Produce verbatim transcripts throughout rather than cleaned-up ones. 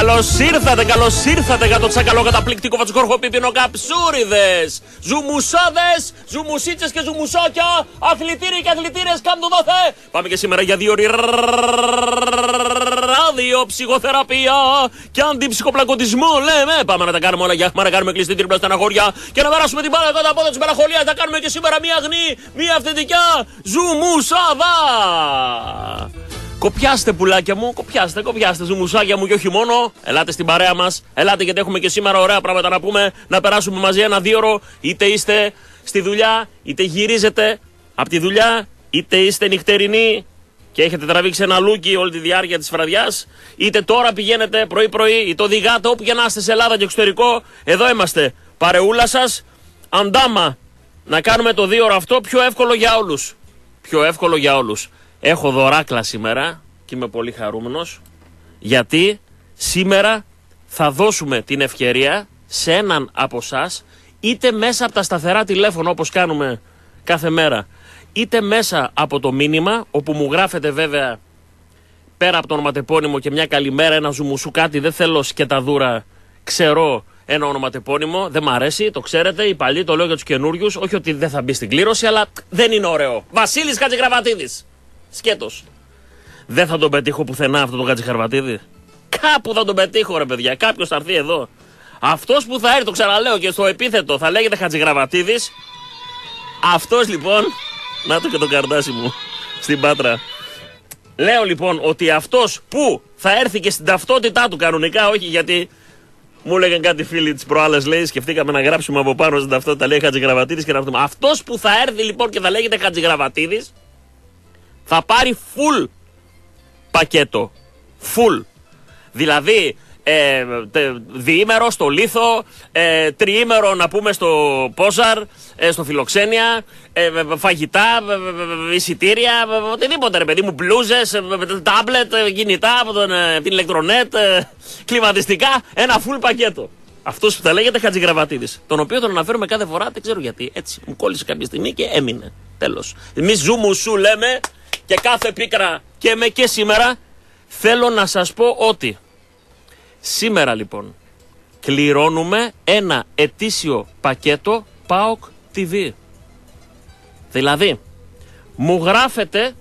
Καλώς ήρθατε, καλώς ήρθατε για το τσακαλό καταπληκτικό φατσοκόρχο πίπινο καψούριδες, ζουμουσάδες, ζουμουσίτσες και ζουμουσάκια, αθλητήροι και αθλητήρες, κάμπτου δόθε. Πάμε και σήμερα για δύο ώρες ραδιοψυχοθεραπεία και αντιψυχοπλακωτισμό, λέμε. Πάμε να τα κάνουμε όλα για άχμα, να κάνουμε κλειστή τρίπλα στεναχώρια και να περάσουμε την μπάλα κάτω από της μελαγχολίας. Θα κάνουμε και σήμερα μία αγνή, μία αυθεντικά ζουμουσάδα. Κοπιάστε πουλάκια μου, κοπιάστε, κοπιάστε ζουμουσάκια μου και όχι μόνο. Ελάτε στην παρέα μας, ελάτε γιατί έχουμε και σήμερα ωραία πράγματα να πούμε. Να περάσουμε μαζί ένα δύο ώρο, είτε είστε στη δουλειά, είτε γυρίζετε από τη δουλειά, είτε είστε νυχτερινοί και έχετε τραβήξει ένα λούκι όλη τη διάρκεια της βραδιάς, είτε τώρα πηγαίνετε πρωί-πρωί, είτε οδηγάτε όπου και να είστε σε Ελλάδα και εξωτερικό. Εδώ είμαστε, παρεούλα σας, αντάμα να κάνουμε το δύο ώρο αυτό πιο εύκολο για όλους. Πιο εύκολο για όλους. Έχω δωράκλα σήμερα και είμαι πολύ χαρούμενος γιατί σήμερα θα δώσουμε την ευκαιρία σε έναν από εσάς, είτε μέσα από τα σταθερά τηλέφωνα όπως κάνουμε κάθε μέρα, είτε μέσα από το μήνυμα όπου μου γράφετε βέβαια πέρα από το ονοματεπώνυμο και μια καλημέρα, ένα ζουμουσού κάτι, δεν θέλω σκεταδούρα, ξερό ένα ονοματεπώνυμο, δεν μ' αρέσει, το ξέρετε, οι παλιοί το λέω για τους καινούριους, όχι ότι δεν θα μπει στην κλήρωση, αλλά δεν είναι ωραίο. Βασίλης Χατζηγραβατίδης. Σκέτος. Δεν θα τον πετύχω πουθενά αυτό τον Χατζηγραβατίδη. Κάπου θα τον πετύχω ρε παιδιά. Κάποιος θα έρθει εδώ. Αυτός που θα έρθει, το ξαναλέω και στο επίθετο θα λέγεται Χατζηγραβατίδης. Αυτός λοιπόν. Να το και το καρτάσι μου στην Πάτρα. Λέω λοιπόν ότι αυτός που θα έρθει και στην ταυτότητά του κανονικά, όχι γιατί μου έλεγαν κάτι φίλοι τις προάλλες, λέει, σκεφτήκαμε να γράψουμε από πάνω στην ταυτότητα, λέει Χατζηγραβατίδης και να έρθουμε. Αυτός που θα έρθει λοιπόν και θα λέγεται Χατζηγραβατίδης θα πάρει full πακέτο. Full. Δηλαδή ε, διήμερο στο Λίθο, ε, τριήμερο να πούμε στο Πόζαρ, ε, στο Φιλοξένια, ε, φαγητά, ε, εισιτήρια, ε, οτιδήποτε ρε παιδί μου, μπλούζες, ε, τάμπλετ, ε, κινητά από τον, ε, την ηλεκτρονέτ, ε, κλιματιστικά, ένα full πακέτο. Αυτός που θα λέγεται Χατζηγραβατίδης, τον οποίο τον αναφέρουμε κάθε φορά, δεν ξέρω γιατί, έτσι μου κόλλησε κάποια στιγμή και έμεινε. Τέλος. Εμείς ζουμουσού λέμε. Και κάθε πίκρα και με και σήμερα θέλω να σας πω ότι σήμερα λοιπόν κληρώνουμε ένα ετήσιο πακέτο ΠΑΟΚ τι βι. Δηλαδή μου γράφετε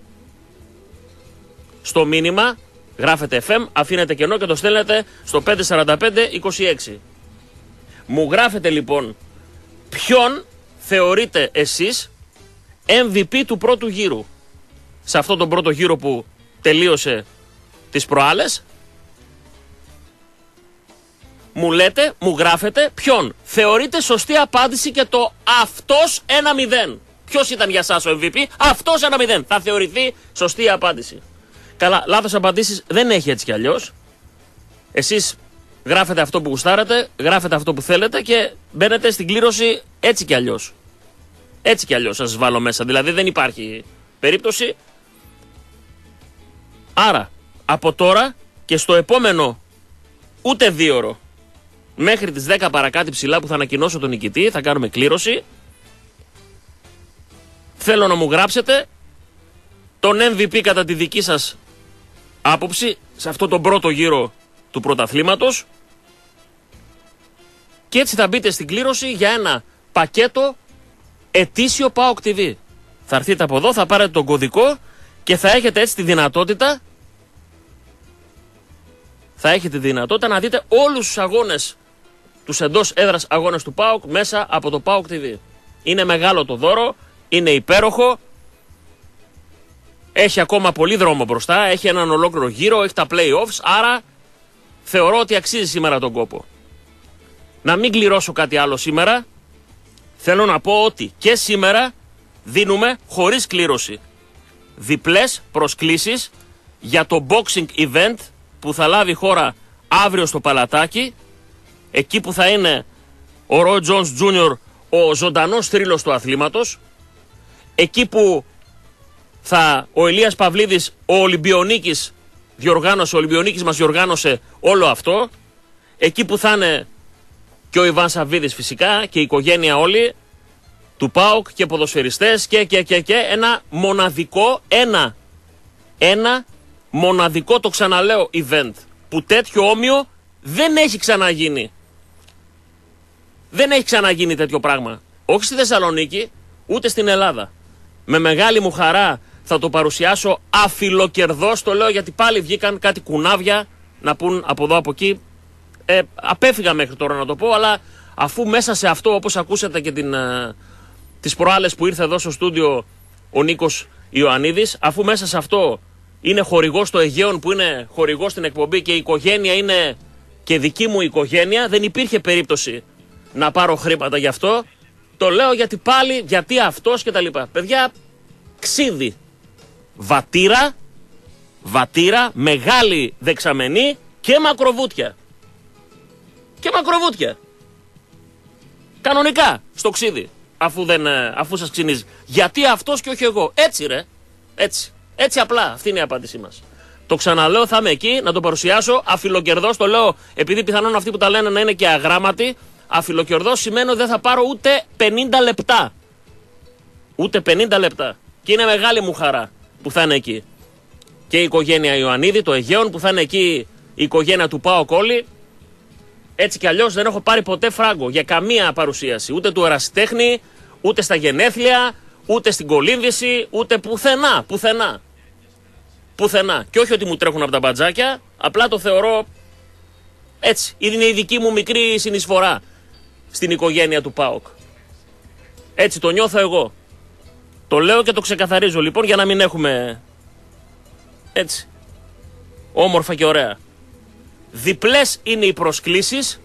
στο μήνυμα, γράφετε εφ εμ, αφήνετε κενό και το στέλνετε στο πέντε τέσσερα πέντε είκοσι έξι. Μου γράφετε λοιπόν ποιον θεωρείτε εσείς εμ βι πι του πρώτου γύρου. Σε αυτόν τον πρώτο γύρο που τελείωσε τις προάλλες, μου λέτε, μου γράφετε ποιον θεωρείτε σωστή απάντηση και το αυτός ένα μηδέν. Ποιος ήταν για σας ο εμ βι πι, αυτός ένα μηδέν. Θα θεωρηθεί σωστή απάντηση. Καλά, λάθος απαντήσεις δεν έχει έτσι κι αλλιώς. Εσείς γράφετε αυτό που γουστάρετε, γράφετε αυτό που θέλετε και μπαίνετε στην κλήρωση έτσι κι αλλιώς. Έτσι κι αλλιώς σας βάλω μέσα, δηλαδή δεν υπάρχει περίπτωση. Άρα, από τώρα και στο επόμενο ούτε δύο ώρο, μέχρι τις δέκα παρακάτω ψηλά που θα ανακοινώσω τον νικητή, θα κάνουμε κλήρωση. Θέλω να μου γράψετε τον εμ βι πι κατά τη δική σας άποψη σε αυτό τον πρώτο γύρο του πρωταθλήματος και έτσι θα μπείτε στην κλήρωση για ένα πακέτο ετήσιο ΠΑΟΚ τι βι. Θα έρθετε από εδώ, θα πάρετε τον κωδικό και θα έχετε έτσι τη δυνατότητα θα έχετε τη δυνατότητα να δείτε όλους τους αγώνες, τους εντός έδρας αγώνες του ΠΑΟΚ μέσα από το ΠΑΟΚ τι βι. Είναι μεγάλο το δώρο, είναι υπέροχο, έχει ακόμα πολύ δρόμο μπροστά, έχει έναν ολόκληρο γύρο, έχει τα play-offs, άρα θεωρώ ότι αξίζει σήμερα τον κόπο. Να μην κληρώσω κάτι άλλο σήμερα, θέλω να πω ότι και σήμερα δίνουμε χωρίς κλήρωση διπλές προσκλήσεις για το boxing event που θα λάβει η χώρα αύριο στο Παλατάκι, εκεί που θα είναι ο Roy Jones τζούνιορ, ο ζωντανός θρύλος του αθλήματος, εκεί που θα ο Ηλίας Παυλίδης, ο Ολυμπιονίκης διοργάνωσε, ο Ολυμπιονίκης μας διοργάνωσε όλο αυτό, εκεί που θα είναι και ο Ιβάν Σαββίδης φυσικά και η οικογένεια όλη του ΠΑΟΚ και ποδοσφαιριστές και και και και ένα μοναδικό, ένα, ένα μοναδικό το ξαναλέω event που τέτοιο όμοιο Δεν έχει ξαναγίνει. Δεν έχει ξαναγίνει τέτοιο πράγμα. Όχι στη Θεσσαλονίκη, ούτε στην Ελλάδα. Με μεγάλη μου χαρά θα το παρουσιάσω αφιλοκερδώς, το λέω γιατί πάλι βγήκαν κάτι κουνάβια να πούν από εδώ από εκεί. Ε, απέφυγα μέχρι τώρα να το πω, αλλά αφού μέσα σε αυτό, όπως ακούσατε και την, ε, τις προάλλες που ήρθε εδώ στο στούντιο ο Νίκος Ιωαννίδης, αφού μέσα σε αυτό είναι χορηγός στο Αιγαίον που είναι χορηγός στην εκπομπή και η οικογένεια είναι και δική μου οικογένεια, δεν υπήρχε περίπτωση να πάρω χρήματα γι' αυτό. Το λέω γιατί πάλι, γιατί αυτός και τα λοιπά. Παιδιά, ξύδι, βατήρα, βατήρα, μεγάλη δεξαμενή και μακροβούτια. Και μακροβούτια. Κανονικά, στο ξύδι, αφού, δεν, αφού σας ξυνίζει. Γιατί αυτός και όχι εγώ. Έτσι ρε, έτσι. Έτσι απλά, αυτή είναι η απάντησή μας. Το ξαναλέω, θα είμαι εκεί να το παρουσιάσω αφιλοκερδώς. Το λέω επειδή πιθανόν αυτοί που τα λένε να είναι και αγράμματοι. Αφιλοκερδώς σημαίνει ότι δεν θα πάρω ούτε πενήντα λεπτά. Ούτε πενήντα λεπτά. Και είναι μεγάλη μου χαρά που θα είναι εκεί. Και η οικογένεια Ιωαννίδη, το Αιγαίον, που θα είναι εκεί η οικογένεια του ΠΑΟΚ όλοι. Έτσι κι αλλιώς δεν έχω πάρει ποτέ φράγκο για καμία παρουσίαση. Ούτε του ερασιτέχνη, ούτε στα γενέθλια, ούτε στην κολύμβηση, ούτε πουθενά. Πουθενά. Πουθενά. Και όχι ότι μου τρέχουν από τα μπατζάκια, απλά το θεωρώ έτσι. Είναι η δική μου μικρή συνεισφορά στην οικογένεια του ΠΑΟΚ. Έτσι το νιώθω εγώ. Το λέω και το ξεκαθαρίζω λοιπόν για να μην έχουμε έτσι όμορφα και ωραία. Διπλές είναι οι προσκλήσεις.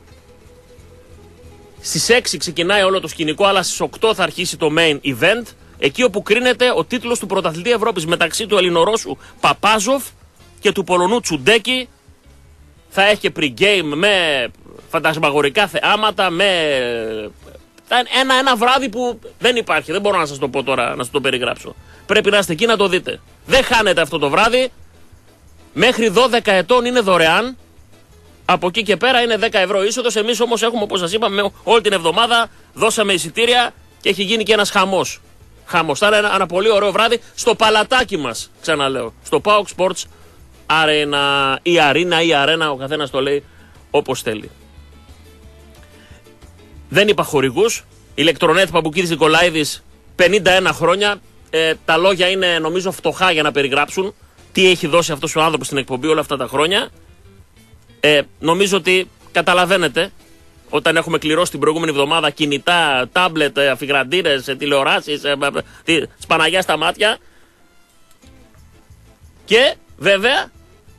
Στις έξι ξεκινάει όλο το σκηνικό, αλλά στις οκτώ θα αρχίσει το main event. Εκεί όπου κρίνεται ο τίτλος του πρωταθλητή Ευρώπης μεταξύ του Ελληνορώσου Παπάζοφ και του Πολωνού Τσουντέκη. Θα έχει και pre-game με φαντασμαγορικά θεάματα, με ένα, ένα βράδυ που δεν υπάρχει. Δεν μπορώ να σας το πω τώρα, να σας το περιγράψω. Πρέπει να είστε εκεί να το δείτε. Δεν χάνετε αυτό το βράδυ. Μέχρι δώδεκα ετών είναι δωρεάν. Από εκεί και πέρα είναι δέκα ευρώ είσοδος. Εμείς όμως έχουμε, όπως σας είπαμε, όλη την εβδομάδα δώσαμε εισιτήρια και έχει γίνει και ένας χαμός. Χαμός. Θα είναι ένα, ένα πολύ ωραίο βράδυ στο παλατάκι μας, ξαναλέω. Στο ΠΑΟΚ Sports Arena ή Αρίνα ή Αρένα, ο καθένας το λέει όπως θέλει. Δεν είπα χορηγούς. Ηλεκτρονέτ Παπουκίδης Νικολαίδης, πενήντα ένα χρόνια. Ε, τα λόγια είναι νομίζω φτωχά για να περιγράψουν τι έχει δώσει αυτός ο άνθρωπος στην εκπομπή όλα αυτά τα χρόνια. Ε, νομίζω ότι καταλαβαίνετε όταν έχουμε κληρώσει την προηγούμενη εβδομάδα κινητά, τάμπλετ, αφιγραντήρες, τηλεοράσεις, ε, ε, σπαναγιά στα μάτια. Και βέβαια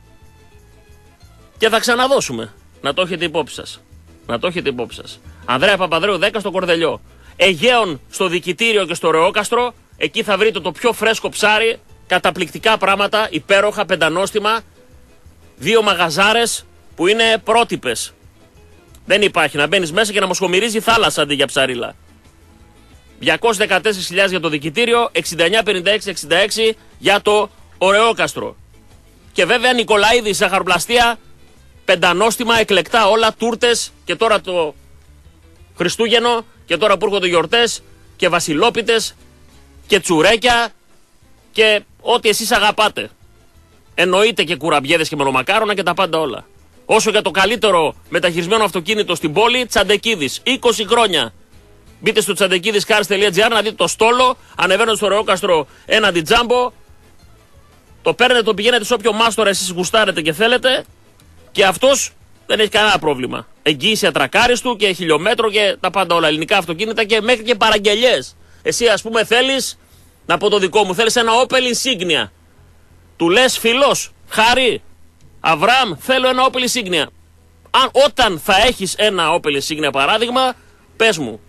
και θα ξαναδώσουμε. Να το έχετε υπόψη σας. Να το έχετε υπόψη σας. Ανδρέα Παπαδρέου δέκα στο Κορδελιό. Αιγαίον στο Δικητήριο και στο Ρεόκαστρο. Εκεί θα βρείτε το πιο φρέσκο ψάρι. Καταπληκτικά πράγματα, υπέροχα, πεντανόστιμα. Δύο μαγαζάρες που είναι πρότυπες. Δεν υπάρχει να μπαίνεις μέσα και να μοσχομυρίζει θάλασσα αντί για ψαρίλα. διακόσιες δεκατέσσερις χιλιάδες για το Δικητήριο, εξήντα εννιά πενήντα έξι εξήντα έξι για το Ωρεόκαστρο. Και βέβαια Νικολαίδη, ζαχαροπλαστεία, πεντανόστιμα, εκλεκτά όλα, τούρτες και τώρα το Χριστούγεννο και τώρα που έρχονται γιορτές και βασιλόπιτες και τσουρέκια και ό,τι εσείς αγαπάτε. Εννοείται και κουραμπιέδες και μελομακάρονα και τα πάντα όλα. Όσο για το καλύτερο μεταχειρισμένο αυτοκίνητο στην πόλη, Τσαντεκίδης, είκοσι χρόνια. Μπείτε στο τσαντεκίδης cars τελεία gr να δείτε το στόλο, ανεβαίνετε στο Ρεόκαστρο έναντι Τζάμπο. Το παίρνετε, το πηγαίνετε σε όποιο μάστορα εσείς γουστάρετε και θέλετε και αυτός δεν έχει κανένα πρόβλημα. Εγγύηση ατρακάριστου και χιλιόμετρο και τα πάντα όλα. Ελληνικά αυτοκίνητα και μέχρι και παραγγελιές. Εσύ ας πούμε θέλεις, να πω το δικό μου, θέλεις ένα Opel Insignia. Του λες φίλος, Χάρη, Αβραάμ, θέλω ένα Opel Insignia. Αν, όταν θα έχεις ένα Opel Insignia παράδειγμα, πες μου.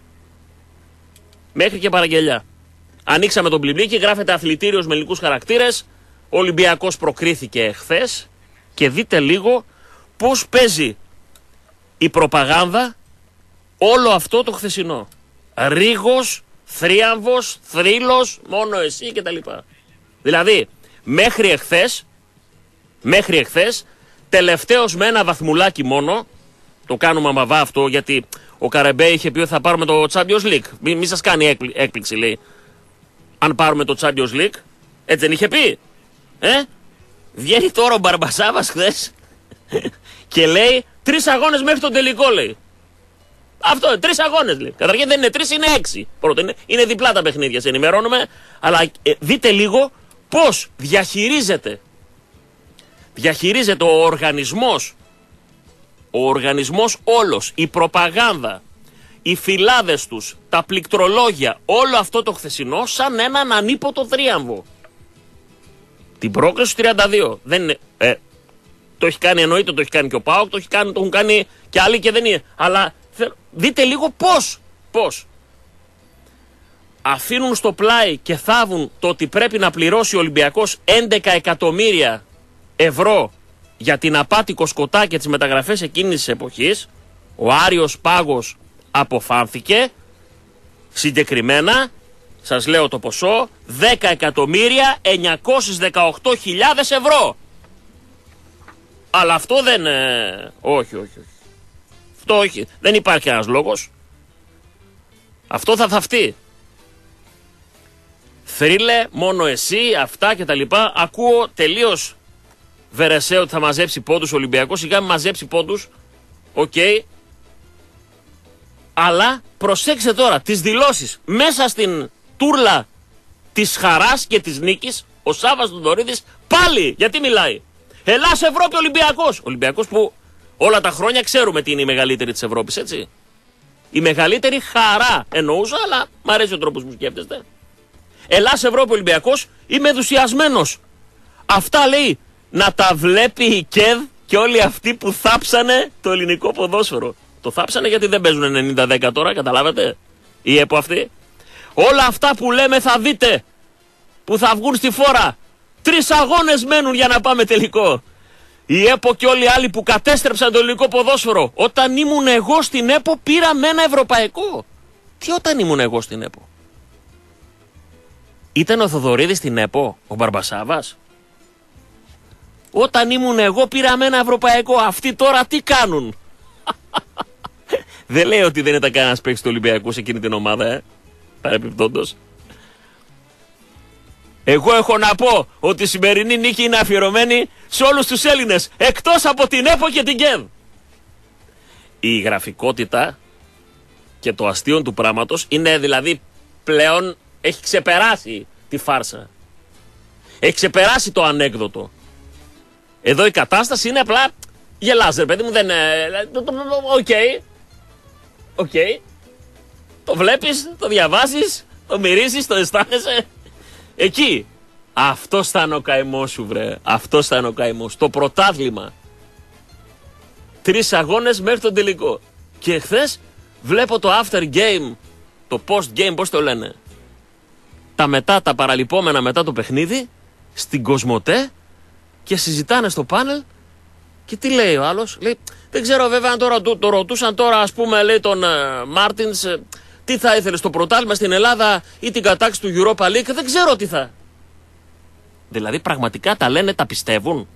Μέχρι και παραγγελιά. Ανοίξαμε τον πλημνίκι, γράφεται αθλητήριος με ελληνικούς χαρακτήρες. Ο Ολυμπιακός προκρίθηκε εχθές και δείτε λίγο πώς παίζει η προπαγάνδα όλο αυτό το χθεσινό. Ρίγος, θρίαμβος, θρύλος, μόνο εσύ κτλ. Δηλαδή, μέχρι εχθές, μέχρι εχθές, τελευταίος με ένα βαθμουλάκι μόνο, το κάνουμε αμαβά αυτό γιατί ο Καρεμπέ είχε πει ότι θα πάρουμε το Champions League. Μην μη σας κάνει έκπληξη, λέει. Αν πάρουμε το Champions League, έτσι δεν είχε πει. Ε, βγαίνει τώρα ο Μπαρμπασάβας χθες Και λέει τρεις αγώνες μέχρι τον τελικό, λέει. Αυτό, τρεις αγώνες λέει. Καταρχήν δεν είναι τρεις, είναι έξι. Πρώτα, είναι, είναι διπλά τα παιχνίδια, σε ενημερώνουμε. Αλλά ε, δείτε λίγο πώς διαχειρίζεται. Διαχειρίζεται ο οργανισμός. Ο οργανισμός όλος, η προπαγάνδα, οι φυλάδες τους, τα πληκτρολόγια, όλο αυτό το χθεσινό σαν έναν ανίποτο θρίαμβο. Την πρόκριση του τριάντα δύο. Δεν είναι, ε, το έχει κάνει, εννοείται το έχει κάνει και ο ΠΑΟΚ, το, έχει κάνει, το έχουν κάνει και άλλοι και δεν είναι. Αλλά δείτε λίγο πώς, πώς. Αφήνουν στο πλάι και θάβουν το ότι πρέπει να πληρώσει ο Ολυμπιακός έντεκα εκατομμύρια ευρώ για την απάτη Κοσκοτά και τις μεταγραφές εκείνης της εποχής. Ο Άριος Πάγος αποφάνθηκε συγκεκριμένα, σας λέω το ποσό, δέκα εκατομμύρια εννιακόσιες δεκαοκτώ χιλιάδες ευρώ. Αλλά αυτό δεν... Ε, όχι, όχι, όχι. Αυτό όχι. Δεν υπάρχει ένας λόγος. Αυτό θα θαυτεί. Θρύλε, μόνο εσύ, αυτά και τα λοιπά. Ακούω τελείως Βερεσέ ότι θα μαζέψει πόντους ο Ολυμπιακός. Σιγά μην μαζέψει πόντους. Οκ. Okay. Αλλά προσέξτε τώρα τις δηλώσεις. Μέσα στην τούρλα της χαράς και της νίκης, ο Σάββας Τουντορίδης πάλι, γιατί μιλάει. Ελλάς Ευρώπη Ολυμπιακός. Ολυμπιακός που όλα τα χρόνια ξέρουμε τι είναι η μεγαλύτερη της Ευρώπης, έτσι. Η μεγαλύτερη χαρά εννοούσα, αλλά μ' αρέσει ο τρόπος που σκέφτεστε. Ελλάς Ευρώπη Ολυμπιακός, είμαι ενθουσιασμένος. Αυτά λέει να τα βλέπει η ΚΕΔ και όλοι αυτοί που θάψανε το ελληνικό ποδόσφαιρο. Το θάψανε γιατί δεν παίζουν ενενήντα δέκα τώρα, καταλάβατε. Η ΕΠΟ αυτή. Όλα αυτά που λέμε θα δείτε, που θα βγουν στη φόρα. Τρεις αγώνες μένουν για να πάμε τελικό. Η ΕΠΟ και όλοι οι άλλοι που κατέστρεψαν το ελληνικό ποδόσφαιρο. Όταν ήμουν εγώ στην ΕΠΟ πήραμε ένα ευρωπαϊκό. Τι όταν ήμουν εγώ στην ΕΠΟ? Ήταν ο Θοδωρίδης στην ΕΠΟ, ο Μπαρμπασάβας? Όταν ήμουν εγώ πήραμε ένα ευρωπαϊκό. Αυτοί τώρα τι κάνουν? Δεν λέει ότι δεν ήταν κανένας παίκτης του Ολυμπιακού σε εκείνη την ομάδα, ε. Παρεπιπτόντως. Εγώ έχω να πω ότι η σημερινή νίκη είναι αφιερωμένη σε όλους τους Έλληνες, εκτός από την ΕΠΟ και την ΚΕΔ. Η γραφικότητα και το αστείο του πράγματος είναι δηλαδή πλέον, έχει ξεπεράσει τη φάρσα. Έχει ξεπεράσει το ανέκδοτο. Εδώ η κατάσταση είναι απλά γελάς, ρε παιδί μου, δεν... Οκ. Οκ. Το βλέπεις, το διαβάζεις, το μυρίζεις, το αισθάνεσαι. Εκεί. Αυτός θα είναι ο καημός σου, βρε. Αυτός θα είναι ο καημός. Το πρωτάθλημα. Τρεις αγώνες μέχρι τον τελικό. Και χθες βλέπω το after game, το post game, πώς το λένε. Τα μετά, τα παραλυπόμενα μετά το παιχνίδι, στην Κοσμοτέ και συζητάνε στο πάνελ. Και τι λέει ο άλλος? Λέει, δεν ξέρω βέβαια αν τώρα, το, το ρωτούσαν τώρα, ας πούμε, λέει τον uh, Μάρτινς, uh, τι θα ήθελε στο πρωτάθλημα στην Ελλάδα ή την κατάξη του Europa League. Δεν ξέρω τι θα. Δηλαδή πραγματικά τα λένε, τα πιστεύουν?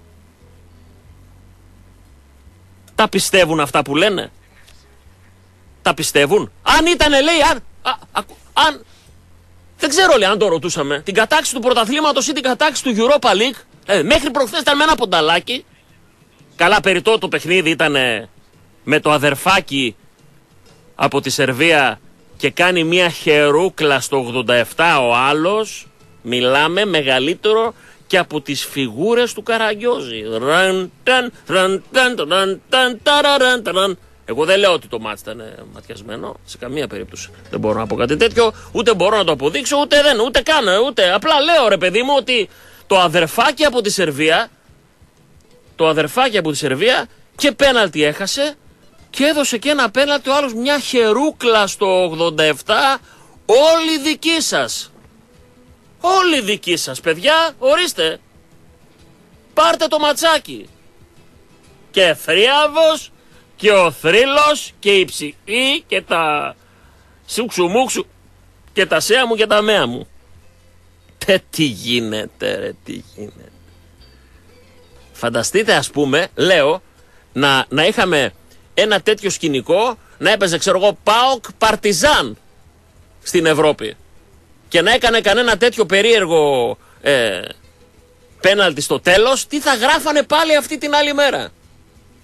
Τα πιστεύουν αυτά που λένε? Τα πιστεύουν? Αν ήτανε, λέει, αν, α, α, αν δεν ξέρω, λέει, αν το ρωτούσαμε, την κατάξη του πρωταθλήματος ή την κατάξη του Europa League, ε, μέχρι προχθές ήταν με ένα πονταλάκι. Καλά, περιττό το παιχνίδι ήταν με το αδερφάκι από τη Σερβία και κάνει μια χερούκλα στο ογδόντα επτά ο άλλος. Μιλάμε μεγαλύτερο και από τις φιγούρες του Καραγκιόζη. Εγώ δεν λέω ότι το μάτι ήταν ματιασμένο, σε καμία περίπτωση. Δεν μπορώ να πω κάτι τέτοιο, ούτε μπορώ να το αποδείξω, ούτε δεν, ούτε καν, ούτε. Απλά λέω, ρε παιδί μου, ότι το αδερφάκι από τη Σερβία, το αδερφάκι από τη Σερβία και πέναλτι έχασε και έδωσε και ένα πέναλτι ο άλλος, μια χερούκλα στο ογδόντα επτά, όλοι δικοί σας. Όλοι δικοί σας, παιδιά, ορίστε. Πάρτε το ματσάκι. Και θρίαβος και ο θρύλος και η ψυχή και τα σουξουμούξου και τα σέα μου και τα μέα μου. Τε τι γίνεται, ρε, τι γίνεται. Φανταστείτε, ας πούμε, λέω, να, να είχαμε ένα τέτοιο σκηνικό, να έπαιζε, ξέρω εγώ, ΠΑΟΚ Παρτιζάν στην Ευρώπη και να έκανε κανένα τέτοιο περίεργο ε, πέναλτι στο τέλος, τι θα γράφανε πάλι αυτή την άλλη μέρα.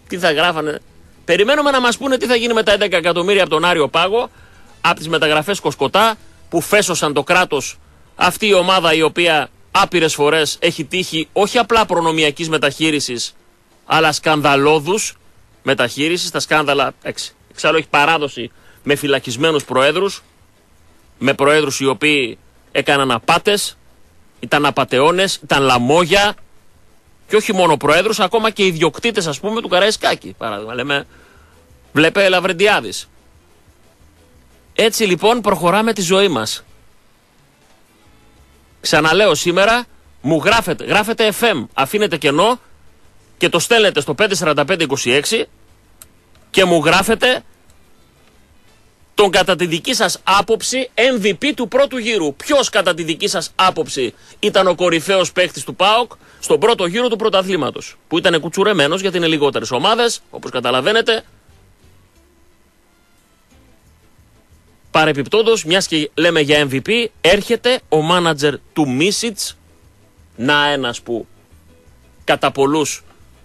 Τι θα γράφανε. Περιμένουμε να μας πούνε τι θα γίνει με τα έντεκα εκατομμύρια από τον Άριο Πάγο, από τις μεταγραφές Κοσκοτά που φέσωσαν το κράτος. Αυτή η ομάδα η οποία άπειρες φορές έχει τύχει όχι απλά προνομιακής μεταχείρισης, αλλά σκανδαλώδους μεταχείρισης. Τα σκάνδαλα, εξ, εξάλλου έχει παράδοση με φυλακισμένους προέδρους, με προέδρους οι οποίοι έκαναν απάτες, ήταν απατεώνες, ήταν λαμόγια. Και όχι μόνο προέδρους, ακόμα και ιδιοκτήτες, ας πούμε, του Καραϊσκάκη. Παράδειγμα, λέμε, βλέπε Λαβρεντιάδης. Έτσι λοιπόν προχωράμε τη ζωή μας. Ξαναλέω σήμερα, μου γράφετε, γράφετε εφ εμ, αφήνετε κενό και το στέλνετε στο πέντε τέσσερα πέντε είκοσι έξι και μου γράφετε τον κατά τη δική σας άποψη εμ βι πι του πρώτου γύρου. Ποιος κατά τη δική σας άποψη ήταν ο κορυφαίος παίκτης του ΠΑΟΚ στον πρώτο γύρο του πρωταθλήματος, που ήταν κουτσουρεμένος γιατί είναι λιγότερες ομάδες, όπως καταλαβαίνετε. Παρεπιπτόντως, μιας και λέμε για εμ βι πι, έρχεται ο μάνατζερ του Μίσιτς, να ένας που κατά πολλούς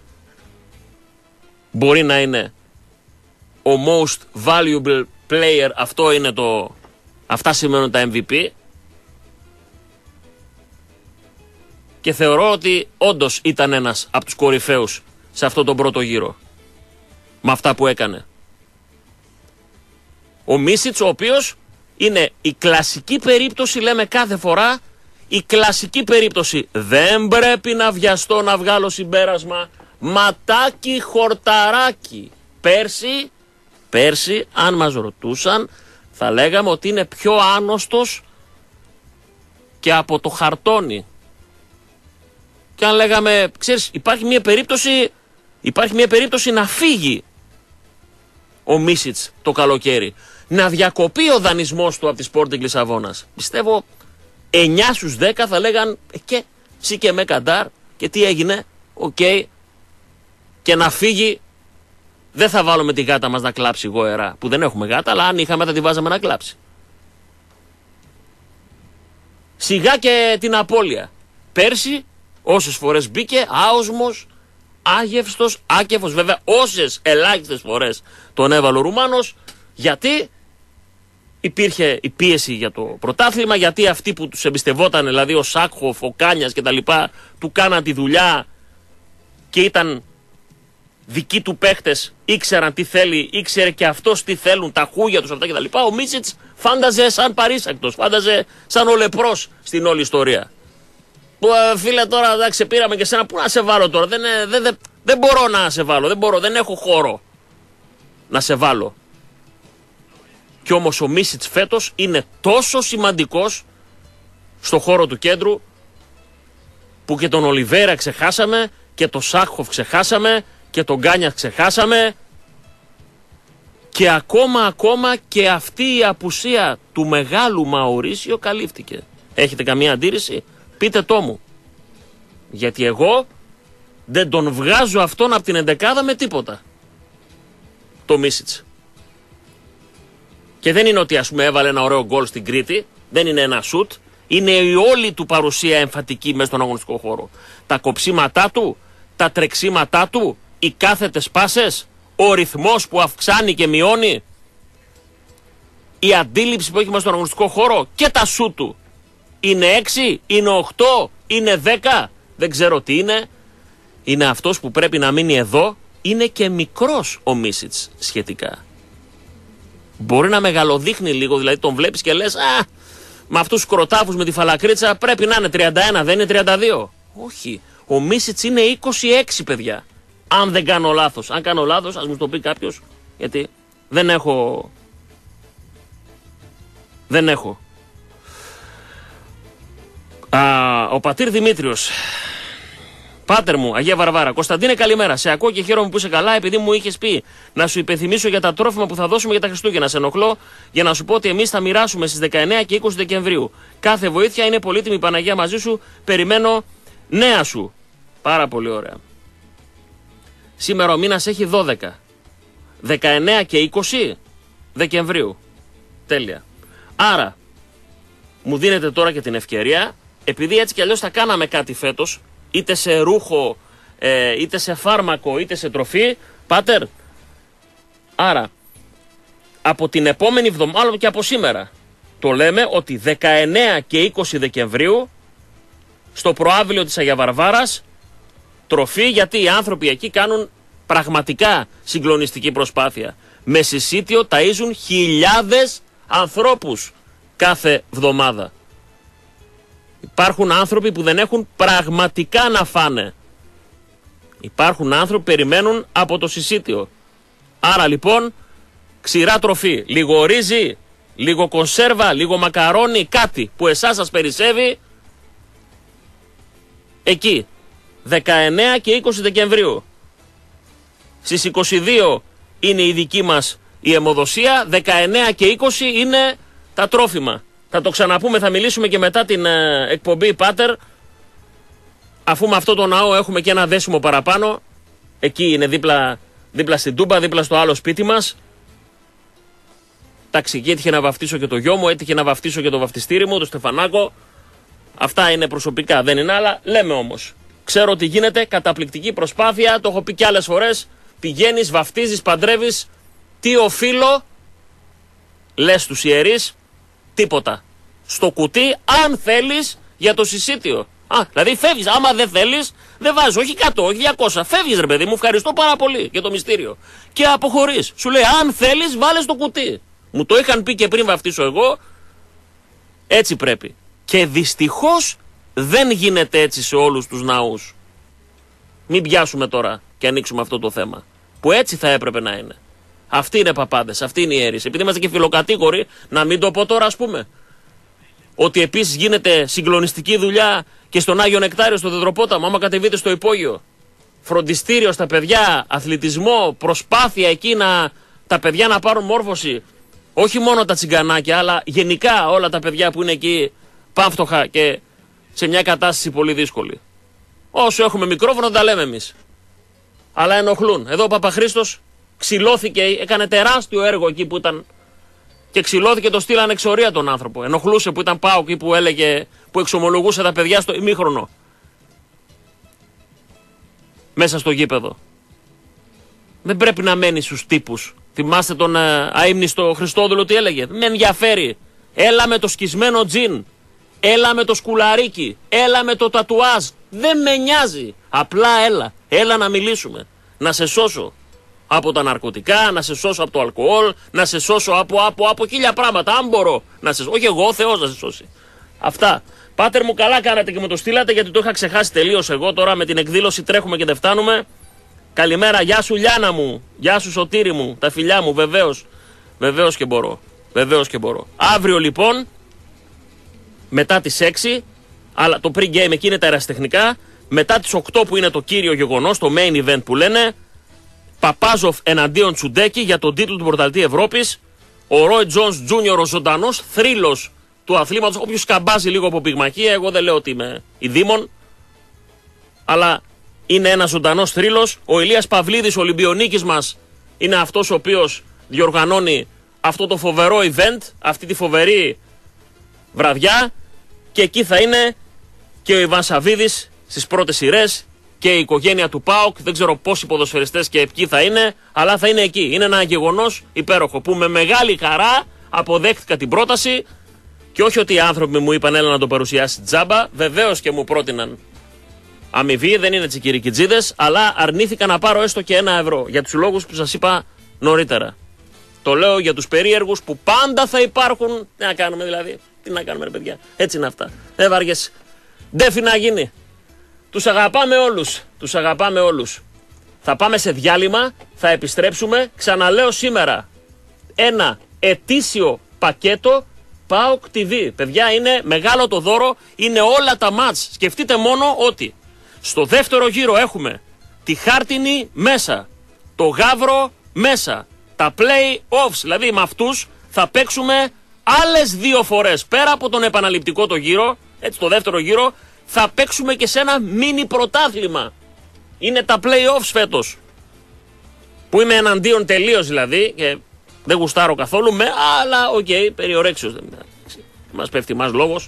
μπορεί να είναι ο most valuable player, αυτό είναι το, αυτά σημαίνουν τα εμ βι πι. Και θεωρώ ότι όντως ήταν ένας από τους κορυφαίους σε αυτό τον πρώτο γύρο. Με αυτά που έκανε. Ο Μίσιτς, ο οποίος είναι η κλασική περίπτωση, λέμε κάθε φορά, η κλασική περίπτωση. Δεν πρέπει να βιαστώ να βγάλω συμπέρασμα. Ματάκι χορταράκι. Πέρσι, πέρσι, αν μας ρωτούσαν, θα λέγαμε ότι είναι πιο άνοστος και από το χαρτόνι. Και αν λέγαμε, ξέρεις, υπάρχει μια περίπτωση, υπάρχει μια περίπτωση να φύγει ο Μίσιτς το καλοκαίρι. Να διακοπεί ο δανεισμός του από τη Sporting Λισαβόνας. Πιστεύω εννιά στους δέκα θα λέγαν ε, και σι και με Καντάρ και τι έγινε, οκ, okay, και να φύγει. Δεν θα βάλουμε τη γάτα μας να κλάψει γοερά, που δεν έχουμε γάτα, αλλά αν είχαμε θα τη βάζαμε να κλάψει. Σιγά και την απώλεια. Πέρσι όσες φορές μπήκε, άοσμος, άγευστος, άκεφος, βέβαια όσες ελάχιστες φορές τον έβαλε ο Ρουμάνος, γιατί υπήρχε η πίεση για το πρωτάθλημα, γιατί αυτοί που τους εμπιστευόταν, δηλαδή ο Σάκχοφ, ο Κάνιας κτλ, του κάναν τη δουλειά και ήταν δικοί του παίχτες, ήξεραν τι θέλει, ήξερε και αυτός τι θέλουν, τα χούγια τους αυτά κτλ. Ο Μίσιτς φάνταζε σαν παρήσακτος, φάνταζε σαν ο λεπρός στην όλη ιστορία. Που, φίλε, τώρα εντάξει, πήραμε και σένα, πού να σε βάλω τώρα, δεν, δεν, δεν, δεν μπορώ να σε βάλω, δεν μπορώ, δεν έχω χώρο να σε βάλω. Κι όμως ο Μίσιτς φέτος είναι τόσο σημαντικός στο χώρο του κέντρου, που και τον Ολιβέρα ξεχάσαμε και τον Σάκχοφ ξεχάσαμε και τον Γκάνια ξεχάσαμε, και ακόμα ακόμα και αυτή η απουσία του μεγάλου Μαουρίσιο καλύφθηκε. Έχετε καμία αντίρρηση? Πείτε το μου. Γιατί εγώ δεν τον βγάζω αυτόν από την εντεκάδα με τίποτα. Το Μίσιτς. Και δεν είναι ότι ας πούμε έβαλε ένα ωραίο γκολ στην Κρήτη, δεν είναι ένα σουτ, είναι η όλη του παρουσία εμφατική μέσα στον αγωνιστικό χώρο. Τα κοψίματά του, τα τρεξίματά του, οι κάθετες πάσες, ο ρυθμός που αυξάνει και μειώνει, η αντίληψη που έχει μέσα στον αγωνιστικό χώρο και τα σουτ του. Είναι έξι, είναι οκτώ, είναι δέκα, δεν ξέρω τι είναι. Είναι αυτός που πρέπει να μείνει εδώ. Είναι και μικρός ο Μίσιτς σχετικά. Μπορεί να μεγαλοδείχνει λίγο, δηλαδή τον βλέπεις και λες, α, με αυτούς τους κροτάφους με τη φαλακρίτσα πρέπει να είναι τριάντα ένα, δεν είναι τριάντα δύο. Όχι, ο Μίσιτς είναι είκοσι έξι, παιδιά. Αν δεν κάνω λάθος. Αν κάνω λάθος, ας μου το πει κάποιος, γιατί δεν έχω... Δεν έχω. Α, ο πατήρ Δημήτριος. Πάτερ μου, Αγία Βαρβάρα. Κωνσταντίνε, καλημέρα. Σε ακούω και χαίρομαι που είσαι καλά, επειδή μου είχες πει να σου υπενθυμίσω για τα τρόφιμα που θα δώσουμε για τα Χριστούγεννα. Σε ενοχλώ για να σου πω ότι εμείς θα μοιράσουμε στις δεκαεννέα και είκοσι Δεκεμβρίου. Κάθε βοήθεια είναι πολύτιμη, Παναγία μαζί σου. Περιμένω νέα σου. Πάρα πολύ ωραία. Σήμερα ο μήνας έχει δώδεκα. δεκαεννέα και είκοσι Δεκεμβρίου. Τέλεια. Άρα, μου δίνετε τώρα και την ευκαιρία, επειδή έτσι κι αλλιώς θα κάναμε κάτι φέτος, είτε σε ρούχο, ε, είτε σε φάρμακο, είτε σε τροφή, Πάτερ, άρα από την επόμενη εβδομάδα και από σήμερα το λέμε ότι δεκαεννέα και είκοσι Δεκεμβρίου στο προάβλιο της Αγία Βαρβάρας τροφή, γιατί οι άνθρωποι εκεί κάνουν πραγματικά συγκλονιστική προσπάθεια. Με συσίτιο ταΐζουν χιλιάδες ανθρώπους κάθε εβδομάδα. Υπάρχουν άνθρωποι που δεν έχουν πραγματικά να φάνε. Υπάρχουν άνθρωποι που περιμένουν από το συσίτιο. Άρα λοιπόν ξηρά τροφή, λίγο ρύζι, λίγο κονσέρβα, λίγο μακαρόνι, κάτι που εσάς σας περισσεύει. Εκεί δεκαεννέα και είκοσι Δεκεμβρίου. Στις είκοσι δύο είναι η δική μας η αιμοδοσία, δεκαεννέα και είκοσι είναι τα τρόφιμα. Θα το ξαναπούμε, θα μιλήσουμε και μετά την ε, εκπομπή, Πάτερ, αφού με αυτό το ναό έχουμε και ένα δέσιμο παραπάνω. Εκεί είναι δίπλα, δίπλα στην Τούμπα, δίπλα στο άλλο σπίτι μας. Εντάξει, εκεί έτυχε να βαφτίσω και το γιο μου, έτυχε να βαφτίσω και το βαφτιστήρι μου, το Στεφανάκο. Αυτά είναι προσωπικά, δεν είναι άλλα. Λέμε όμως, ξέρω ότι γίνεται καταπληκτική προσπάθεια, το έχω πει και άλλες φορές. Πηγαίνεις, βαφτίζεις, παντρεύεις. Τι οφείλω, λες τους ιερείς, τίποτα. Στο κουτί, αν θέλεις, για το συσίτιο. Α, δηλαδή φεύγεις. Άμα δεν θέλεις, δεν βάζεις, όχι εκατό, όχι διακόσια. Φεύγεις, ρε παιδί μου, ευχαριστώ πάρα πολύ για το μυστήριο. Και αποχωρείς. Σου λέει, αν θέλεις, βάλε στο κουτί. Μου το είχαν πει και πριν βαφτίσω εγώ. Έτσι πρέπει. Και δυστυχώς δεν γίνεται έτσι σε όλους τους ναούς. Μην πιάσουμε τώρα και ανοίξουμε αυτό το θέμα. Που έτσι θα έπρεπε να είναι. Αυτοί είναι παπάδες, αυτοί είναι οι ιερείς. Επειδή είμαστε και φιλοκατήγοροι, να μην το πω τώρα, ας πούμε. Ότι επίσης γίνεται συγκλονιστική δουλειά και στον Άγιο Νεκτάριο, στο Δεδροπόταμο, άμα κατεβείτε στο υπόγειο. Φροντιστήριο στα παιδιά, αθλητισμό, προσπάθεια εκεί να τα παιδιά να πάρουν μόρφωση. Όχι μόνο τα τσιγκανάκια, αλλά γενικά όλα τα παιδιά που είναι εκεί πάμφτωχα και σε μια κατάσταση πολύ δύσκολη. Όσο έχουμε μικρόφωνο τα λέμε εμείς. Αλλά ενοχλούν. Εδώ ο Παπαχρήστος ξυλώθηκε, έκανε τεράστιο έργο εκεί που ήταν και ξυλώθηκε, το στείλανε εξορία τον άνθρωπο. Ενοχλούσε που ήταν πάω εκεί που έλεγε, που εξομολογούσε τα παιδιά στο ημίχρονο. Μέσα στο γήπεδο. Δεν πρέπει να μένει στους τύπους. Θυμάστε τον ε, αείμνηστο Χριστόδουλο τι έλεγε. Με ενδιαφέρει. Έλα με το σκισμένο τζιν. Έλα με το σκουλαρίκι. Έλα με το τατουάζ. Δεν με νοιάζει. Απλά έλα. Έλα να μιλήσουμε. Να σε σώσω από τα ναρκωτικά, να σε σώσω από το αλκοόλ, να σε σώσω από, από, από χίλια πράγματα. Αν μπορώ να σε σώσω. Όχι εγώ, ο Θεός να σε σώσει. Αυτά. Πάτερ μου, καλά κάνατε και μου το στείλατε, γιατί το είχα ξεχάσει τελείως εγώ. Τώρα με την εκδήλωση τρέχουμε και δεν φτάνουμε. Καλημέρα, γεια σου Λιάνα μου, γεια σου Σωτήρη μου, τα φιλιά μου, βεβαίως, βεβαίως και μπορώ, βεβαίως και μπορώ. Αύριο λοιπόν, μετά τις έξι, αλλά το pre-game εκεί είναι τα ερασιτεχνικά, μετά τις οκτώ που είναι το κύριο γεγονός, το main event που λένε, Παπάζοφ εναντίον Τσουντέκη για τον τίτλο του Πρωταθλητή Ευρώπης, ο Ρόι Τζόνς Τζούνιορ, ο ζωντανός θρύλος του αθλήματος, όποιος σκαμπάζει λίγο από πυγμαχία, εγώ δεν λέω ότι είμαι η Δήμον, αλλά είναι ένας ζωντανός θρύλος. Ο Ηλίας Παυλίδης, ο Ολυμπιονίκης μας, είναι αυτός ο οποίος διοργανώνει αυτό το φοβερό event, αυτή τη φοβερή βραδιά, και εκεί θα είναι και ο Ιβάν Σαββίδης στις πρώτες σειρές και η οικογένεια του ΠΑΟΚ. Δεν ξέρω πόσοι ποδοσφαιριστές και ποιοι θα είναι, αλλά θα είναι εκεί. Είναι ένα γεγονός υπέροχο που με μεγάλη χαρά αποδέχτηκα την πρόταση, και όχι ότι οι άνθρωποι μου είπαν έλα να το παρουσιάσει τζάμπα, βεβαίως και μου πρότειναν αμοιβή, δεν είναι τσικυρικιτζίδες, αλλά αρνήθηκα να πάρω έστω και ένα ευρώ για τους λόγους που σας είπα νωρίτερα. Το λέω για τους περίεργους που πάντα θα υπάρχουν. Τι να κάνουμε δηλαδή, τι να κάνουμε ρε παιδιά, έτσι είναι αυτά. Δεν βάργεσαι. Ντέφι να γίνει. Τους αγαπάμε όλους, τους αγαπάμε όλους. Θα πάμε σε διάλειμμα, θα επιστρέψουμε, ξαναλέω σήμερα, ένα ετήσιο πακέτο ΠΑΟΚ τι βι. Παιδιά, είναι μεγάλο το δώρο, είναι όλα τα μάτς. Σκεφτείτε μόνο ότι στο δεύτερο γύρο έχουμε τη χάρτινη μέσα, το γάβρο μέσα, τα play-offs, δηλαδή με αυτούς θα παίξουμε άλλες δύο φορές. Πέρα από τον επαναληπτικό το γύρο, έτσι το δεύτερο γύρο, θα παίξουμε και σε ένα μίνι πρωτάθλημα. Είναι τα play-offs φέτος, που είμαι εναντίον τελείως δηλαδή και δεν γουστάρω καθόλου με, αλλά οκ, okay, περιορέξιος δεν μας πέφτει μας λόγος.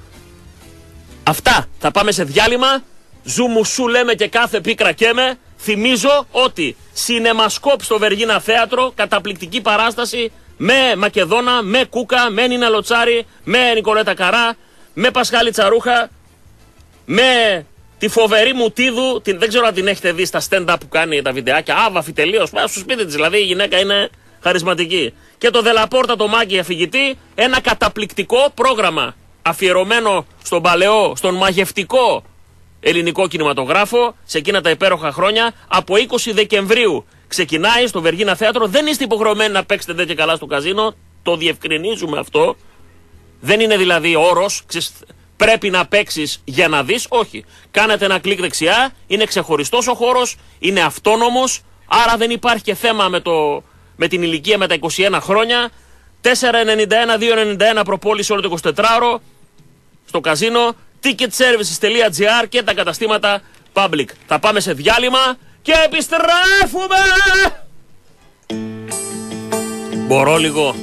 Αυτά, θα πάμε σε διάλειμμα. Ζουμουσού λέμε και κάθε πίκρα καίμε. Θυμίζω ότι Σινεμασκόπ στο Βεργίνα Θέατρο, καταπληκτική παράσταση με Μακεδόνα, με Κούκα, με Νίνα Λοτσάρη, με Νικολέτα Καρά, με Πασχάλη Τσαρούχα, με τη φοβερή Μουτίδου, την, δεν ξέρω αν την έχετε δει στα stand-up που κάνει τα βιντεάκια, άβαφη τελείως, πάει στο σπίτι της, δηλαδή η γυναίκα είναι χαρισματική. Και το Δελαπόρτα το Μάκη αφηγητή, ένα καταπληκτικό πρόγραμμα αφιερωμένο στον παλαιό, στον μαγευτικό ελληνικό κινηματογράφο σε εκείνα τα υπέροχα χρόνια. Από είκοσι Δεκεμβρίου ξεκινάει στο Βεργίνα Θέατρο. Δεν είστε υποχρεωμένοι να παίξετε δε και καλά στο καζίνο, το διευκρινίζουμε αυτό. Δεν είναι δηλαδή όρος, πρέπει να παίξεις για να δεις, όχι. Κάνετε ένα κλικ δεξιά, είναι ξεχωριστός ο χώρος, είναι αυτόνομος, άρα δεν υπάρχει και θέμα με, το, με την ηλικία με τα είκοσι ένα χρόνια. τέσσερα ενενήντα ένα δύο ενενήντα ένα προπόληση όλο το εικοσιτετράωρο στο καζίνο, ticketservices.gr και τα καταστήματα public. Θα πάμε σε διάλειμμα και επιστρέφουμε! Μπορώ λίγο.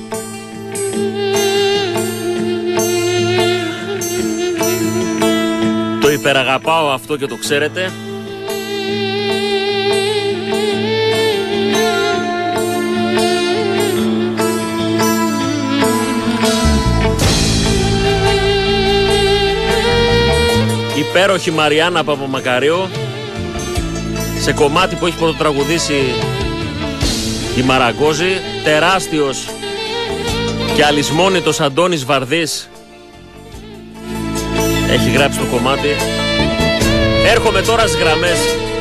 Το υπεραγαπάω αυτό και το ξέρετε. Υπέροχη Μαριάννα Παπαμακαρίου, σε κομμάτι που έχει πρωτοτραγουδήσει η Μαραγκόζη, τεράστιος και αλυσμόνητος Αντώνης Βαρδής έχει γράψει το κομμάτι. Έρχομαι τώρα στις γραμμές.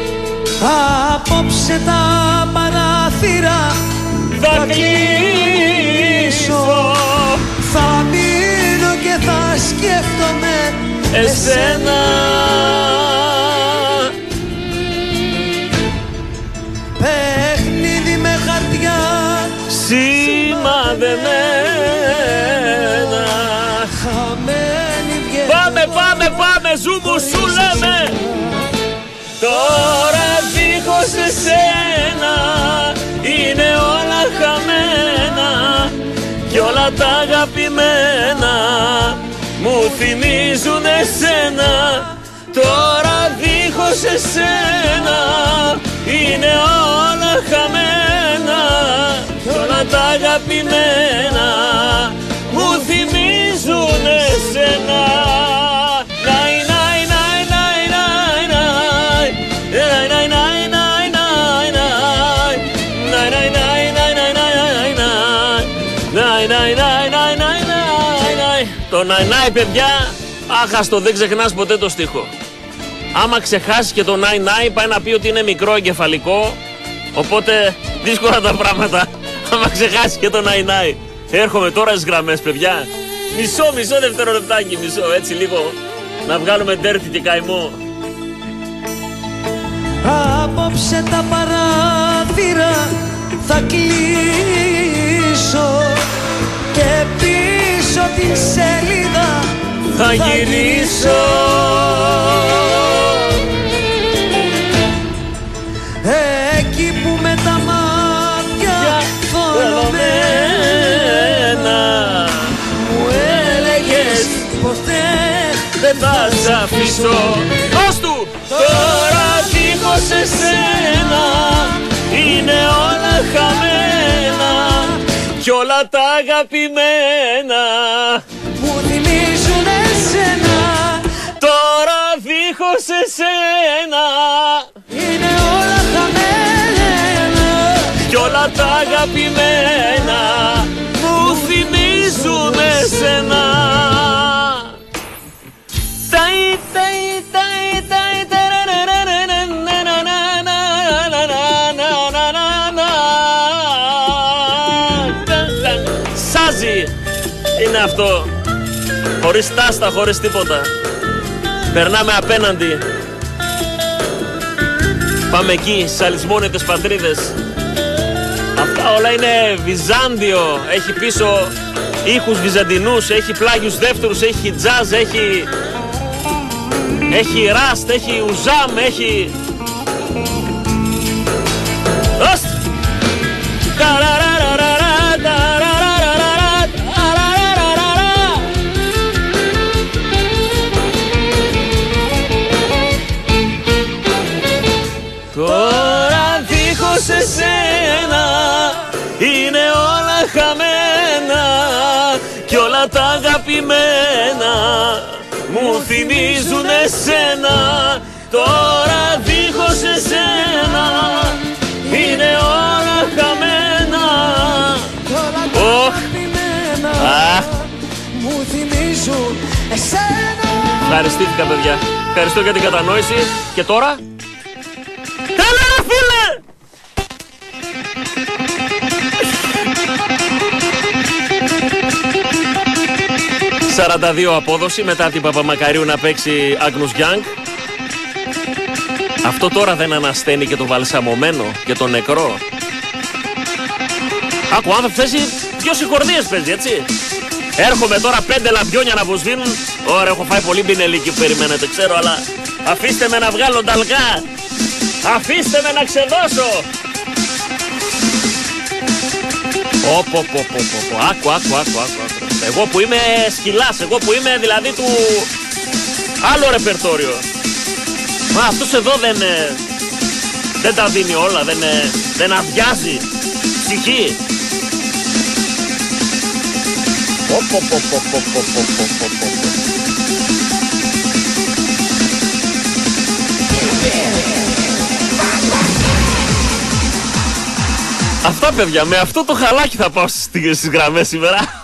Απόψε τα παράθυρα θα κλείσω, θα μείνω και θα σκέφτομαι εσένα. Παιχνίδι με χαρτιά σημαδεμένα, χαμένη βγαίνω. Πάμε, πάμε, πάμε, ζούμου σου λέμε. Τώρα δίχως εσένα είναι όλα χαμένα κι όλα τα αγαπημένα μου θυμίζουν εσένα. Τώρα δίχως εσένα είναι όλα χαμένα κι όλα τα αγαπημένα μου θυμίζουν εσένα. Νάι, νάι, νάι, νάι, νάι, νάι. Νάι, νάι, νάι, νάι, νάι, νάι. Νάι, νάι, νάι, νάι, νάι, νάι, νάι. Νάι, νάι, νάι, νάι, νάι, νάι, νάι. Το νάι, νάι, παιδιά, άχαστο, δεν ξεχνάς ποτέ το στίχο. Άμα ξεχάσεις και το νάι νάι, πάει να πει ότι είναι μικρό εγκεφαλικό. Οπότε δύσκολα τα πράγματα. Άμα ξεχάσεις και το νάι νάι. Έρχομαι τώρα στις γραμμές, παιδιά. Μισό, μισό δευτερολεπτάκι, μισό, έτσι λίγο. Να βγάλουμε ντέρτι και καημό. Απόψε τα παράθυρα θα κλείσω και πίσω την σελίδα θα γυρίσω. Εκεί που με τα μάτια θολωμένα μου έλεγες ποτέ δεν θα σ' αφήσω. Δώσ' του! Τώρα δίχως εσένα είναι όλα χαμένα κι όλα τα αγαπημένα μου θυμίζουν εσένα. Τώρα δίχως εσένα είναι όλα χαμένα κι όλα τα αγαπημένα μου θυμίζουν εσένα. Σάζι είναι αυτό. Χωρίς τάστα, χωρίς τίποτα. Περνάμε απέναντι. Πάμε εκεί, στις αλυσμόνητες πατρίδες. Αυτά όλα είναι Βυζάντιο. Έχει πίσω ήχους βυζαντινούς, έχει πλάγιους δεύτερους, έχει τζάζ, έχει... Έχει ράστ, έχει ουζάμ, έχει... Ωστ! Τώρα δίχως εσένα. Είναι όλα χαμένα κι όλα τα αγαπημένα μου θυμίζουν εσένα. Τώρα δίχως εσένα είναι όλα χαμένα κι όλα τα oh. αγαπημένα ah. μου θυμίζουν εσένα. Ευχαριστήθηκα, παιδιά. Ευχαριστώ για την κατανόηση. Και τώρα έλα ρε φίλε! σαράντα δύο απόδοση μετά την Παπαμακαρίου να παίξει Agnus Young. Αυτό τώρα δεν ανασταίνει και το βαλσαμωμένο και το νεκρό. Άκου, αν θα θέσει δυο συγχορδίες παίζει, έτσι. Έρχομαι τώρα πέντε λαμπιόνια να βοσβήνουν. Ωραία, έχω φάει πολύ μπινελίκι που περιμένετε, ξέρω, αλλά αφήστε με να βγάλω ταλκά. Αφήστε με να ξεδώσω. Ωπ, ωπ, ωπ, ωπ, άκου, άκου, άκου, άκου. Εγώ που είμαι σκυλάς, εγώ που είμαι δηλαδή του άλλο ρεπερτόριο. Μα αυτός εδώ δεν, δεν τα δίνει όλα, δεν, δεν αδειάζει ψυχή. Οπ, οπ, οπ, οπ, οπ, οπ, οπ, οπ, οπ. Αυτά, παιδιά, με αυτό το χαλάκι θα πάω στις γραμμές σήμερα.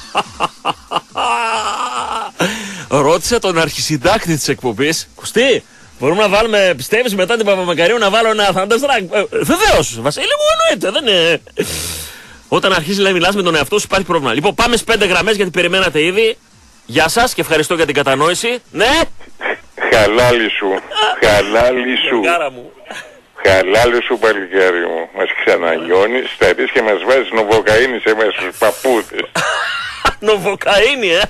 Ρώτησα τον αρχισυντάκτη της εκπομπής. Κωστή, μπορούμε να βάλουμε, πιστεύεις μετά την Παπαμακαρίου να βάλω ένα Thunderstruck? Ε, βεβαίως, Βασίλη μου, εννοείται, δεν είναι. Όταν αρχίζει να μιλάς με τον εαυτό σου υπάρχει πρόβλημα. Λοιπόν, πάμε στις πέντε γραμμές γιατί περιμένατε ήδη. Γεια σας και ευχαριστώ για την κατανόηση. Ναι. Χαλάλι σου, χαλάλι σου. μου. Χαλάλι σου, παλικάρι μου. Μας ξαναγιώνεις, θα δεις και μας βάζεις νοβοκαΐνη σε μέσα στους παππούδες. Νοβοκαΐνη, ε!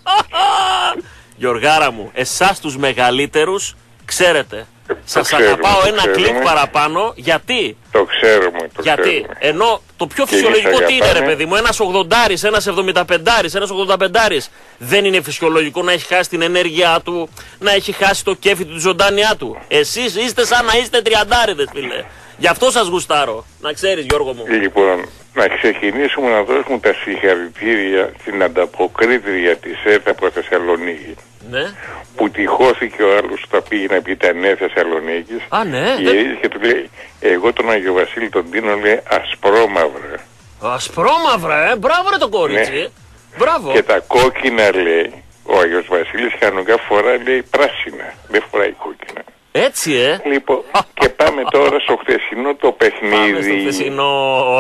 Γιωργάρα μου, εσάς τους μεγαλύτερους ξέρετε. Ε, Σας ξέρουμε, αγαπάω ένα ξέρουμε. κλικ παραπάνω. Γιατί? Το ξέρουμε, το Γιατί? ξέρουμε. Ενώ το πιο Και φυσιολογικό εμείς τι είναι, ρε αγαπάμε. παιδί μου, ένας ογδοντάρης, ένας εβδομηνταπεντάρης, ένας ογδονταπεντάρης. Δεν είναι φυσιολογικό να έχει χάσει την ενέργειά του, να έχει χάσει το κέφι του, τη ζωντάνιά του. Εσείς είστε σαν να είστε τριαντάριδες, φίλε. Γι' αυτό σας γουστάρω. Να ξέρεις, Γιώργο μου. Λοιπόν, να ξεκινήσουμε να δώσουμε τα συγχαρητήρια στην ανταποκρίτρια της ΕΡΤ από Θεσσαλονίκη. Ναι. Που τυχώθηκε ο άλλος που τα πήγε να πει τα νέα Θεσσαλονίκης. Α, ναι. Γυρίζει και του λέει, εγώ τον Άγιο Βασίλη τον Τίνο, λέει, ασπρόμαυρα. Ασπρόμαυρα, ε. Μπράβο ρε το κορίτσι. Ναι. Μπράβο. Και τα κόκκινα, λέει, ο Άγιος Βασίλης κανονικά φορά, λέει, πράσινα. Δεν φοράει κόκκινα. Έτσι, ε. Λοιπόν, και πάμε τώρα στο χτεσινό το παιχνίδι. Πάμε στο χθεσινό.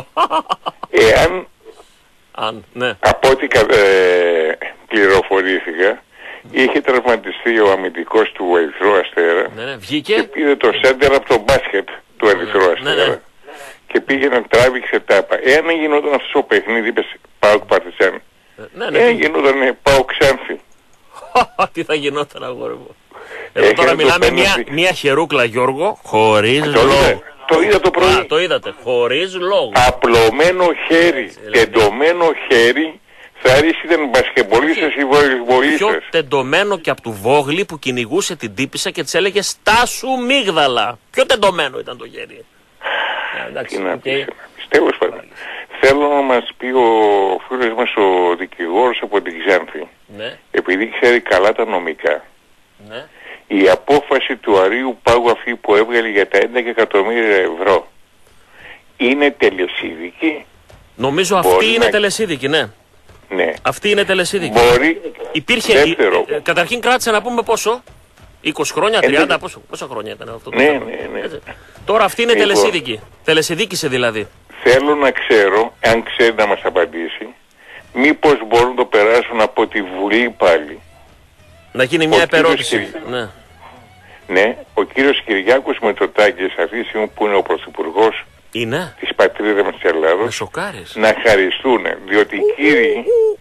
Εάν, Αν, ναι. από ό,τι κα- ε, πληροφορήθηκα, είχε τραυματιστεί ο αμυντικός του Ερυθρού Αστέρα Ναι, ναι. και Βγήκε. πήρε το σέντερ από το μπάσκετ του Ερυθρού Ναι, Αστέρα ναι. και πήγε να τράβηξε τάπα. Εάν γινόταν αυτό το παιχνίδι, είπες Πάοκ Παρτιζάν, Ναι, ναι. εάν γινόταν Πάοκ Ξάνθη, Τι θα γινόταν, αγόρι μου. Εδώ Έχει τώρα το μιλάμε μια, πέναλτι. μια χερούκλα, Γιώργο, χωρίς το λόγο. είδα, το είδα το πρωί. Α, το είδατε. Χωρίς λόγο. Απλωμένο χέρι, τεντωμένο χέρι, θα ρίξει ήταν μπασκεμπολίστες ή Πιο βολεμπολίστες. τεντωμένο και από του Βόγλη που κυνηγούσε την τύπισσα και της έλεγε «Στάσου μίγδαλα». Πιο τεντωμένο ήταν το χέρι. Ε, εντάξει, Τι να οκ. πεις, τέλος πάντων. Θέλω να μας πει ο φίλος μας ο δικηγόρος από την Ξάνθη, Ναι, επειδή ξέρει καλά τα νομικά, ναι. η απόφαση του Αρείου Πάγου αυτή που έβγαλε για τα έντεκα εκατομμύρια ευρώ είναι τελεσίδικη? Νομίζω Μπορεί αυτή είναι να- τελεσίδικη, ναι. Ναι. Αυτή είναι τελεσίδικη. Μπορεί. Υπήρχε. Δεύτερο. ε, ε, καταρχήν κράτησε να πούμε πόσο. είκοσι χρόνια, Ε, τριάντα, δεν- πόσο, πόσα χρόνια ήταν αυτό το Ναι, θέμα. ναι, ναι. Έτσι. Τώρα αυτή είναι Λοιπόν. τελεσίδικη. Τελεσίδικησε δηλαδή. Θέλω να ξέρω, αν ξέρει να μας απαντήσει, μήπως μπορούν να το περάσουν από τη Βουλή πάλι. Να γίνει μια Ο επερώτηση. κύριος Κυριάκος. Ναι. Ναι, ο κύριος Κυριάκος Μητσοτάκης, αυτή τη στιγμή που είναι ο Πρωθυπουργός Είναι. της πατρίδας μας της Με Ελλάδος, σοκάρεις. να χαριστούν, διότι οι κύριοι,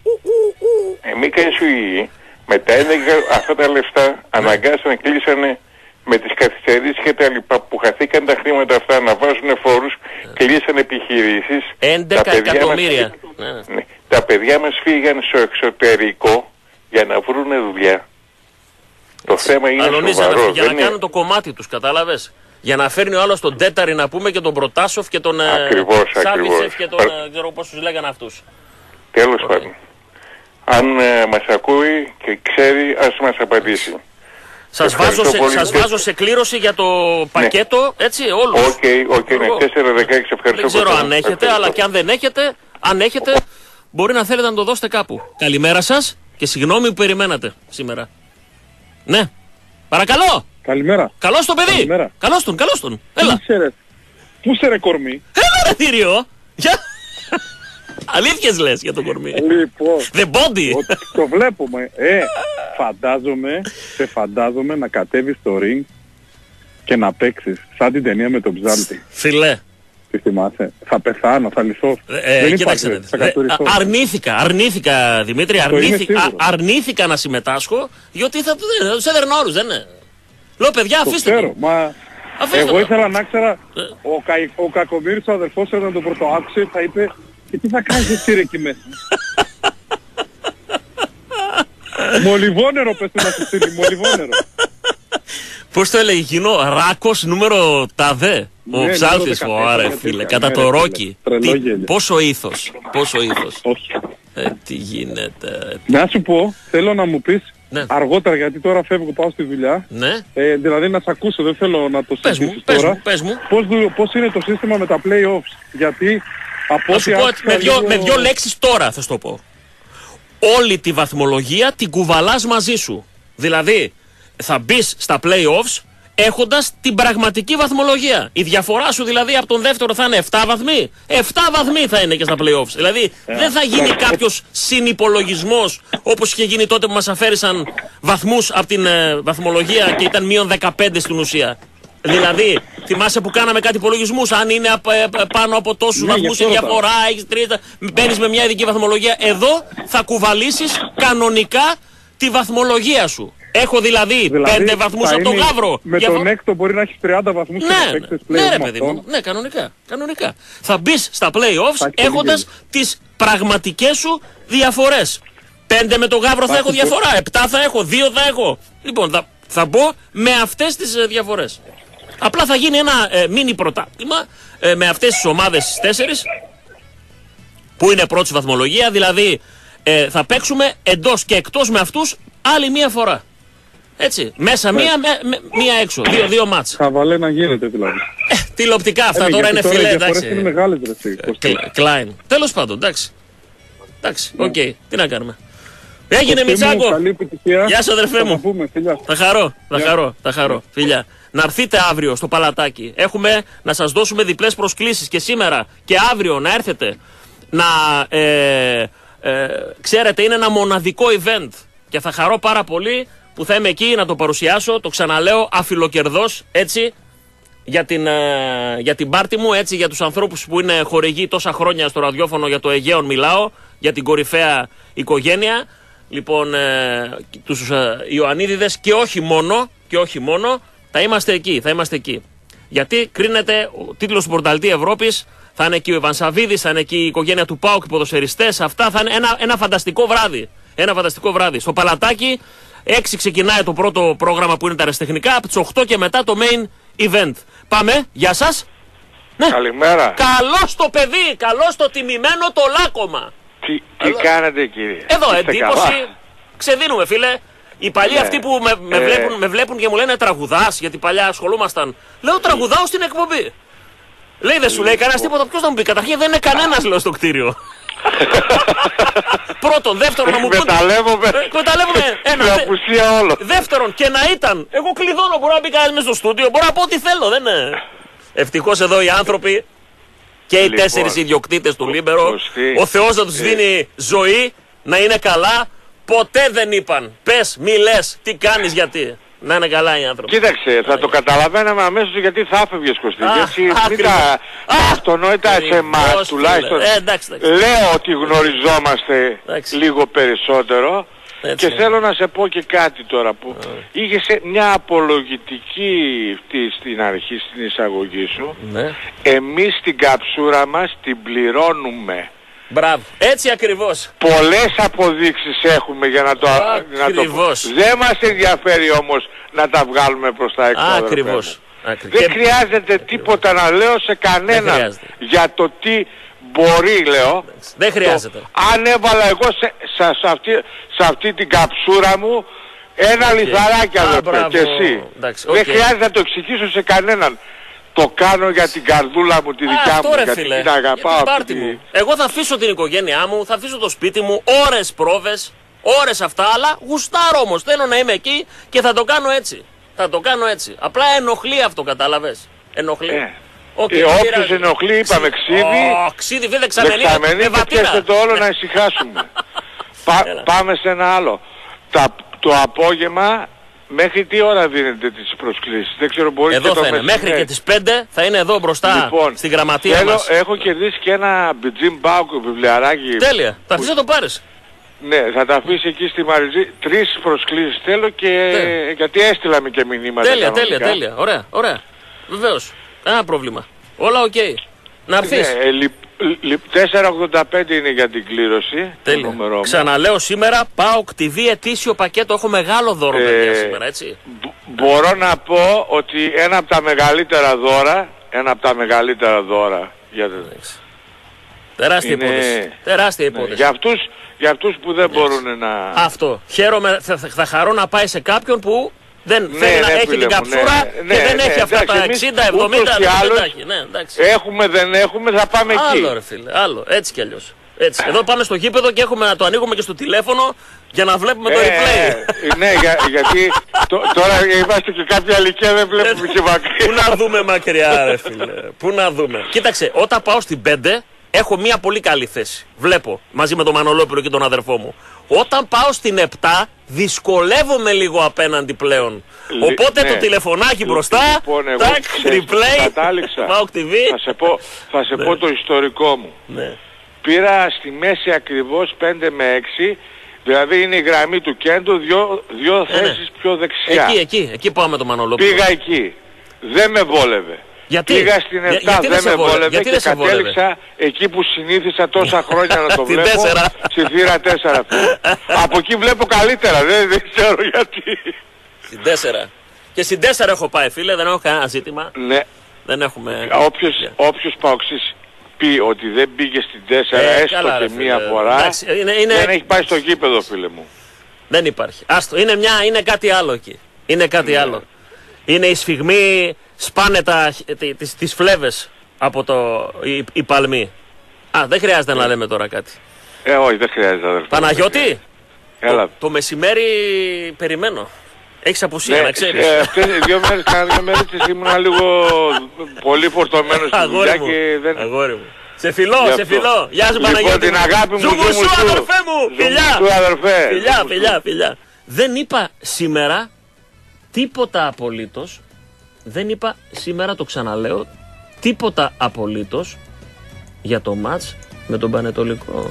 ε, μη κάνεις φυγή, με τα έντεκα αυτά τα λεφτά αναγκάσανε, κλείσανε με τις καθυστερήσεις και τα λοιπά που χαθήκαν τα χρήματα αυτά να βάζουν φόρους, κλείσανε επιχειρήσεις. έντεκα Τα παιδιά μας- εκατομμύρια. Ναι. Ναι. Τα παιδιά μας φύγαν στο εξωτερικό για να βρουν δουλειά. Το θέμα είναι Αλωνίζανε σοβαρό. για να δεν είναι- κάνουν το κομμάτι τους, κατάλαβες. Για να φέρνει ο άλλος τον Τέταρη να πούμε και τον Προτάσοφ και τον Σάβισεφ και τον. Δεν ξέρω πώς τους λέγανε αυτούς. Τέλος πάντων. Αν ε, μας ακούει και ξέρει, ας μας απαντήσει. Σας βάζω, σε, σας βάζω σε κλήρωση για το πακέτο, ναι. Έτσι, όλους. Οκ, okay, okay, ναι, τέσσερα δεκαέξι, ευχαριστώ. Δεν ξέρω αν έχετε, ευχαριστώ. Αλλά και αν δεν έχετε, αν έχετε, μπορεί να θέλετε να το δώσετε κάπου. Καλημέρα σας και συγγνώμη που περιμένατε σήμερα. Ναι, παρακαλώ. Καλημέρα. Καλώς το παιδί. Καλημέρα. Καλώς τον, καλώς τον. Έλα. Πού είσαι ρε, πού είσαι ρε κορμί. Έλα ρε θύριο. Αλήθειες λες για το κορμί. Λοιπόν, The body. το, το βλέπουμε. Ε, φαντάζομαι, σε φαντάζομαι να κατέβεις στο ring και να παίξεις σαν την ταινία με τον Ψάλτη. Φιλέ. Τι θυμάσαι. Θα πεθάνω, θα λυθώ. Ε, Δεν κοίταξε, υπάρχει, θα κατουριστώ. Ε, αρνήθηκα, αρνήθηκα Δημήτρη, αρνήθηκα, α, αρνήθηκα να συμμετάσχω γιατί θα τους έδερνα όλους, δεν είναι. Λέω παιδιά αφήστε το. Ξέρω, μα αφήστε εγώ το. ήθελα να ξέρω, ε. ο, Κα, ο Κακομοίρης ο αδερφός όταν τον πρωτοάκουσε θα είπε και τι θα κάνεις εσύ ρε εκεί μέσα. Μολυβόνερο πες του να σου στείλει, μολυβόνερο. Πώς το έλεγε εκείνο, Ράκος νούμερο ταδέ. Ο ναι, Ψάλτης, ωραία φίλε, κατά το Ρόκι. Πόσο ήθος, πόσο ήθος. Όχι. Ε, τι γίνεται. Να σου πω, θέλω να μου πεις ναι. αργότερα γιατί τώρα φεύγω, πάω στη δουλειά. Ναι. Ε, δηλαδή να σε ακούσω, δεν θέλω να το συζητήσεις πες τώρα. Μου, πες μου. Πώς, πώς είναι το σύστημα με τα play-offs. Γιατί από ό,τι με, δύο, λίγο... με δύο λέξεις τώρα θα σου το πω. Όλη τη βαθμολογία την κουβαλάς μαζί σου. Δηλαδή θα μπεις στα play-offs έχοντας την πραγματική βαθμολογία. Η διαφορά σου δηλαδή από τον δεύτερο θα είναι επτά βαθμοί. επτά βαθμοί θα είναι και στα play-offs. Δηλαδή yeah. δεν θα γίνει κάποιος συνυπολογισμός όπως είχε γίνει τότε που μας αφαίρεσαν βαθμούς από την ε, βαθμολογία και ήταν μείον δεκαπέντε στην ουσία. Δηλαδή, θυμάσαι που κάναμε κάτι υπολογισμούς, αν είναι απ, ε, πάνω από τόσους ναι, βαθμούς η διαφορά, έχεις τρίτα, μπαίνεις με μια ειδική βαθμολογία. Εδώ θα κουβαλήσεις κανονικά τη βαθμολογία σου. Έχω δηλαδή, δηλαδή πέντε βαθμούς από τον Γαύρο. Με Διαφο... τον έκτο μπορεί να έχει τριάντα βαθμούς ναι, και να παίξεις play-off. Ναι, ρε παιδί μου. Ναι, κανονικά. κανονικά. Θα μπεις στα play-offs έχοντας τις πραγματικές σου διαφορές. Πέντε με τον Γαύρο θα έχω διαφορά. Επτά θα έχω, δύο θα έχω. Λοιπόν, θα, θα μπω με αυτές τις ε, διαφορές. Απλά θα γίνει ένα ε, μίνι πρωτάθλημα ε, με αυτές τις ομάδες τις τέσσερις που είναι πρώτη βαθμολογία. Δηλαδή ε, θα παίξουμε εντός και εκτός με αυτούς άλλη μία φορά. Έτσι, μέσα ναι. μία, με, με, μία έξω, δύο, δύο μάτς. Χαβαλέ να γίνεται δηλαδή. Ε, τηλεοπτικά αυτά ε, τώρα είναι τώρα φιλέ, οι εντάξει. Είναι μεγάλες ρε. Κλάιν. Τέλος πάντων, εντάξει. Εντάξει, οκ, okay. Τι να κάνουμε. Έγινε Μιτσάκο. Γεια σου αδερφέ μου. Πούμε, θα χαρώ, θα χαρώ, θα χαρώ. Φιλιά. Να έρθετε αύριο στο Παλατάκι. Έχουμε να σας δώσουμε διπλές προσκλήσεις και σήμερα και αύριο να έρθετε. Να ε, ε, ξέρετε είναι ένα μοναδικό event και θα χαρώ πάρα πολύ που θα είμαι εκεί να το παρουσιάσω. Το ξαναλέω αφιλοκερδός έτσι για την, ε, για την πάρτι μου, έτσι για τους ανθρώπους που είναι χορηγοί τόσα χρόνια στο ραδιόφωνο για το Αιγαίον μιλάω, για την κορυφαία οικογένεια. Λοιπόν, ε, τους ε, Ιωαννίδηδες και όχι μόνο, και όχι μόνο, θα είμαστε εκεί, θα είμαστε εκεί. Γιατί κρίνεται ο τίτλος του Πορταλτή Ευρώπης, θα είναι εκεί ο Ιβανσαβίδης, θα είναι εκεί η οικογένεια του ΠΑΟΚ, οι ποδοσφαιριστές, αυτά θα είναι ένα, ένα φανταστικό βράδυ. Ένα φανταστικό βράδυ. Στο Παλατάκι, έξι ξεκινάει το πρώτο πρόγραμμα που είναι τα αεραστεχνικά, από τις οκτώ και μετά το main event. Πάμε, γεια σας. Ναι. Καλημέρα. Καλώς το παιδί, καλώς το τιμημένο το λάκωμα. Τι, τι κάνετε κύριε. Εδώ εντύπωση, ξεδίνουμε φίλε. Οι παλιοί ναι. αυτοί που με, με, ε... βλέπουν, με βλέπουν και μου λένε τραγουδάς, γιατί παλιά ασχολούμασταν. Λέω τραγουδάω στην εκπομπή. Λέει δεν σου λέει κανένας τίποτα, ποιος θα μου πει. Καταρχήν δεν είναι κανένας λέω στο κτίριο. Πρώτον, δεύτερον να μου πούν. Εκμεταλλεύομαι ένα. Δε... Δεύτερον, και να ήταν. Εγώ κλειδώνω, μπορώ να μπει κανένας μέσα στο στούντιο, μπορώ να πω ό,τι θέλω. Δεν είναι. Ευτυχώς εδώ οι άνθρωποι και οι λοιπόν, τέσσερις ιδιοκτήτες του Λίμπερο, ο Θεός να τους δίνει ζωή, να είναι καλά. Ποτέ δεν είπαν, πες, μη λες, τι κάνεις, γιατί. Να είναι καλά οι άνθρωποι. Κοίταξε, θα το καταλαβαίναμε αμέσως γιατί θα έφευγες Κωστή. Έτσι μην τα αυτονόητα σε εμάς τουλάχιστον. Ε, εντάξει, εντάξει. Λέω ότι γνωριζόμαστε εντάξει. λίγο περισσότερο. Έτσι. Και θέλω να σε πω και κάτι τώρα που ε. είχες μια απολογητική στην αρχή στην εισαγωγή σου. Ναι. Εμείς την καψούρα μας την πληρώνουμε. Μπράβο, έτσι ακριβώς. Πολλές αποδείξεις έχουμε για να το... Ακριβώς. Να το... Δεν μας ενδιαφέρει όμως να τα βγάλουμε προς τα έξω. Ακριβώς. Άκρη. Δεν Και... χρειάζεται τίποτα να λέω σε κανέναν για το τι μπορεί, λέω. Δεν χρειάζεται. Το, αν έβαλα εγώ σε, σε, σε, αυτή, σε αυτή την καψούρα μου ένα okay. λιθαράκι αδερφέ και εσύ. Εντάξει, okay. Δεν χρειάζεται να το εξηγήσω σε κανέναν. Το κάνω για την καρδούλα μου, τη δικιά αυτό, μου, ρε, γιατί φίλε, την αγαπάω. Για την μου. Εγώ θα αφήσω την οικογένειά μου, θα αφήσω το σπίτι μου, ώρες πρόβες, ώρες αυτά, αλλά γουστάρω όμως. Θέλω να είμαι εκεί και θα το κάνω έτσι. Θα το κάνω έτσι. Απλά ενοχλεί αυτό, κατάλαβες. Ενοχλεί. Ε. Okay, ε, όποιος ενοχλεί, είπαμε ξύδι, oh, ξύδι δεν δεξαμενή, και πιέστε το όλο να ησυχάσουμε. Πα, πάμε σε ένα άλλο. Τα, το απόγευμα, μέχρι τι ώρα δίνετε τις προσκλήσεις? Δεν ξέρω, μπορεί εδώ και θα το είναι. Μέχρι και τις πέντε θα είναι εδώ μπροστά λοιπόν, στη γραμματεία θέλω, μας. Έχω κερδίσει και ένα Μπιτζίν Μπάουκ βιβλιαράκι. Τέλεια. Που... Θα αφήσεις να το πάρεις. Ναι, θα τα αφήσει εκεί στη Μαριζή. Τρεις προσκλήσεις θέλω και... Ναι. Γιατί έστειλαμε και μηνύματα. Τέλεια, τέλεια, τέλεια. Ωραία, ωραία. Βεβαίως. Κανένα πρόβλημα. Όλα οκ. Okay. Να έρθεις. Ναι, λι, λι, τέσσερα ογδόντα πέντε είναι για την κλήρωση. Τέλεια. Ξαναλέω σήμερα, ΠΑΟΚ τι βι ετήσιο πακέτο. Έχω μεγάλο δώρο, ε, παιδιά, σήμερα, έτσι. Μπ, μπορώ να πω ότι ένα από τα μεγαλύτερα δώρα, ένα από τα μεγαλύτερα δώρα για το... Τεράστια είναι... υπόθεση. Τεράστια υπόθεση. Ναι, για, αυτούς, για αυτούς που δεν yes. μπορούν να... Αυτό. Χαίρομαι, θα, θα χαρώ να πάει σε κάποιον που δεν ναι, θέλει ναι, να έχει φίλε την καψούρα ναι, και ναι, δεν ναι, έχει ναι, αυτά εντάξει, τα εξήντα εβδομήντα. Ναι, έχουμε, δεν έχουμε, θα πάμε άλλο, εκεί. Άλλο ρε φίλε, άλλο. Έτσι κι αλλιώς. Έτσι. Εδώ πάμε στο γήπεδο και έχουμε να το ανοίγουμε και στο τηλέφωνο για να βλέπουμε το ε, replay. Ναι, για, γιατί το, τώρα είμαστε και κάποια ηλικία, δεν βλέπουμε και μακριά. Πού να δούμε μακριά ρε φίλε. Πού να δούμε. Κοίταξε, όταν πάω στην πέντε έχω μια πολύ καλή θέση. Βλέπω μαζί με τον Μανολόπουλο και τον αδερφό μου. Όταν πάω στην επτά δυσκολεύομαι λίγο απέναντι πλέον. Λ, Οπότε ναι. το τηλεφωνάκι Λ, μπροστά, λοιπόν, τάκ, replay, κατάληξα. ΠΑΟΚ τι βι. Θα σε πω, θα σε ναι. πω το ιστορικό μου. Ναι. Πήρα στη μέση ακριβώς πέντε με έξι, δηλαδή είναι η γραμμή του κέντρου, δύο, δύο ναι, θέσεις ναι. πιο δεξιά. Εκεί, εκεί, εκεί πάω με τον Μανολόπουλο. Πήγα εκεί. Δεν με βόλευε. Γιατί? Πήγα στην επτά, δεν με βόλευε και κατέληξα εκεί που συνήθισα τόσα χρόνια να το βλέπω, στη θύρα τέσσερα. Από εκεί βλέπω καλύτερα, δεν, δεν ξέρω γιατί. Στην τέσσερα. Και στην τέσσερα έχω πάει φίλε, δεν έχω κανένα ζήτημα. Ναι. Δεν έχουμε... Όποιος, yeah. όποιος παοξής πει ότι δεν πήγε στην τέσσερα ε, έστω καλά, και ρε, μία φορά, εντάξει, είναι, είναι... δεν έχει πάει στο γήπεδο φίλε μου. Δεν υπάρχει. Άστο, είναι, μια, είναι κάτι άλλο εκεί. Είναι κάτι yeah. άλλο. Είναι η σφιγμή, σπάνε τα, τις, τις φλέβες από το, η, η παλμή. Α, δεν χρειάζεται yeah. να λέμε τώρα κάτι. Ε, όχι, δεν χρειάζεται αδερφέ. Παναγιώτη, Έλα. Το, το μεσημέρι περιμένω. Έχεις απουσία, ναι, να ξέρεις. Ε, αυτές οι δύο μέρες, κάνα δύο μέρες ήμουν λίγο πολύ φορτωμένος στη δουλειά και δεν... Αγόρι μου. Σε φιλώ, σε φιλώ. Γεια σου Παναγιώτη. Λοιπόν, την αγάπη μου, ζούμου σου αδερφέ μου. Φιλιά. Αδερφέ. Φιλιά, φιλιά, φιλιά. Δεν είπα σήμερα τίποτα απολύτως. Δεν είπα σήμερα, το ξαναλέω, τίποτα απολύτως για το μάτς με τον Πανετολικό.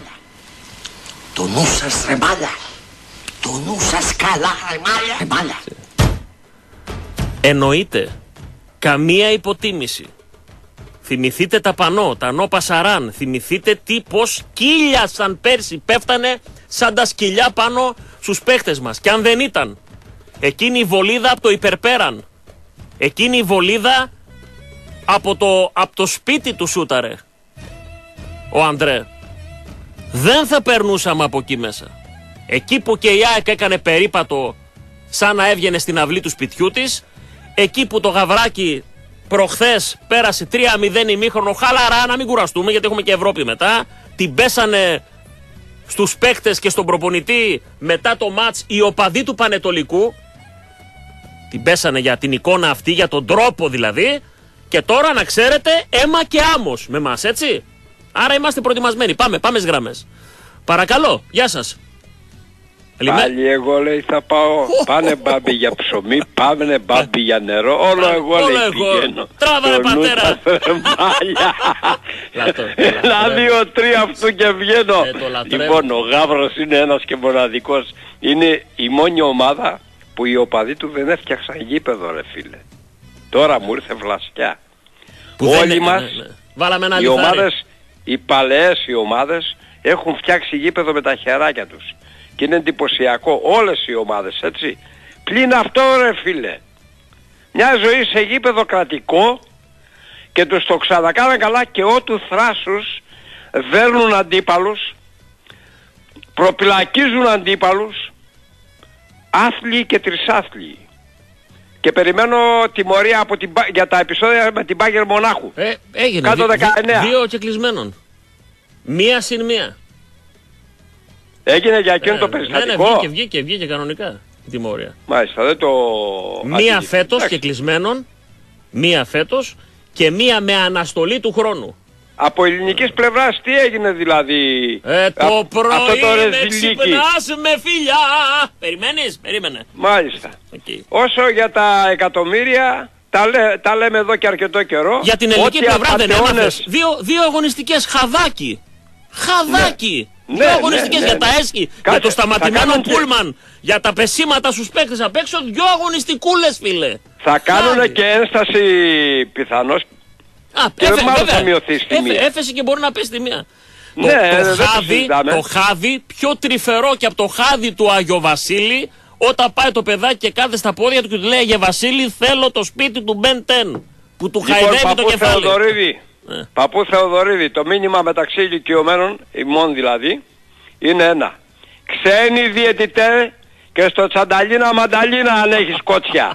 Το νου σας ρε μάλα. Το νου σας καλά ρε μάλα. Ρε μάλα. Εννοείται καμία υποτίμηση. Θυμηθείτε τα πανό, τα νό Πασαράν. Θυμηθείτε τι πως κύλιασαν πέρσι. Πέφτανε σαν τα σκυλιά πάνω στους παίχτες μας. Και αν δεν ήταν εκείνη η βολίδα από το υπερπέραν, εκείνη η βολίδα από το, από το σπίτι του σούταρε ο Αντρέ, δεν θα περνούσαμε από εκεί μέσα. Εκεί που και η ΑΕΚ έκανε περίπατο σαν να έβγαινε στην αυλή του σπιτιού της, εκεί που το Γαβράκι προχθές πέρασε τρία μηδέν ημίχρονο χαλαρά, να μην κουραστούμε γιατί έχουμε και Ευρώπη μετά, την πέσανε στους παίκτες και στον προπονητή μετά το μάτς οι οπαδοί του Πανετολικού, την πέσανε για την εικόνα αυτή, για τον τρόπο δηλαδή, και τώρα να ξέρετε αίμα και άμμος με μας, έτσι. Άρα είμαστε προετοιμασμένοι. Πάμε, πάμε στις γραμμές. Παρακαλώ, γεια σας. Πάλι εγώ λέει θα πάω, πάνε μπάμπι για ψωμί, πάνε μπάμπι για νερό, όλο εγώ λέει πηγαίνω. Τράβα ρε πατέρα. Ένα, δύο, τρία αυτού και βγαίνω. Λοιπόν, ο Γάβρος είναι ένας και μοναδικός. Είναι η μόνη ομάδα που οι οπαδοί του δεν έφτιαξαν γήπεδο ρε φίλε. Τώρα μου ήρθε βλαστιά. Όλοι μας, οι ομάδες, οι παλαιές οι ομάδες έχουν φτιάξει γήπεδο με τα χεράκια τους. Και είναι εντυπωσιακό όλες οι ομάδες, έτσι. Πλην αυτό ρε φίλε. μια ζωή σε γήπεδο κρατικό και τους το ξανακάνε καλά και ότου θράσους δέρνουν αντίπαλους, προπυλακίζουν αντίπαλους, άθλιοι και τρισάθλιοι. Και περιμένω τιμωρία από την, για τα επεισόδια με την Μπάγερ Μονάχου. Ε, έγινε. Κάτω δεκαεννέα. Δύο και κλεισμένων. Μία συν μία. Έγινε για εκείνο ε, το περιστατικό. Ναι, ναι, βγήκε, βγήκε, βγήκε κανονικά η τιμωρία. Μάλιστα, δεν το... Μία φέτος και κλεισμένων, μία φέτος και μία με αναστολή του χρόνου. Από ελληνικής πλευράς τι έγινε δηλαδή? Ε, το Α, πρωί το με ξυπνάς με φιλιά. Περιμένεις, περίμενε. Μάλιστα. Okay. Όσο για τα εκατομμύρια, τα, λέ, τα λέμε εδώ και αρκετό καιρό. Για την ελληνική πλευρά δεν απατεώνες... έμαθες. Δύο, δύο αγωνιστικές, χαδάκι. Χαδάκι. Ναι. Δύο ναι, αγωνιστικές ναι, για ναι. τα έσχη, Κάτσε, για το σταματημένο και... πούλμαν, για τα πεσήματα στους παίκτες απ' έξω. Δύο αγωνιστικούλες, φίλε. Θα κάνουν και ένσταση πιθανώς. Α, και έφε, μάλλον βέβαια, θα μειωθεί στη έφε, μία. έφεση και μπορεί να πέσει στη μία. Ναι, το, το, χάδι, το, το χάδι, πιο τρυφερό και από το χάδι του Άγιο Βασίλη, όταν πάει το παιδάκι και κάθεται στα πόδια του και του λέει Αγιε Βασίλη, θέλω το σπίτι του Μπεν Τεν, που του λοιπόν, χαϊδεύει το κεφάλι. Θεοδωρίδη, ε. Παππού Θεοδωρίδη, το μήνυμα μεταξύ ηλικιωμένων, ημών δηλαδή, είναι ένα. Ξένοι διαιτητέ και στο τσανταλίνα μανταλίνα αν έχεις κότσια.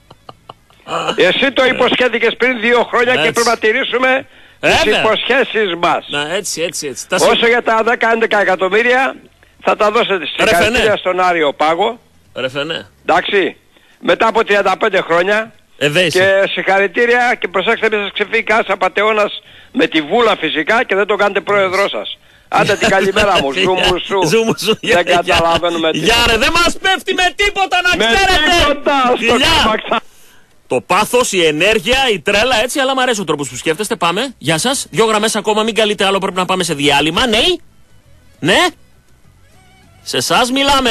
Εσύ το υποσχέθηκες πριν δύο χρόνια έτσι. Και πρέπει να τηρήσουμε τις υποσχέσεις μας. Να, έτσι, έτσι, έτσι. Όσο για τα δέκα έντεκα εκατομμύρια θα τα δώσετε συγχαρητήρια στον Άριο Πάγο. Ρεφενέ. Εντάξει. Μετά από τριάντα πέντε χρόνια. Εδέηση. Και συγχαρητήρια και προσέξτε μην σας ξεφύγει κανένας απατεώνας με τη βούλα φυσικά και δεν το κάνετε πρόεδρό σας. Άντε την καλημέρα μου, ζούμου σου. Ζούμου σου. Δεν καταλαβαίνουμε τίποτα. Για ρε, δεν μας πέφτει με τίποτα να με ξέρετε. Τίποτα, το πάθος, η ενέργεια, η τρέλα, έτσι, αλλά μου αρέσει ο τρόπος που σκέφτεστε. Πάμε, γεια σας. Δυο γραμμές ακόμα, μην καλείτε άλλο, πρέπει να πάμε σε διάλειμμα. Ναι, ναι. Σε εσάς μιλάμε.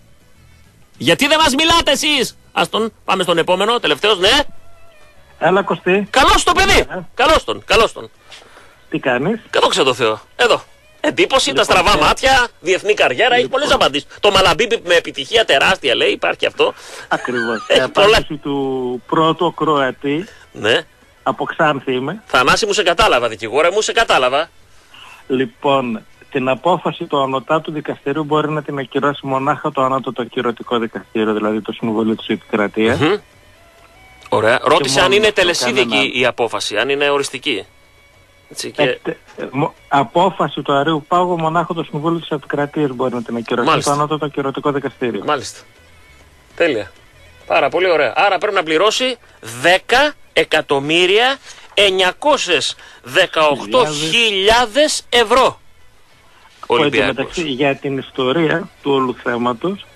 Γιατί δεν μας μιλάτε εσείς? Άστον, πάμε στον επόμενο, τελευταίος, ναι. Έλα Κωστή. Καλώς το παιδί. Ε. Καλώς τον, καλώς τον. Τι κάνεις? Κατόξε το Θεό. Εδώ. Εντύπωση, λοιπόν, τα στραβά ε... μάτια, διεθνή καριέρα, λοιπόν. Έχει πολλές απαντήσεις. Το Μαλαμπίμπι με επιτυχία τεράστια λέει, υπάρχει αυτό. Ακριβώς. Η απάντηση του πρώτου Κροατή. Ναι. Από Ξάνθη είμαι. Θανάση μου σε κατάλαβα, δικηγόρε μου, σε κατάλαβα. Λοιπόν, την απόφαση του ανωτάτου δικαστηρίου μπορεί να την ακυρώσει μονάχα το ανώτατο ακυρωτικό δικαστήριο, δηλαδή το Συμβούλιο της Επικρατείας. Mm-hmm. Ωραία. Ρώτησε αν είναι τελεσίδικη η απόφαση, αν είναι οριστική. Έτσι, και... ε, τε, μο, απόφαση του Αρείου Πάγου μονάχα το Συμβούλιο της Επικρατείας μπορεί να την ακυρώσει. Μάλιστα. Το ανώτατο ακυρωτικό δικαστήριο. Μάλιστα. Τέλεια. Πάρα πολύ ωραία. Άρα πρέπει να πληρώσει δέκα εκατομμύρια εννιακόσιες δεκαοκτώ χιλιάδες ευρώ. Ολυμπιακός. Για την ιστορία του όλου θέματος,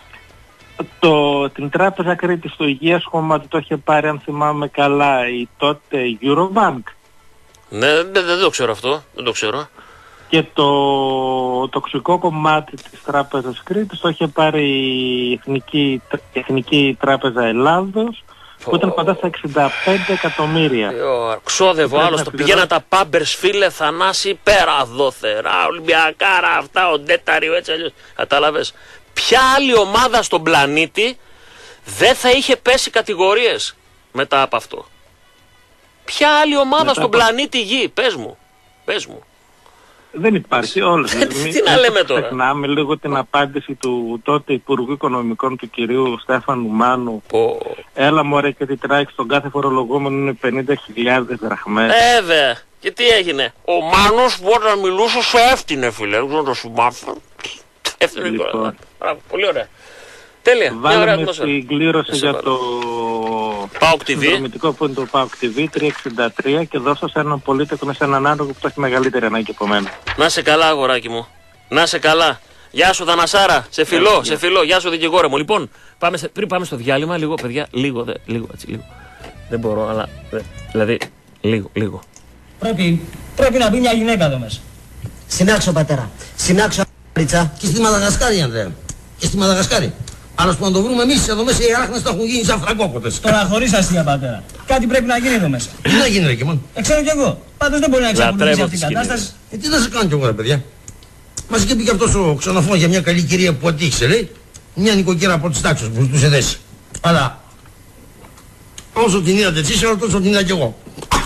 το, την Τράπεζα Κρήτης στο Υγείας κομμάτι το είχε πάρει, αν θυμάμαι καλά, η τότε Eurobank. Ναι, δεν, δεν το ξέρω αυτό, δεν το ξέρω. Και το τοξικό κομμάτι της Τράπεζας Κρήτης το είχε πάρει η Εθνική, η Εθνική Τράπεζα Ελλάδος, που ήταν κοντά στα εξήντα πέντε εκατομμύρια. Ξόδευε ο άλλος, το πηγαίνα τα πάμπερς φίλε, Θανάση, πέρα δόθερα, Ολυμπιακάρα, αυτά, ο Ντέταριο, έτσι αλλιώς. Κατάλαβες. Ποια άλλη ομάδα στον πλανήτη δεν θα είχε πέσει κατηγορίες μετά από αυτό? Ποια άλλη ομάδα μετά στον από... πλανήτη Γη, πες μου, πες μου. Δεν υπάρχει όλες. Τι να λέμε τώρα. Ξεχνάμε λίγο την απάντηση του τότε Υπουργού Οικονομικών του κυρίου Στέφανου Μάνου. Oh. Έλα μωρέ και τι τράχει στον κάθε φορολογούμενο είναι πενήντα χιλιάδες δραχμές. Βέβαια. Και τι έγινε? Ο Μάνος που όταν μιλούσε σε έφτινε φίλε. Δεν το σου μάθω. Έφτινε λοιπόν. Τώρα. Πολύ ωραία. Τέλεια. Βάλαμε στην κλήρωση για το ΠΑΟΚ τι βι. Συνδρομητικό που είναι το ΠΑΟΚ τι βι τριακόσια εξήντα τρία και δώσα σε έναν πολίτικο, σε έναν άνθρωπο που το έχει μεγαλύτερη ανάγκη από μένα. Να σε καλά αγοράκι μου. Να σε καλά. Γεια σου Δανασάρα. Σε φιλώ, σε φιλώ. Γεια σου δικηγόρε μου. Λοιπόν, πάμε σε, πριν πάμε στο διάλειμμα, λίγο παιδιά, λίγο, δε, λίγο, έτσι, λίγο. Δεν μπορώ, αλλά, δε, δηλαδή, λίγο, λίγο. Πρέπει, πρέπει να μπει μια γυναίκα εδώ μέσα. Συνάξω πατέρα. Συνάξω ρίτσα. Και στη Μαδαγασκάρη, Ανδρέα. Και στη Μαδαγασκάρη. Άλλος που να το βρούμε εμείς εδώ μέσα οι αράχνες θα έχουν γίνει σαν φραγκόποτες. Τώρα χωρίς αστεία πατέρα. Κάτι πρέπει να γίνει εδώ μέσα. Τι να γίνει ρε και μόνο. Ε, ξέρω κι εγώ. Πάντως δεν μπορεί να εξακολουθήσει αυτή η κατάσταση. Ε, τι να σε κάνω κι εγώ ρε παιδιά. Μας είχε πει και αυτός ο ξενοφώνος για μια καλή κυρία που ατύχησε λέει. Μια νοικοκύρα από τις τάξεις που ζητούσε θέση. Αλλά Όσο την είδατε εσείς, τόσο την είδα κι εγώ.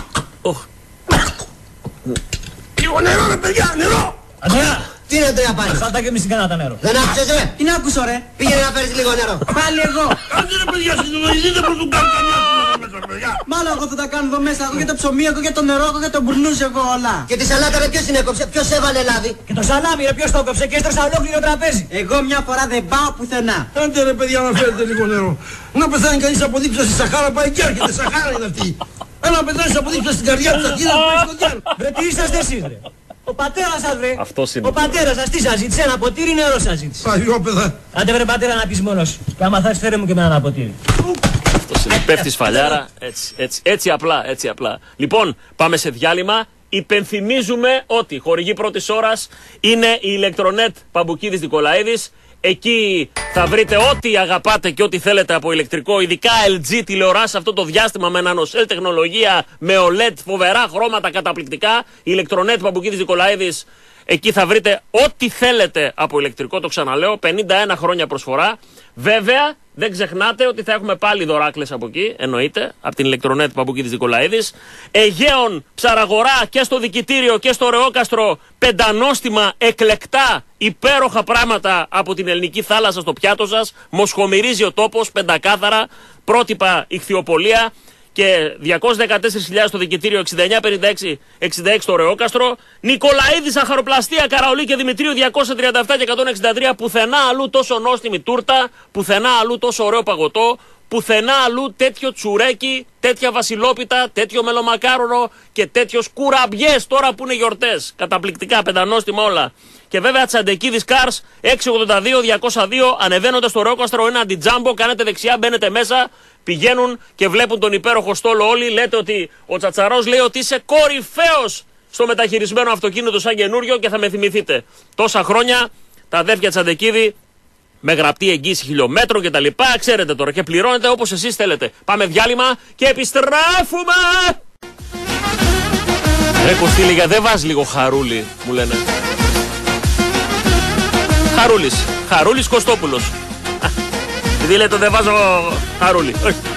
Λίγο νερό ρε παιδιά, νερό! Αντρέα! Τι είναι τρία πάλι? Σάτα και εμείς την κάνατε νερό. Δεν άκουσες ρε? Τι να ακούσω ρε? Πήγαινε να φέρεις λίγο νερό. Πάλι εγώ! Κάντε ρε παιδιά, συντονίζετε πως του κάνουν καμιά μέσα παιδιά. Μάλλον εγώ θα τα κάνω εδώ μέσα, εγώ για το ψωμί, εγώ για το νερό, εγώ για το μπουρνούς, εγώ όλα. Και τη σαλάτα ρε ποιος την έκοψε, ποιος έβαλε λάδι? Και το σαλάμι ρε ποιος το έκοψε και έστρωσα ολόκληρο τραπέζι. Εγώ μια φορά δεν πάω πουθενά. Κάντε ρε παιδιά να φέρετε λίγο νερό. Να πεθάνει κανείς από δίψα στη Σαχάρα, πάει και έρχεται, Σαχάρα είναι αυτή. Ένα πεθάνεις από δίψα στην καρδιά της Αθήνας, πάει στο διάλο. Ρε τι είσαστε εσείς ρε? Ο πατέρας σας βρε. Αυτός είναι. Ο πατέρας σας τι σας ζήτησε, ένα ποτήρι νερό σας ζήτησε. Παλιόπαιδα. Άντε βρε πατέρα να πεις μόνος. Και άμα θες φέρε μου και με ένα ποτήρι. Αυτός είναι. Πέφτει σφαλιάρα. Έτσι, έτσι, έτσι απλά, έτσι απλά. Λοιπόν, πάμε σε διάλειμμα. Υπενθυμίζουμε ότι χορηγή πρώτης ώρας είναι η ηλεκτρονέτ Παμπουκίδης Νικολαίδης. Εκεί θα βρείτε ό,τι αγαπάτε και ό,τι θέλετε από ηλεκτρικό, ειδικά ελ τζι τηλεοράσεις αυτό το διάστημα με νανοσέλ τεχνολογία, με ο ελ ι ντι, φοβερά χρώματα καταπληκτικά. Ηλεκτρονέτ Παμπουκίδης Νικολαίδης, εκεί θα βρείτε ό,τι θέλετε από ηλεκτρικό, το ξαναλέω, πενήντα ένα χρόνια προσφορά. Βέβαια, δεν ξεχνάτε ότι θα έχουμε πάλι δωράκλες από εκεί, εννοείται, από την ηλεκτρονέτ Παμπουκίδης Νικολαίδης. Αιγαίων, ψαραγορά και στο δικητήριο και στο Ρεόκαστρο, πεντανόστιμα, εκλεκτά, υπέροχα πράγματα από την ελληνική θάλασσα στο πιάτο σας. Μοσχομυρίζει ο τόπος, πεντακάθαρα, πρότυπα ιχθυοπολία και διακόσιες δεκατέσσερις χιλιάδες στο δικητήριο, εξήντα εννιά πενήντα έξι εξήντα έξι στο Ρεόκαστρο. Νικολαίδη Ζαχαροπλαστεία, Καραολί και Δημητρίου διακόσια τριάντα επτά και εκατόν εξήντα τρία. Πουθενά αλλού τόσο νόστιμη τούρτα, πουθενά αλλού τόσο ωραίο παγωτό, πουθενά αλλού τέτοιο τσουρέκι, τέτοια βασιλόπιτα, τέτοιο μελομακάρονο και τέτοιος κουραμπιές τώρα που είναι γιορτές. Καταπληκτικά, πεντανόστιμα όλα. Και βέβαια Τσαντεκίδης Cars έξι ογδόντα δύο διακόσια δύο, ανεβαίνοντας στο Ρεόκαστρο ένα αντιτζάμπο, κάνετε δεξιά, μπαίνετε μέσα, πηγαίνουν και βλέπουν τον υπέροχο στόλο όλοι. Λέτε ότι ο Τσατσαρός λέει ότι είσαι κορυφαίος στο μεταχειρισμένο αυτοκίνητο σαν καινούριο και θα με θυμηθείτε. Τόσα χρόνια τα αδέρφια Τσαντεκίδη με γραπτή εγγύηση χιλιόμετρων και τα λοιπά, ξέρετε τώρα, και πληρώνετε όπως εσείς θέλετε. Πάμε διάλειμμα και επιστρέφουμε! Ρε Κωστήλια, δεν βάζει λίγο χαρούλι, μου λένε. Χαρούλης, Χαρούλης Κωστόπουλος. Τι λέτε, δεν βάζω χαρούλι.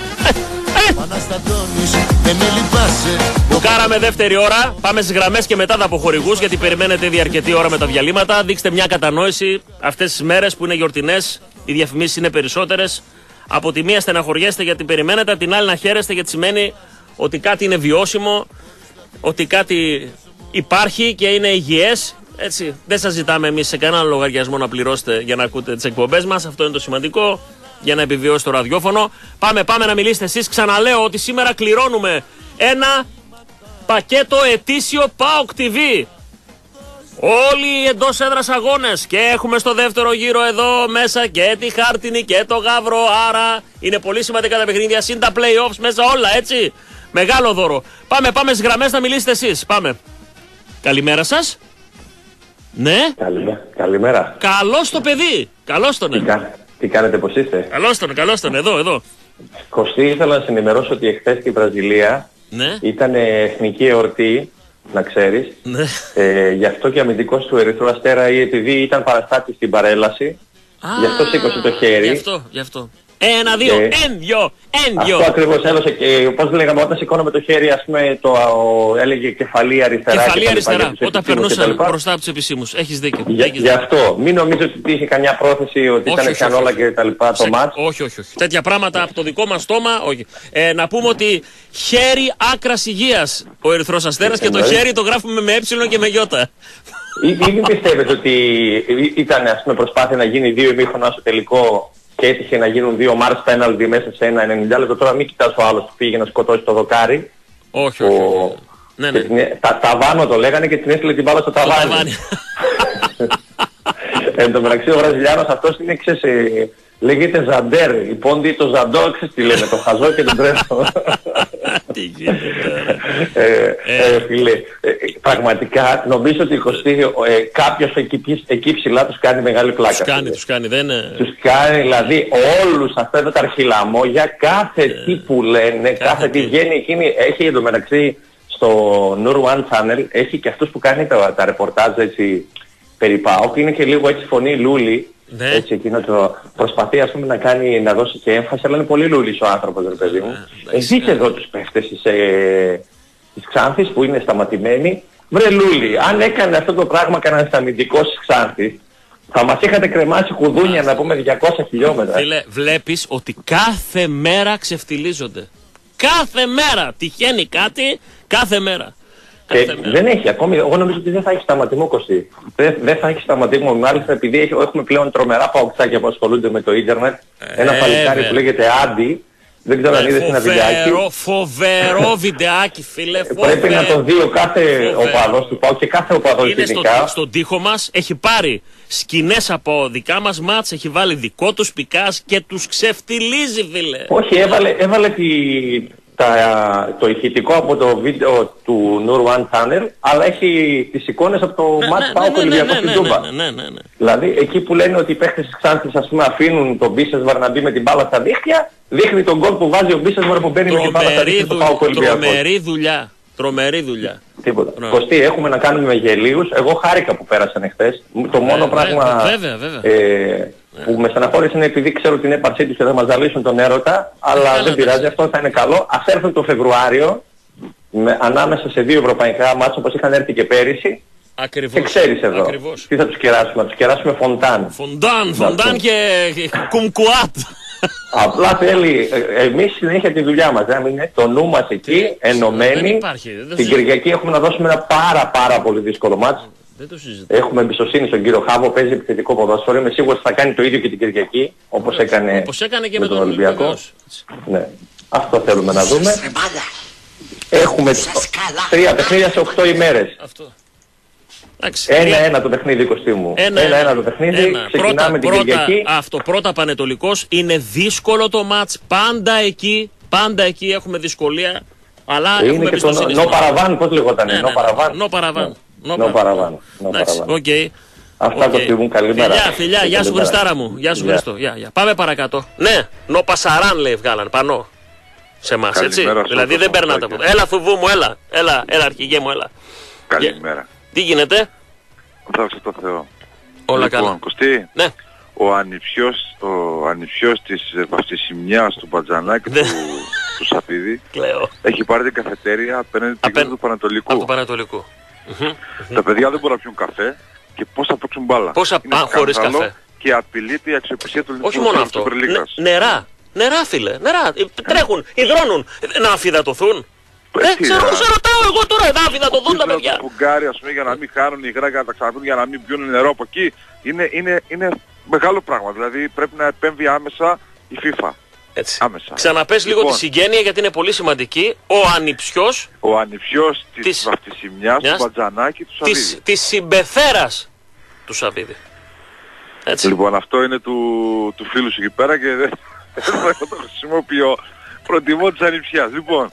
Που κάραμε δεύτερη ώρα. Πάμε στις γραμμές και μετά θα αποχορηγούς, γιατί περιμένετε ήδη αρκετή ώρα με τα διαλύματα. Δείξτε μια κατανόηση αυτές τις μέρες που είναι γιορτινές. Οι διαφημίσεις είναι περισσότερες. Από τη μία στεναχωριέστε γιατί περιμένετε, την άλλη να χαίρεστε γιατί σημαίνει ότι κάτι είναι βιώσιμο, ότι κάτι υπάρχει και είναι υγιές. Έτσι, δεν σας ζητάμε εμείς σε κανέναν λογαριασμό να πληρώσετε για να ακούτε τις εκπομπές μας. Αυτό είναι το σημαντικό για να επιβιώσει το ραδιόφωνο. Πάμε, πάμε να μιλήσετε εσείς. Ξαναλέω ότι σήμερα κληρώνουμε ένα πακέτο ετήσιο ΠΑΟΚ τι βι. Όλοι οι εντός έδρας αγώνες και έχουμε στο δεύτερο γύρο εδώ μέσα και τη Χάρτινη και το Γαύρο. Άρα είναι πολύ σημαντικά τα παιχνίδια, συν τα play-offs μέσα όλα, έτσι. Μεγάλο δώρο. Πάμε, πάμε στις γραμμές να μιλήσετε εσείς. Πάμε. Καλημέρα σας. Ναι. Καλημέρα. Καλημέρα. Καλώς το παιδί. Καλώς τον. Τι, κα... Τι κάνετε, πώς είστε? Καλώς τον, καλώς τον. Εδώ, εδώ. Κωστή, ήθελα να σε ενημερώσω ότι εχθές στη Βραζιλία ναι. ήταν εθνική εορτή, να ξέρεις. Ναι. Ε, γι' αυτό και ο αμυντικός του Ερυθρού Αστέρα, ή επειδή ήταν παραστάτης στην παρέλαση, Α, γι' αυτό σήκωσε το χέρι. Γι' αυτό, γι' αυτό. Ένα, δύο, και... εν, δυο, εν, δυο. Αυτό ακριβώς έδωσε και πώς λέγαμε, όταν σηκώναμε το χέρι, ας πούμε, το, ο, έλεγε κεφαλή αριστερά. Κεφαλή αριστερά, όταν περνούσαν μπροστά από τους επισήμους. Έχεις δίκιο. Για, Έχεις γι' αυτό. Μην νομίζω ότι είχε καμιά πρόθεση ότι όχι, ήταν πιαν όλα και τα λοιπά το μάτς. Όχι, όχι, όχι. Τέτοια πράγματα από το δικό μας στόμα, όχι. Ε, να πούμε ότι χέρι άκρας υγείας ο Ερυθρός Αστέρας και το χέρι το γράφουμε με ε και με γιώτα. Ή μην πιστεύετε ότι ήταν, ας πούμε, προσπάθεια να γίνει δύο ημίχρονα στο τελικό και έτυχε να γίνουν δύο μάρς πέναλτι μέσα σε ένα ενενήντα λεπτό. Τώρα μην κοιτάς ο άλλος που πήγε να σκοτώσει το δοκάρι. Όχι, ο... όχι. Ναι, ναι. Την... Τα, ταβάνο το λέγανε και την έστειλε την μπάλα στο ταβάνι. ταβάνι. Εν τω μεταξύ ο Βραζιλιάνος αυτός είναι, ξέρεις, λέγεται Ζαντέρ. Οι πόντιοι το Ζαντό, ξέρεις τι λένε, το χαζό και τον τρέφο. Τι γίνεται. Φίλε, πραγματικά νομίζω ότι κάποιος εκεί ψηλά τους κάνει μεγάλη πλάκα. Τους κάνει, τους κάνει, δεν είναι... Τους κάνει, δηλαδή όλους αυτά εδώ τα αρχιλαμόγια, κάθε τι που λένε, κάθε τι βγαίνει εκείνη, έχει εντωμεταξύ στο Nur One Channel, έχει και αυτούς που κάνει τα ρεπορτάζ έτσι περί ΠΑΟΚ, είναι και λίγο έτσι φωνή Λούλη. Ναι. Έτσι, εκείνο το προσπαθεί ας πούμε να κάνει, να δώσει και έμφαση, αλλά είναι πολύ λούλης ο άνθρωπος, ρε παιδί μου. Ε, Δείτε εδώ τους παίχτες της, ε, της Ξάνθης που είναι σταματημένοι. Βρε Λούλη, αν έκανε αυτό το πράγμα κανένας αμυντικός της Ξάνθης, θα μας είχατε κρεμάσει κουδούνια να πούμε διακόσια χιλιόμετρα. Φίλε, βλέπεις ότι κάθε μέρα ξεφτιλίζονται. Κάθε μέρα τυχαίνει κάτι, κάθε μέρα. Και κάθε δεν μέρα. Έχει ακόμη, εγώ νομίζω ότι δεν θα έχει σταματημό, Κωστή. Δεν, δεν θα έχει σταματημό, μάλιστα επειδή έχει, έχουμε πλέον τρομερά παοξάκια που ασχολούνται με το ίντερνετ. Ε, ένα παλικάρι που λέγεται Άντι. Δεν ξέρω αν είδες ένα βιντεάκι. Φοβερό βιντεάκι, φίλε. Φοβερό. Πρέπει να το δει ο κάθε οπαδός του ΠΑΟΚ και κάθε οπαδός γενικά. Είναι στο, στον τοίχο μας, έχει πάρει σκηνές από δικά μας μάτς, έχει βάλει δικό τους πικάς και τους ξεφτιλίζει, φίλε. Όχι, έβαλε, έβαλε τη, τα, το ηχητικό από το βίντεο του Nur One Channel, αλλά έχει τις εικόνες από το ναι, μάτς ναι, ΠΑΟΚ Ολυμπιακός στην Τούμπα. Δηλαδή εκεί που λένε ότι οι παίχτες της Ξάνθης ας πούμε αφήνουν τον Μπίσεσβαρ να μπει με την μπάλα στα δίχτυα, δείχνει τον γκολ που βάζει ο Μπίσεσβαρ που μπαίνει με την μπάλα στα δίχτυα του ΠΑΟΚ Ολυμπιακός. Τρομερή δουλειά. Τρομερή δουλειά. Τίποτα. Ναι. Κωστή, έχουμε να κάνουμε με γελίους. Εγώ χάρηκα που πέρασαν εχθές. Το μόνο βέβαια, πράγμα βέβαια, βέβαια. Ε, που με στεναχώρησε είναι επειδή ξέρω την έπαρσή τους και θα μας ζαλίσουν τον έρωτα, αλλά ε, δεν πειράζει, αυτό θα είναι καλό. Ας έρθουν το Φεβρουάριο με, ανάμεσα σε δύο ευρωπαϊκά μάτς όπως είχαν έρθει και πέρυσι. Ακριβώς. Και ξέρεις εδώ, ακριβώς. Τι θα τους κεράσουμε, να τους κεράσουμε φοντάν. Φοντάν, φοντάν και κουμκουάτ. Απλά θέλει ε, εμείς συνέχεια τη δουλειά μας, να είναι το νου μας εκεί, ενωμένοι. Την Κυριακή έχουμε να δώσουμε ένα πάρα πάρα πολύ δύσκολο μάτς. Δεν το έχουμε εμπιστοσύνη στον κύριο Χάβο, παίζει επιθετικό ποδόσφαιρο. Είμαι σίγουρος ότι θα κάνει το ίδιο και την Κυριακή, όπως έκανε, όπως έκανε και με τον, τον Ολυμπιακό. Ολυμπιακό. Ναι. Αυτό θέλουμε να δούμε. Έχουμε τρία παιχνίδια σε οκτώ ημέρες. Αυτό. Ένα-ένα το παιχνίδι, Κωστή μου. Ένα-ένα το παιχνίδι. Ένα. Ξεκινάμε πρώτα, την πρώτα, Κυριακή. Αυτό, πρώτα Πανετολικός. Είναι δύσκολο το μάτς. Πάντα εκεί, πάντα εκεί έχουμε δυσκολία. Αλλά είναι έχουμε και το νο παραβάν, πώς λεγότανε. Νο παραβάν. Νο παραβάν. Νο παραβάν. Οκ. Αυτά το μου, καλημέρα. Φιλιά, φιλιά, γεια σου Χριστάρα μου. Γεια σου Χριστό. Πάμε παρακάτω. Ναι, νο πασαράν λέει βγάλαν πανώ. Σε εμάς, έτσι. Δηλαδή δεν περνάτε από εδώ. Έλα φουβού μου, έλα. Έλα, έλα αρχηγέ μου, έλα. Καλημέρα. Τι γίνεται? Δόξα τω Θεώ. Όλα λοιπόν, καλά. Κωστή, ναι. ο ανιψιός, ο ανιψιός της βαφτισιμιάς του Μπατζανάκη του, του Σαπίδη έχει πάρει την καφετέρια απέναντι την Απέν... του Πανατολικού. Από του Πανατολικού. Τα παιδιά δεν μπορούν να πιούν καφέ και πώς θα παίξουν μπάλα. Πώς θα πάνε χωρίς καφέ. Και απειλείται η αξιοπιστία του ελληνικού. Όχι μόνο αυτό. Νε, νερά. Νερά φίλε. Νερά. Τρέχουν, υδρώνουν. Να αφυδατωθούν. Ε, ξέρω, σε ρωτάω εγώ τώρα, εδώ αφυδατωθούν τα παιδιά. Τα φουγκάρια, ας πούμε, για να μην χάνουν υγρά και να τα ξαναπούν, για να μην πιούν νερό από εκεί. Είναι, είναι, είναι μεγάλο πράγμα. Δηλαδή πρέπει να επέμβει άμεσα η FIFA. Έτσι. Άμεσα. Ξαναπες λοιπόν, λίγο τη συγγένεια γιατί είναι πολύ σημαντική. Ο ανιψιός. Ο ανιψιός της, της βαφτισιμιάς του Μπατζανάκη του Σαββίδη. Της, της συμπεθέρας του Σαββίδη. Έτσι. Λοιπόν, αυτό είναι του, του φίλου σου εκεί πέρα και δεν θα το χρησιμοποιώ. Προτιμώ της ανιψιάς. Λοιπόν.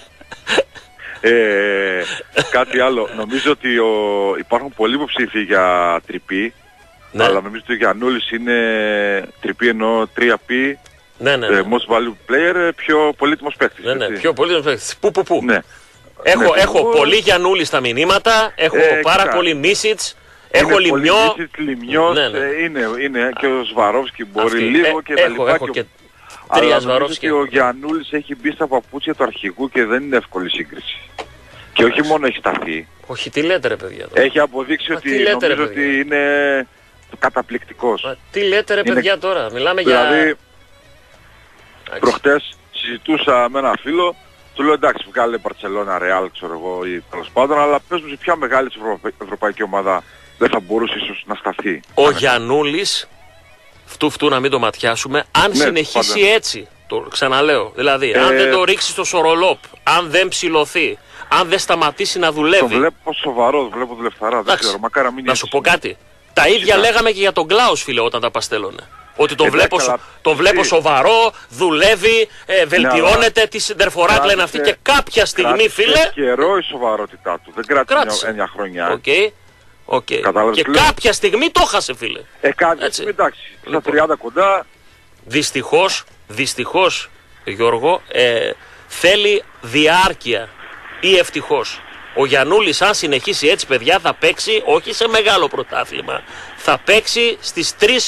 Ε, κάτι άλλο. Νομίζω ότι ο, υπάρχουν πολλοί υποψήφοι για τριπή. Ναι. Αλλά νομίζω ότι ο Γιαννούλης είναι τριπή εννοώ τρία πι. Ναι, ναι, ναι. Ε, most valuable player, πιο πολύτιμος παίκτης. Ναι, ναι, πιο πολύτιμος παίκτης. Πού, πού, πού. Ναι. Έχω, ναι, έχω εγώ... πολύ Γιαννούλη στα μηνύματα, έχω ε, πάρα κοιτά. πολύ Μίσιτς, έχω Λιμιό. Μίσιτς, Λιμιός, ναι, ναι. Ε, είναι, είναι και ο Σβαρόφσκι μπορεί Αυτή. λίγο ε, και έχω, τα λοιπά. Έχω και... και αλλά νομίζω ότι ο Γιαννούλης έχει μπει στα παπούτσια του αρχηγού και δεν είναι εύκολη σύγκριση. Και όχι μόνο έχει σταθεί. Όχι, τι λέτε ρε παιδιά τώρα. Έχει αποδείξει Μα, ότι λέτε, νομίζω ότι είναι καταπληκτικός. Μα, τι λέτε ρε είναι... παιδιά τώρα, μιλάμε δηλαδή, για... προχτές συζητούσα με ένα φίλο, του λέω εντάξει βγάλε Μπαρτσελώνα, Ρεάλ ξέρω εγώ ή τέλος πάντων, αλλά πες μου σε ποια μεγάλη ευρωπαϊκή ομάδα δεν θα μπορούσε ίσως να σταθεί. Ο Γιαννούλης, φτού φτού να μην το ματιάσουμε, αν ναι, συνεχίσει πάντα. έτσι, το ξαναλέω, δηλαδή ε... αν δεν το ρίξει στο σορολόπ, αν δεν ψηλωθεί, αν δεν σταματήσει να δουλεύει. Το βλέπω σοβαρό, βλέπω δουλευταρά, δεν ξέρω, μακάρα μην να σου πω κάτι. Τα ίδια λέγαμε και για τον Κλάους φίλε όταν τα παστέλωνε. Ότι τον, ε, βλέπω, καλά, τον βλέπω σοβαρό, δουλεύει, ε, βελτιώνεται, ναι, τη συντερφοράκλα είναι αυτή και κάποια στιγμή φίλε... Κράτησε καιρό η σοβαρότητά του, δεν κράτησε εννιά χρόνια. Okay. Okay. Και λέω. κάποια στιγμή το χάσε φίλε. Ε, κάποια στιγμή εντάξει, στα τριάντα κοντά. Δυστυχώς, δυστυχώς Γιώργο, ε, θέλει διάρκεια ή ευτυχώς. Ο Γιαννούλης αν συνεχίσει έτσι παιδιά θα παίξει όχι σε μεγάλο πρωτάθλημα. Θα παίξει στις τρεις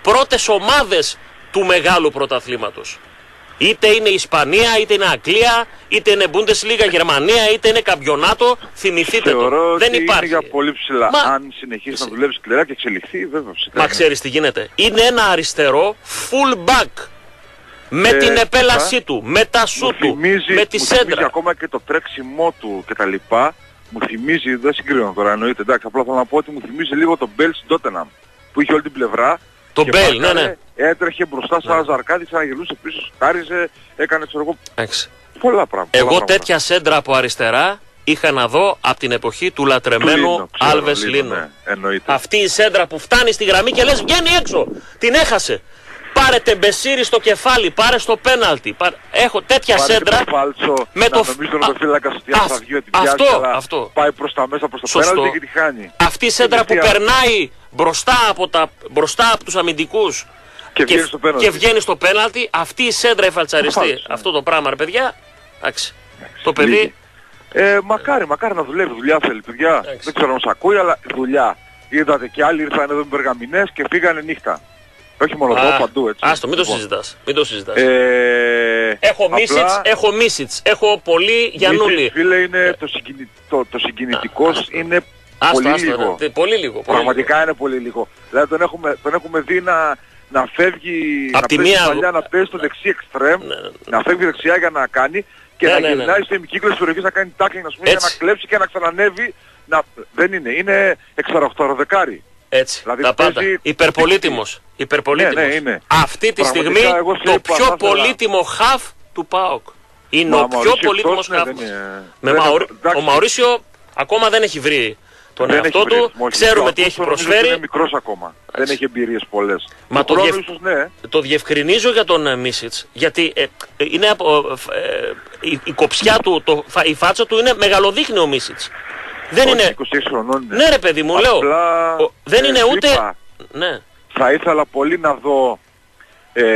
πρώτες ομάδες του μεγάλου πρωταθλήματος. Είτε είναι Ισπανία, είτε είναι Αγγλία, είτε είναι Bundesliga Γερμανία, είτε είναι καμπιονάτο, θυμηθείτε Θεωρώ το. Δεν ότι υπάρχει. Είναι για πολύ ψηλά. Μα... Αν συνεχίσει να δουλεύει σκληρά και εξελιχθεί, βέβαια φυσικά. Μα ξέρεις τι γίνεται. Είναι ένα αριστερό full back. Με ε, την επέλασή του, με τα σου του, θυμίζει, με τη μου σέντρα. Θυμίζει ακόμα και το τρέξιμό του κτλ. Μου θυμίζει, δεν συγκρίνω τώρα εννοείται, εντάξει, απλά θέλω να πω ότι μου θυμίζει λίγο τον Μπέλ στην Τότεναμ που είχε όλη την πλευρά. Το Μπέλ, ναι, ναι. Έτρεχε μπροστά σαν ναι. ζαρκάδι, ξαναγελούσε πίσω, σκάριζε, έκανε ξέρω εγώ. Έξι. Πολλά πράγματα. Εγώ πολλά τέτοια πράγματα. σέντρα από αριστερά είχα να δω από την εποχή του λατρεμένου Άλβες Λίνο. Ναι, αυτή η σέντρα που φτάνει στη γραμμή και λες βγαίνει έξω. Την έχασε. Πάρε τεμπεσίρι στο κεφάλι, πάρε στο πέναλτι. Πάρε... Έχω τέτοια πάρε σέντρα. Το φάλτσο, με το νομίζω να το φύλακα στο διάστημα δύο την αυτό, πιάσει, αλλά αυτό. Πάει προς τα μέσα, προς το πέναλτι και τη χάνει. Αυτή η σέντρα που περνάει μπροστά από, τα, μπροστά από τους αμυντικούς και, και, βγαίνει στο πέναλτι. και βγαίνει στο πέναλτι. Αυτή η σέντρα η φαλτσαριστή. Ναι. Αυτό το πράγμα ρε παιδιά. Εντάξει. Το παιδί. Ε, μακάρι, μακάρι να δουλεύει. Δουλειά θέλει παιδιά. Άξι. Δεν ξέρω αν σ' ακούει, αλλά δουλειά. Είδατε και άλλοι ήρθαν εδώ με περγαμηνές και φύγανε νύχτα. Όχι μόνο εδώ, παντού έτσι. Άστο, μην το συζητάς. Μην το συζητάς. Ε, έχω Μίσιτς, έχω Μίσιτς, έχω πολύ Γιαννούλη. Μίσιτς, φίλε, είναι το, συγκινη... το, το συγκινητικός άστο. Είναι άστο, πολύ, άστο, λίγο. Ναι. πολύ λίγο. Πολύ Πραγματικά λίγο. είναι πολύ λίγο. Δηλαδή τον έχουμε, τον έχουμε δει να, να φεύγει, απ' να τη παίζει μία... παλιά, να παίζει στο δεξί εξτρέμ, ναι, ναι. να φεύγει δεξιά για να κάνει και ναι, να ναι, γυρνάει ναι, ναι. στο ημικύκλο της περιοχής να κάνει τάκλινγκ για να κλέψει και να ξανανεύει. Να... Δεν είναι, είναι εξαροχταροδεκάρι. Έτσι, δηλαδή τα πάντα. Υπερπολίτιμος. Υπερπολίτιμος. Ναι, ναι, είναι. Αυτή τη στιγμή το πιο πολύτιμο χαφ του ΠΑΟΚ. Είναι ο πιο πολύτιμος χαφ. Ο Μαουρίσιο ακόμα δεν έχει βρει τον δεν εαυτό του. Ξέρουμε τι έχει προσφέρει. Είναι μικρός ακόμα. Δεν έχει εμπειρίες πολλές. Μα το, διευ... ίσως, ναι. το διευκρινίζω για τον Μίσιτς. Γιατί ε, είναι από, ε, η, η κοψιά του, το, η φάτσα του είναι μεγαλοδείχνη ο Μίσιτς. Δεν είναι... είκοσι έξι χρονών είναι. Ναι ρε παιδί μου, λέω. Απλά, ο, δεν ε, είναι ούτε... είπα, ναι. Θα ήθελα πολύ να δω ε,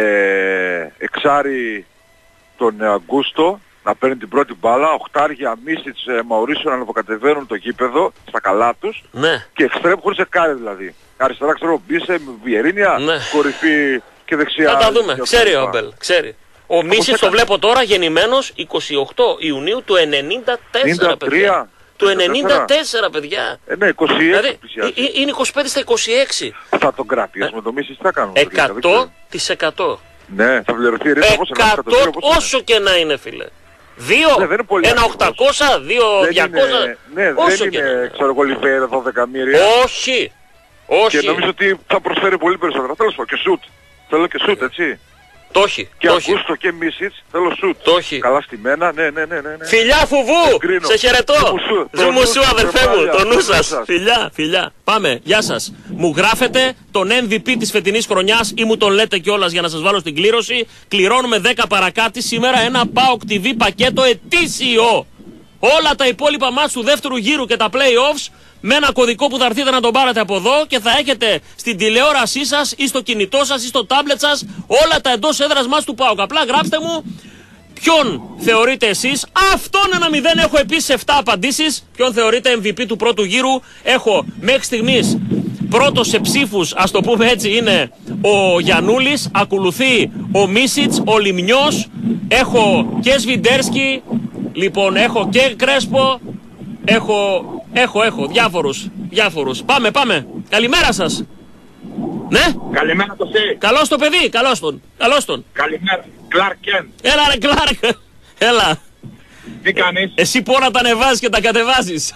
εξάρι τον Αγκούστο να παίρνει την πρώτη μπάλα, οχτάρια Μίσιτς, ε, Μαουρίσιο να ανεβοκατεβαίνουν το γήπεδο στα καλά τους ναι. και εξτρέμ χωρίς εκάρι δηλαδή. Αριστερά ξέρω Μπίσε, Βιερίνια, ναι. κορυφή και δεξιά. Θα τα δούμε. Ξέρει ο Αμπέλ, ξέρει. Ο Μίσιτς το βλέπω τώρα γεννημένος εικοστή ογδόη Ιουνίου του ενενήντα τέσσερα παιδιά. Του ενενήντα τέσσερα παιδιά. Ε, ναι, είκοσι έξι δηλαδή, είναι είκοσι πέντε στα είκοσι έξι. Θα τον κράτει, ας με το Μίσιτς τι θα κάνουμε. εκατό τοις εκατό. Ναι, θα πληρωθεί ρε, εκατό όσο και να είναι φίλε. Δύο, ναι, ένα οκτακόσια, δύο διακόσια. Ναι, όσο δεν και είναι, ξέρω εγώ, Λιβέρα, δώδεκα εκατομμύρια. Όχι, όχι. Και νομίζω ότι θα προσφέρει πολύ περισσότερα. Θέλω και σουτ. Θέλω και σουτ, έτσι. Το έχει. Και Αγκούστο και Μίσιτς, θέλω σουτ. Το έχει. Καλά στημένα, ναι, ναι, ναι, ναι. Φιλιά φουβού! Σε χαιρετώ! Ζουμουσού αδερφέ μου, το νου σας. Φιλιά, φιλιά. Πάμε, γεια σας. Μου γράφετε τον εμ βι πι της φετινής χρονιάς ή μου τον λέτε κιόλας για να σας βάλω στην κλήρωση. Κληρώνουμε δέκα παρακάτι σήμερα ένα ΠΑΟΚ τι βι πακέτο ετήσιο. Όλα τα υπόλοιπα μάτς του δεύτερου γύρου και τα play-offs με ένα κωδικό που θα έρθετε να τον πάρετε από εδώ και θα έχετε στην τηλεόρασή σας ή στο κινητό σας ή στο τάμπλετ σας όλα τα εντός έδρας μας του ΠΑΟΚ. Απλά γράψτε μου ποιον θεωρείτε εσείς. Αυτόν ένα μηδέν έχω επίσης επτά απαντήσεις. Ποιον θεωρείτε εμ βι πι του πρώτου γύρου. Έχω μέχρι στιγμής πρώτος σε ψήφους, ας το πούμε έτσι, είναι ο Γιαννούλης. Ακολουθεί ο Μίσιτς, ο Λιμνιός. Έχω και Σβιντέρσκι. Λοιπόν, έχω και Κρέσπο. Έχω, έχω, έχω, διάφορους, διάφορους. Πάμε, πάμε. Καλημέρα σας. Ναι. Καλημέρα το σε. Καλώς το παιδί, καλώς τον, καλώς τον. Καλημέρα, Κλάρκ Κέντ. Έλα ρε Κλάρκ, έλα. Τι κάνεις. Εσύ πόρα τα ανεβάζεις και τα κατεβάζεις.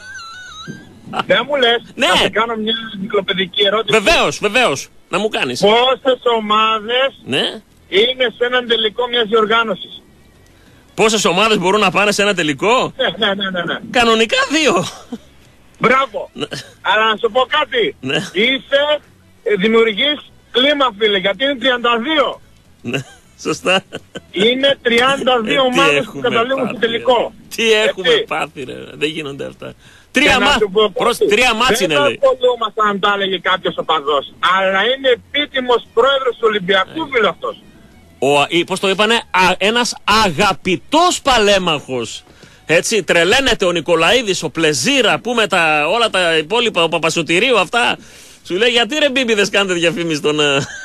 Δεν μου λες, ναι. Να σε κάνω μια εγκυκλοπαιδική ερώτηση. Βεβαίως, βεβαίως, να μου κάνεις. Πόσες ομάδες ναι. είναι σε έναν τελικό μιας διοργάνωσης. Πόσες ομάδες μπορούν να πάνε σε ένα τελικό. Ναι, ναι, ναι, ναι, ναι. Κανονικά δύο. Μπράβο. Ναι. Αλλά να σου πω κάτι. Ναι. Είσαι, ε, δημιουργείς κλίμα φίλε, γιατί είναι τριάντα δύο. Ναι, σωστά. Είναι τριάντα δύο ε, ομάδες που καταλήγουν στο τελικό. Τι έχουμε έτσι πάθει ρε, δεν γίνονται αυτά. Τρία, μα... προς... Τρία μάτς είναι λέει. Δεν ασχολούμαστε αν τα έλεγε κάποιος οπαδός, αλλά είναι επίτιμος πρόεδρος του Ολυμπιακού φίλο αυτός. Ο, πώς το είπανε, α, ένας αγαπητός παλέμαχος. Έτσι, τρελαίνεται ο Νικολαίδης, ο Πλεζίρα, πούμε τα, όλα τα υπόλοιπα, ο Παπασωτηρίου, αυτά. Σου λέει, γιατί ρε μπίμπιδες κάνετε διαφήμιση στον,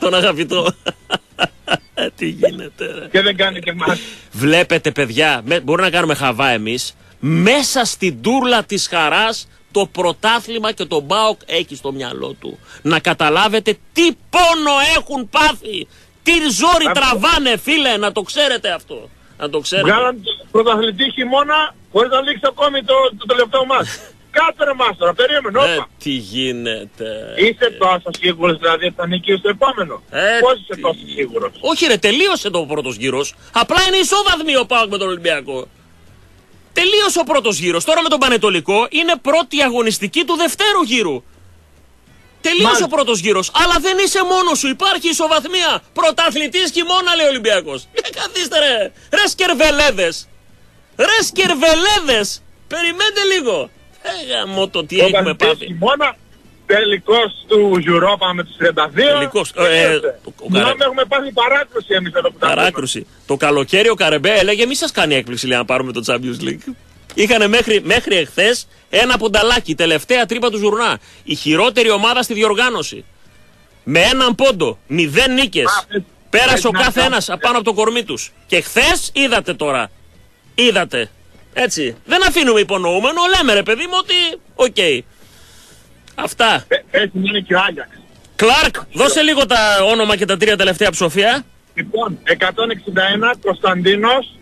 Τον αγαπητό. Τι γίνεται ρε. Και δεν κάνει και εμάς. Βλέπετε παιδιά, με, μπορούμε να κάνουμε χαβά εμείς. Μέσα στην τούρλα της χαράς το πρωτάθλημα και το ΠΑΟΚ έχει στο μυαλό του. Να καταλάβετε τι πόνο έχουν πάθει. Τι ζόρι Α, τραβάνε φίλε, να το ξέρετε αυτό. Να το ξέρετε. Βγάλαν πρωταθλητή χειμώνα χωρίς να λήξει ακόμη το, το τελευταίο μας. Κάτσε ρε μας τώρα, περίμενε, όπα. Ε, τι γίνεται. Είσαι τόσο σίγουρος δηλαδή ότι θα νικήσει το επόμενο. Ε, Πώς είσαι τόσο σίγουρος? Όχι ρε, τελείωσε το πρώτος γύρος. Απλά είναι ισόβαθμοι ο ΠΑΟΚ με τον Ολυμπιακό. Τελείωσε ο πρώτος γύρος. Τώρα με τον Πανετολικό είναι πρώτη αγωνιστική του δευτέρου γύρου. Τελείωσε Μάλιστα. ο πρώτος γύρος. Αλλά δεν είσαι μόνος σου. Υπάρχει ισοβαθμία. Πρωταθλητής χειμώνα λέει ο Ολυμπιακός. Ε, καθίστε ρε. Ρε σκερβελέδες. Ρε σκερβελέδες. Περιμένετε λίγο. Ε, γαμώ το τι έχουμε πάθει. Χειμώνα, τελικός του Europa με τους τριάντα δύο. Τελικός. Ε, ε, Μιλάμε, έχουμε πάθει παράκρουση εμείς εδώ που τα Παράκρουση. Το καλοκαίρι ο Καρεμπέ έλεγε μη σας κάνει έκπληξη λέει, να πάρουμε το Champions League. Είχανε μέχρι, μέχρι εχθές ένα πονταλάκι, τελευταία τρύπα του Ζουρνά. Η χειρότερη ομάδα στη διοργάνωση. Με έναν πόντο, μηδέν νίκες. Α, Πέρασε ο κάθε ένας απάνω από το κορμί τους. Και χθες είδατε τώρα. Είδατε. Έτσι. Δεν αφήνουμε υπονοούμενο, λέμε ρε παιδί μου ότι οκ. Okay. Αυτά. Έτσι είναι και ο Άγιαξ. Κλάρκ, δώσε λίγο τα όνομα και τα τρία τελευταία ψηφία. Λοιπόν, εκατόν εξήντα ένα Κωνσταντίνος.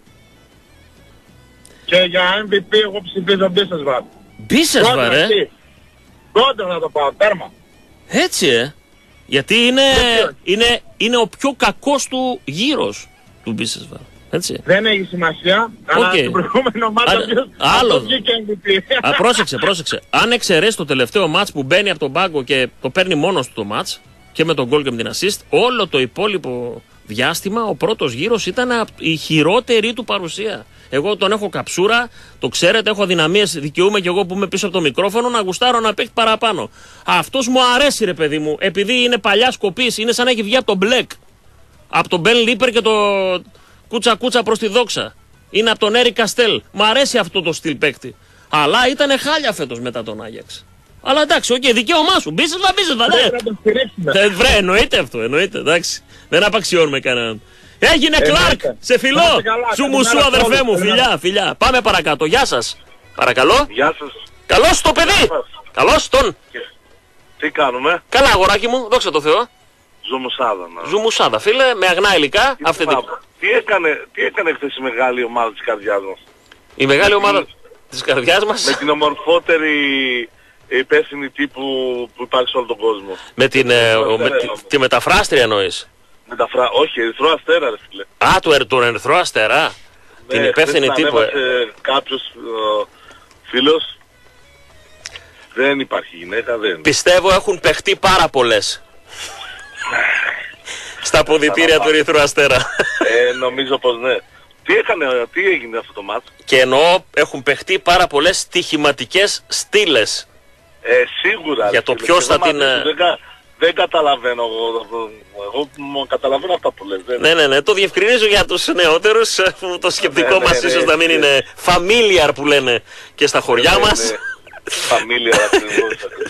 Και για εμ βι πι εγώ ψηφίζω Μπίσεσβαρ. Μπίσεσβαρ, ε. Κόντρα να το πάω, τέρμα. Έτσι, ε. Γιατί είναι, είναι, είναι ο πιο κακός του γύρος του Μπίσεσβαρ. Έτσι. Δεν έχει σημασία, αλλά okay. το προηγούμενο μάτς αυτό βγήκε εμ βι πι. Α, πρόσεξε, πρόσεξε. Αν εξαιρέσει το τελευταίο μάτς που μπαίνει από τον πάγκο και το παίρνει μόνος του το μάτς και με τον γκολ και με την assist, όλο το υπόλοιπο διάστημα ο πρώτος γύρος ήταν η χειρότερη του παρουσία. Εγώ τον έχω καψούρα, το ξέρετε, έχω αδυναμίες, δικαιούμαι και εγώ που είμαι πίσω από το μικρόφωνο να γουστάρω να παίξει παραπάνω. Αυτός μου αρέσει ρε παιδί μου, επειδή είναι παλιά σκοπής, είναι σαν να έχει βγει από τον Μπλεκ. Από τον Μπεν Λίπερ και το κούτσα κούτσα προς τη δόξα. Είναι από τον Έρικ Καστέλ. Μ' αρέσει αυτό το στυλ παίκτη. Αλλά ήταν χάλια φέτος μετά τον Άγιαξ. Αλλά εντάξει, οκ, okay, δικαίωμά σου. Μπίσεσβα, μπίσεσβα, ναι. Βρε, εννοείται αυτό, εννοείται, εντάξει. Δεν απαξιώνουμε κανέναν. Έγινε Κλάρκ, σε φιλό. Σου μου σου αδερφέ μου, φιλιά, φιλιά. Πάμε παρακάτω, γεια σας. Παρακαλώ. Γεια σας. Καλώς το παιδί. Καλώς τον. Τι κάνουμε? Καλά αγοράκι μου, δόξα τω Θεώ. Ζουμουσάδα. Ναι. Ζουμουσάδα, φίλε, με αγνά υλικά. Αυθεντικά. Τι έκανε, τι έκανε χθες η μεγάλη ομάδα της καρδιάς μας? Η μεγάλη ομάδα την... της καρδιάς μας. Με την ομορφότερη υπεύθυνη τύπου που υπάρχει σε όλο τον κόσμο. Με την, ε, ο, με, τη, τη μεταφράστρια εννοείς? Μεταφρά... Όχι, Ερυθρό Αστέρα ρε φίλε. Α, του, του Ερυθρό Αστέρα. Ναι, την υπεύθυνη τύπου. Ε... κάποιος ε, φίλος. Δεν υπάρχει γυναίκα, δεν. Πιστεύω έχουν παιχτεί πάρα πολλές. Στα ποδητήρια του Ερυθρού Αστέρα. Ε, νομίζω πως ναι. Τι έκανε, τι έγινε αυτό το μάτς? Και εννοώ έχουν παιχτεί πάρα πολλές στοιχηματικές στήλες. Ε, σίγουρα. Για το ποιος θα την... Δεν, κα, δεν καταλαβαίνω εγώ, εγώ καταλαβαίνω αυτά που λες. Δεν. Ναι, ναι, ναι, το διευκρινίζω για τους νεότερους, το σκεπτικό ναι, μας ναι, ίσως ναι, να μην ναι. είναι familiar που λένε και στα χωριά ναι, μας. Ναι. Familiar ακριβώς.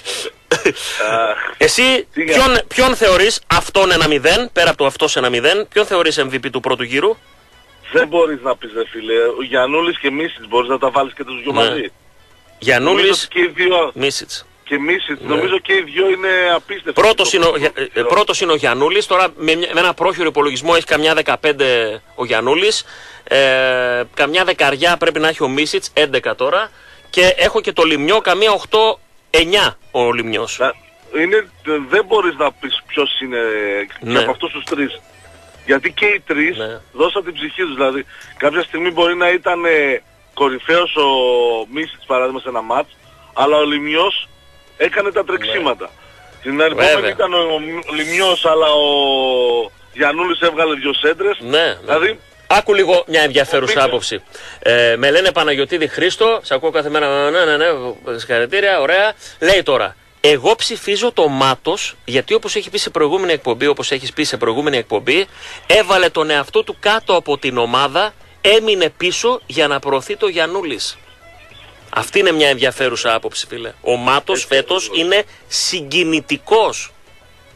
Εσύ ποιον, ποιον θεωρείς αυτόν ένα μηδέν, πέρα από το αυτός ένα μηδέν, ποιον θεωρείς εμ βι πι του πρώτου γύρου? Δεν μπορείς να πεις ρε φίλε, ο Γιαννούλης και Μίσιτς μπορείς να τα βάλεις και τους δυο ναι. μαζί. Γιαννούλης και Μίσιτς. Και Μίσιτς, ναι. νομίζω και οι δυο είναι απίστευτοι. Πρώτος είναι, ο, πρώτος είναι ο Γιαννούλης, τώρα με, με ένα πρόχειρο υπολογισμό έχει καμιά δεκαπέντε ο Γιαννούλης, ε, καμιά δεκαριά πρέπει να έχει ο Μίσιτς, έντεκα τώρα, και έχω και το Λιμνιό, καμία οκτώ εννιά ο Λιμνιός. Είναι, δεν μπορείς να πεις ποιος είναι ναι. από αυτούς τους τρεις. Γιατί και οι τρεις ναι. δώσαν την ψυχή τους. Δηλαδή κάποια στιγμή μπορεί να ήταν ε, κορυφαίος ο Μίσιτς παράδειγμα σε ένα μάτς, αλλά ο Λιμνιός έκανε τα τρεξίματα. Ναι. Την άλλη επόμενη ήταν ο, ο Λιμνιός, αλλά ο Γιαννούλης έβγαλε δυο σέντρες. Ναι, ναι. Δηλαδή, άκου λίγο μια ενδιαφέρουσα άποψη. Ε, με λένε Παναγιωτήδη Χρήστο, σε ακούω κάθε μέρα, ναι, ναι, ναι, συγχαρητήρια, ωραία. Λέει τώρα, εγώ ψηφίζω το Μάτος, γιατί όπως έχει πει σε προηγούμενη εκπομπή, όπως έχεις πει σε προηγούμενη εκπομπή, έβαλε τον εαυτό του κάτω από την ομάδα, έμεινε πίσω για να προωθεί το Γιαννούλης. Αυτή είναι μια ενδιαφέρουσα άποψη, φίλε. Ο Μάτος φέτος είναι συγκινητικός.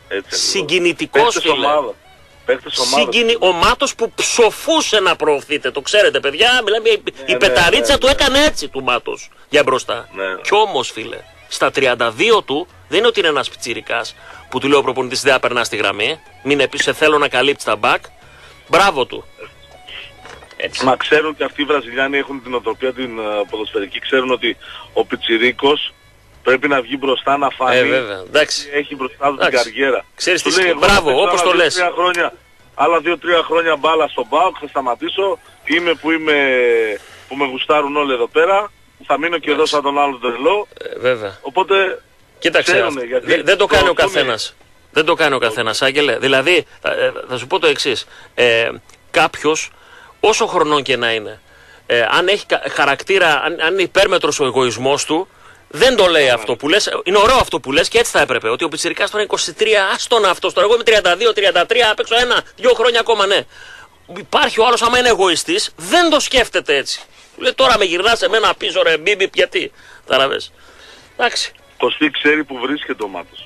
Συγκινητικός, φίλε. Συγκινη... Ο Μάτος που ψοφούσε να προωθείτε, το ξέρετε παιδιά, μιλάμε, η, ναι, η πεταρίτσα ναι, ναι, του έκανε έτσι του Μάτος για μπροστά. Ναι. Κι όμως, φίλε, στα τριάντα δύο του δεν είναι ότι είναι ένας πιτσιρικάς που του λέει ο προπονητής δεν θα περνά στη γραμμή, μην επίσης σε θέλω να καλύψει τα μπακ. Μπράβο του. Έτσι. Μα ξέρουν και αυτοί οι Βραζιλιάνοι έχουν την οτροπία την uh, ποδοσφαιρική, ξέρουν ότι ο πιτσιρίκος πρέπει να βγει μπροστά να φανεί. Ε, βέβαια. Εντάξει. Έχει μπροστά του την καριέρα. Ξέρεις τι λέει, μπράβο, όπως το λες. Χρόνια, άλλα δύο τρία χρόνια μπάλα στον ΠΑΟΚ, θα σταματήσω. Είμαι που είμαι, που με γουστάρουν όλοι εδώ πέρα. Θα μείνω και εδώ σαν τον άλλο τρελό. Ε, βέβαια. Οπότε, κοίταξε, ξέρουνε, γιατί δεν το κάνει ο καθένας. Δεν το κάνει ο καθένας, Άγγελε. Δηλαδή, θα, θα σου πω το εξής. Ε, κάποιος, όσο χρονών και να είναι, ε, αν έχει χαρακτήρα, αν, αν είναι υπέρμετρος ο εγωισμός του, δεν το λέει αυτό που λες. Είναι ωραίο αυτό που λες και έτσι θα έπρεπε. Ότι ο πιτσιρικάς τώρα είναι είκοσι τρία, άστον αυτός. Τώρα εγώ είμαι τριάντα δύο τριάντα τρία, απ' έξω ένα, δύο χρόνια ακόμα, ναι. Υπάρχει ο άλλος, άμα είναι εγωιστής, δεν το σκέφτεται έτσι. Λέει τώρα με γυρνάς εμένα πίσω, ρε μπίμπι, γιατί. Ταραβές. Εντάξει. Κωστή ξέρει που βρίσκεται ο Μάτος.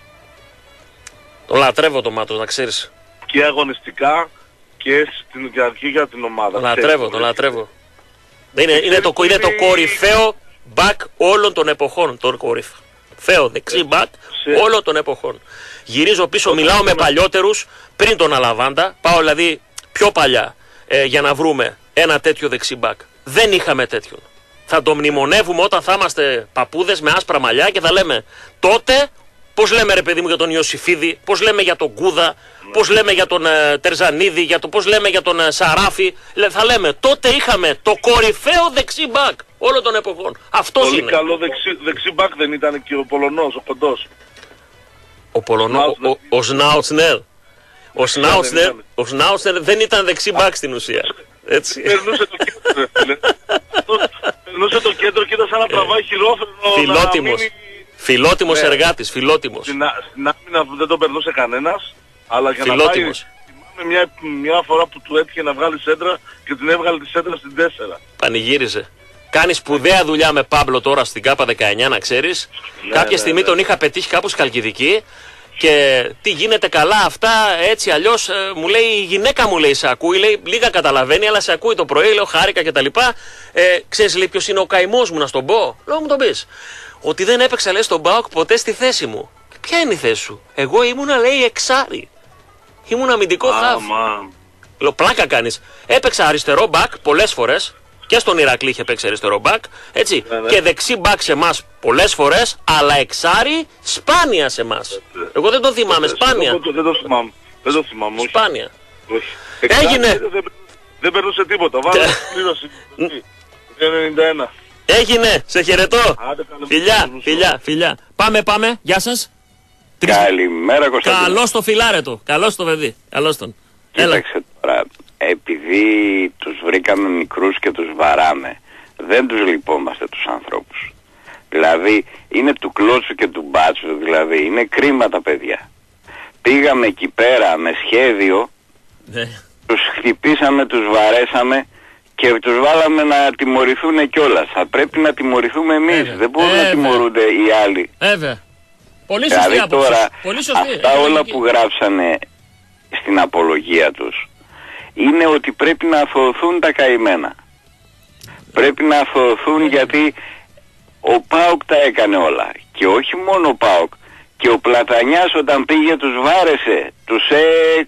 Το λατρεύω το Μάτος, να ξέρεις. Και αγωνιστικά και στην αρχή για την ομάδα. Το λατρεύω, το λατρεύω. Είναι, είναι, το, είναι το κορυφαίο μπακ όλων των εποχών. Το κορυφαίο δεξί μπακ όλων των εποχών. Γυρίζω πίσω, μιλάω με παλιότερους πριν τον Αλαβάντα. Πάω δηλαδή πιο παλιά ε, για να βρούμε ένα τέτοιο δεξί μπακ. Δεν είχαμε τέτοιον. Θα το μνημονεύουμε όταν θα είμαστε παππούδες με άσπρα μαλλιά και θα λέμε τότε. Πώς λέμε ρε παιδί μου για τον Ιωσήφιδη, πώς λέμε για τον Κούδα, πώς λέμε για τον ε, Τερζανίδη, για το, πώς λέμε για τον ε, Σαράφη. Λε, θα λέμε τότε είχαμε το κορυφαίο δεξί μπακ όλων των εποχών. Αυτός πολύ είναι. Πολύ καλό δεξί, δεξί μπακ δεν ήταν και ο Πολωνός, ο κοντός. Ο Πολωνός, ο, ο, ο Σνάουτσνερ. Ο Σνάουτσνερ, ο Σνάουτσνερ δεν ήταν δεξί μπακ στην ουσία. Έτσι. Περνούσε το κέντρο, περνούσε το κέντρο και ήταν σαν να τραβάει χειρόφρενο. Φιλότιμος. Φιλότιμος ναι. Εργάτης, φιλότιμος. Στην άμυνα δεν τον περνούσε κανένας, αλλά για φιλότιμος. Να πάει, θυμάμαι μια, μια φορά που του έτυχε να βγάλει σέντρα και την έβγαλε τη σέντρα στην τέσσερα. Πανηγύριζε. Κάνει σπουδαία δουλειά με Πάμπλο τώρα στην Κάπα δεκαεννιά, να ξέρεις. Ναι, Κάποια ναι, στιγμή ναι. τον είχα πετύχει κάπου στη Χαλκιδική και τι γίνεται καλά αυτά, έτσι αλλιώς ε, μου λέει η γυναίκα μου λέει σε ακούει, λέει λίγα καταλαβαίνει αλλά σε ακούει το πρωί, λέω χάρηκα κτλ. Ε, ξέρεις λέει ποιος είναι ο καημός μου να στον πω, λέω μου τον πεις. Ότι δεν έπαιξα λέει στον ΠΑΟΚ ποτέ στη θέση μου. Και ποια είναι η θέση σου? Εγώ ήμουνα λέει εξάρι. Ήμουν αμυντικό χάφ. Λέω πλάκα κάνεις. Έπαιξα αριστερό μπακ πολλές φορές. Και στον Ηρακλή είχε παίξει αριστερό μπακ. Έτσι. Ναι, ναι. Και δεξί μπακ σε εμάς πολλές φορές. Αλλά εξάρι σπάνια σε εμάς. Εγώ δεν το θυμάμαι. Σπάνια. Δεν το θυμάμαι. Δεν το θυμάμαι. Σπάνια. Όχι. Έγινε. Δεν, δεν περνούσε τίποτα. Βάλε πλήρωση. ενενήντα ένα. Έγινε, σε χαιρετώ. Φιλιά, φιλιά, φιλιά. Πάμε, πάμε, γεια σας. Καλημέρα Κωνσταντίνο. Καλώς το φιλάρετο, καλώς το παιδί, καλώς τον. Κοίταξε τώρα, επειδή τους βρήκαμε μικρούς και τους βαράμε, δεν τους λυπόμαστε τους ανθρώπους. Δηλαδή, είναι του κλώτσου και του μπάτσου, δηλαδή, είναι κρίμα τα παιδιά. Πήγαμε εκεί πέρα με σχέδιο, ναι. Τους χτυπήσαμε, τους βαρέσαμε, και τους βάλαμε να τιμωρηθούν κιόλας. Θα πρέπει να τιμωρηθούμε εμείς. Έβαια. Δεν μπορούν Έβαια. να τιμωρούνται οι άλλοι. Βέβαια. Πολύ σωστή δηλαδή τώρα, Πολύ σωστή. αυτά Έβαια. όλα που γράψανε στην απολογία τους είναι ότι πρέπει να αθωωωθούν τα καημένα. Πρέπει να αθωωωθούν Έβαια. γιατί ο ΠΑΟΚ τα έκανε όλα. Και όχι μόνο ο ΠΑΟΚ. Και ο Πλατανιάς όταν πήγε τους βάρεσε. Τους ε...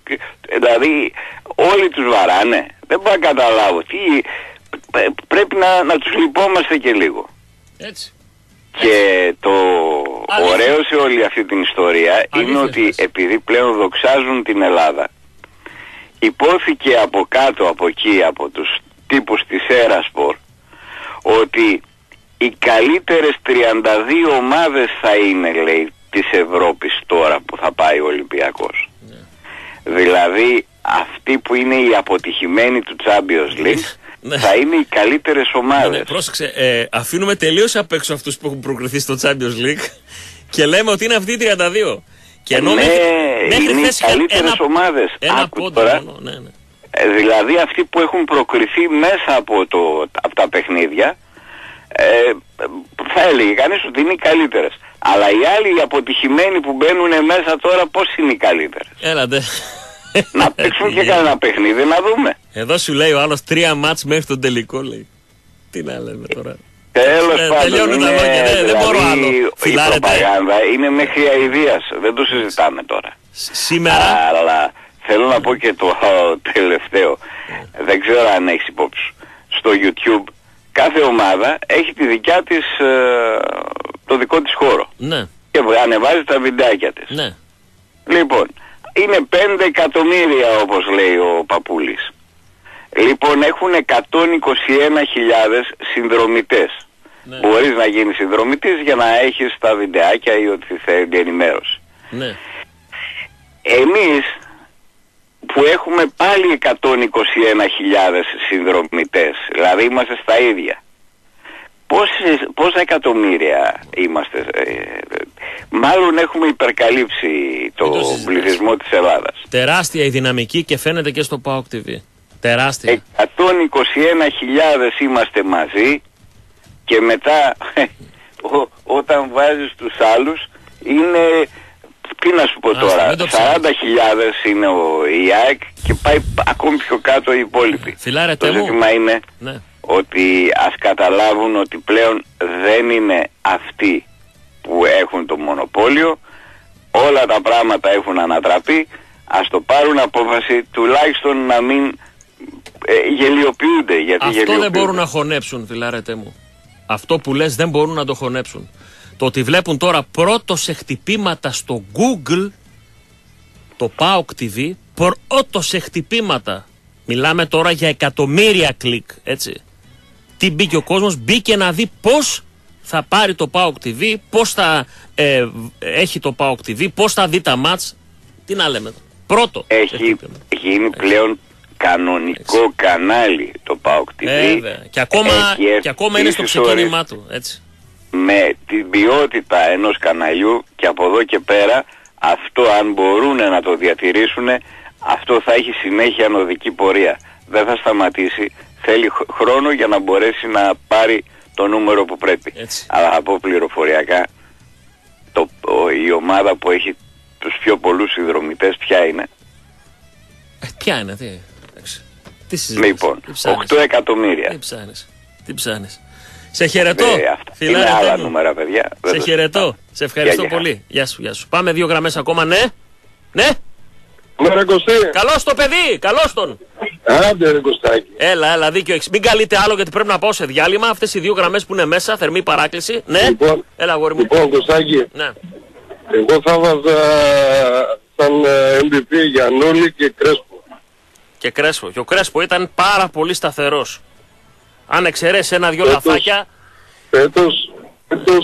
Δηλαδή όλοι τους βαράνε. Δεν μπορώ να καταλάβω. Τι... Πρέπει να, να τους λυπόμαστε και λίγο. Έτσι. Και Έτσι. το Αλήθεια. ωραίο σε όλη αυτή την ιστορία Αλήθεια. είναι ότι επειδή πλέον δοξάζουν την Ελλάδα, υπόθηκε από κάτω, από εκεί, από τους τύπους της Έρασπορ, ότι οι καλύτερες τριάντα δύο ομάδες θα είναι, λέει, της Ευρώπης τώρα που θα πάει ο Ολυμπιακός. Yeah. Δηλαδή αυτοί που είναι οι αποτυχημένοι του Champions League ναι. θα είναι οι καλύτερες ομάδες. Ναι, ναι, πρόσεξε, ε, αφήνουμε τελείως απ' έξω αυτούς που έχουν προκριθεί στο Champions League και λέμε ότι είναι αυτοί οι τριάντα δύο. Και ενώ ναι, μέχρι, είναι μέχρι οι καλύτερες ένα, ομάδες. Ένα πόντο μόνο, ναι, ναι. Ε, δηλαδή αυτοί που έχουν προκριθεί μέσα από, το, από τα παιχνίδια, ε, θα έλεγε κανείς ότι είναι οι καλύτερες. Αλλά οι άλλοι οι αποτυχημένοι που μπαίνουν μέσα τώρα πώς είναι οι καλύτερες? Έλατε. Να παίξουν και κανένα παιχνίδι να δούμε. Εδώ σου λέει ο άλλος τρία μάτς μέχρι τον τελικό, λέει. Τι να λέμε τώρα. Τέλος ε, πάντων, είναι, δεν, δηλαδή, δεν μπορώ άλλο. η Φιλάρετε. προπαγάνδα είναι μέχρι αηδίας, δεν το συζητάμε τώρα. Σήμερα. Αλλά θέλω να πω και το τελευταίο, δεν ξέρω αν έχεις υπόψη. Στο YouTube κάθε ομάδα έχει τη δικιά της, το δικό της χώρο. Ναι. Και ανεβάζει τα βιντεάκια της. Ναι. Λοιπόν, είναι πέντε εκατομμύρια όπως λέει ο Παπούλης. Λοιπόν, έχουν εκατόν είκοσι ένα χιλιάδες συνδρομητές. Ναι. Μπορείς να γίνεις συνδρομητής για να έχεις τα βιντεάκια ή ό,τι θέλει ενημέρωση. Ναι. Εμείς που έχουμε πάλι εκατόν είκοσι ένα χιλιάδες συνδρομητές, δηλαδή είμαστε στα ίδια. Πόσες, πόσα εκατομμύρια είμαστε, ε, μάλλον έχουμε υπερκαλύψει το, το πληθυσμό της Ελλάδας. Τεράστια η δυναμική και φαίνεται και στο ΠΑΟΚ τι βι. Τεράστια. εκατόν είκοσι ένα χιλιάδες είμαστε μαζί και μετά ό, όταν βάζεις τους άλλους είναι, τι να σου πω Άς, τώρα, σαράντα χιλιάδες είναι ο η ΑΕΚ και πάει ακόμη πιο κάτω οι υπόλοιποι. Φιλάρε, το ζήτημα είναι ναι. ότι ας καταλάβουν ότι πλέον δεν είναι αυτοί που έχουν το μονοπόλιο, όλα τα πράγματα έχουν ανατραπεί, ας το πάρουν απόφαση τουλάχιστον να μην ε, γελιοποιούνται. Γιατί αυτό γελιοποιούνται. Δεν μπορούν να χωνέψουν, φιλάρετε μου. Αυτό που λες δεν μπορούν να το χωνέψουν. Το ότι βλέπουν τώρα πρώτο σε χτυπήματα στο Google το ΠΑΟΚ τι βι, πρώτο σε χτυπήματα. Μιλάμε τώρα για εκατομμύρια κλικ, έτσι. Τι μπήκε ο κόσμος, μπήκε να δει πώς θα πάρει το ΠΑΟΚ τι βι, πώς θα ε, έχει το ΠΑΟΚ τι βι, πώς θα δει τα μάτς. Τι να λέμε. Πρώτο. Έχει γίνει πλέον κανονικό έτσι. Κανάλι το ΠΑΟΚ τι βι. Ε, και ακόμα, και ακόμα είναι στο ξεκίνημά του, έτσι. Με την ποιότητα ενός καναλιού και από εδώ και πέρα αυτό αν μπορούν να το διατηρήσουν, αυτό θα έχει συνέχεια νοδική πορεία. Δεν θα σταματήσει, θέλει χρόνο για να μπορέσει να πάρει το νούμερο που πρέπει. Έτσι. Αλλά από πληροφοριακά το, ο, η ομάδα που έχει τους πιο πολλούς συνδρομητές ποια είναι? Ε, ποια είναι, τι, τι συζητάς? Λοιπόν, οκτώ εκατομμύρια. Τι ψάχνεις, τι ψάχνεις. Σε χαιρετώ, φιλάρε. Είναι άλλα νούμερα, παιδιά. Σε χαιρετώ, σε ευχαριστώ γεια, πολύ. Γεια σου, γεια σου. Πάμε δύο γραμμές ακόμα, ναι. Ναι. Ναι, ρε Κωστή. Καλώς το παιδί, καλώς τον. Άντε ρε Κωστάκη. Έλα, έλα, δίκιο έχεις. Μην καλείτε άλλο γιατί πρέπει να πάω σε διάλειμμα. Αυτές οι δύο γραμμές που είναι μέσα, θερμή παράκληση. Ναι. Λοιπόν, έλα, αγόρι μου. Λοιπόν, Κωστάκη. Ναι. Εγώ θα βάζα σαν εμ βι πι Γιαννούλη και Κρέσπο. Και Κρέσπο. Και ο Κρέσπο ήταν πάρα πολύ σταθερός. Αν εξαιρέσει ένα-δυο λαθάκια. Φέτος, φέτος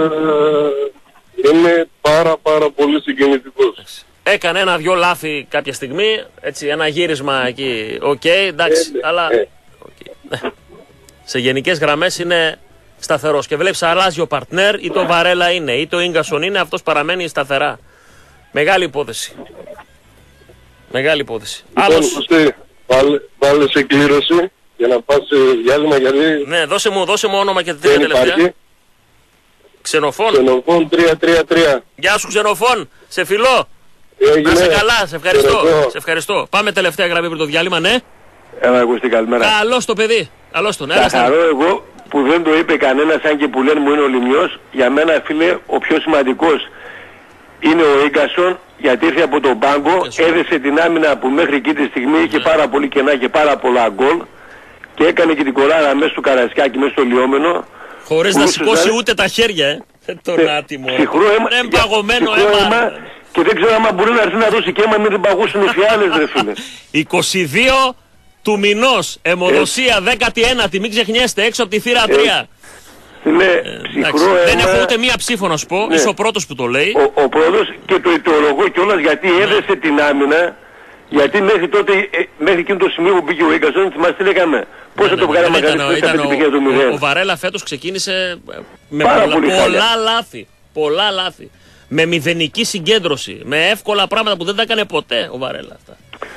ε, είναι πάρα πάρα πολύ συγκινητικός. Έκανε ένα-δυο λάθη κάποια στιγμή, έτσι ένα γύρισμα εκεί, οκ, okay, εντάξει, ε, αλλά ε. Okay. σε γενικές γραμμές είναι σταθερός. Και βλέπεις αλλάζει ο παρτνέρ, ή το Βαρέλα είναι, ή το Ίγκασον είναι, αυτός παραμένει σταθερά. Μεγάλη υπόθεση. Μεγάλη υπόθεση. Λοιπόν, Άλλος... Κουστή, βάλε, βάλε σε κλήρωση. Για να πας σε διάλειμμα γιατί... Ναι, δώσε μου, δώσε μου όνομα και την τελευταία. Ξενοφών. Ξενοφών τρία τρία τρία. Γεια σου Ξενοφών, σε φιλώ. Έγινε. Να σε καλά, σε ευχαριστώ. Σε ευχαριστώ. Πάμε τελευταία γραμμή πριν το διάλειμμα, ναι. Έλα, Αγωστή, καλημέρα. Καλώς το παιδί. Καλώς τον. Θα χαρώ εγώ που δεν το είπε κανένας, αν και που λένε μου είναι ο Λιμιός. Για μένα, φίλε, ο πιο σημαντικός είναι ο Ίγκασον, γιατί ήρθε από τον πάγκο, έδεσε την άμυνα που μέχρι εκεί τη στιγμή είχε ναι. πάρα πολύ κενά και πάρα πολλά γκολ. Και έκανε και την κοράρα μέσα στο Καρασκάκι, μέσα στο Λιόμενο. Χωρίς να σηκώσει ζά... ούτε τα χέρια, ε. Τον άτιμο. Ψυχρό αίμα. Δεν παγωμένο αίμα. αίμα. Και δεν ξέρω άμα μπορεί να έρθει να δώσει και αίμα, μην την παγώσουν οι φιάλες, ρε φίλε. είκοσι δύο του μηνός, αιμοδοσία ε. δέκατη ένατη, μην ξεχνιέστε, έξω από τη θύρα τρία. Ναι, ε, ψυχρό αίμα. Δεν έχω ούτε μία ψήφο να σου πω, ναι. Είσαι ο πρώτος που το λέει. Ο, ο πρώτος και το αιτιολογώ κιόλας γιατί ναι. έδεσε την άμυνα. Γιατί μέχρι τότε, ε, μέχρι εκείνο το σημείο που πήγε ο Ίγκασον, θυμάστε τι λέγαμε. Πώς θα το βγάλαμε καλύτερα στην επιτυχία του μηδέν. Ο Βαρέλα φέτος ξεκίνησε με πολλά, πολλά λάθη. Πολλά λάθη. Με μηδενική συγκέντρωση. Με εύκολα πράγματα που δεν τα έκανε ποτέ ο Βαρέλα αυτά.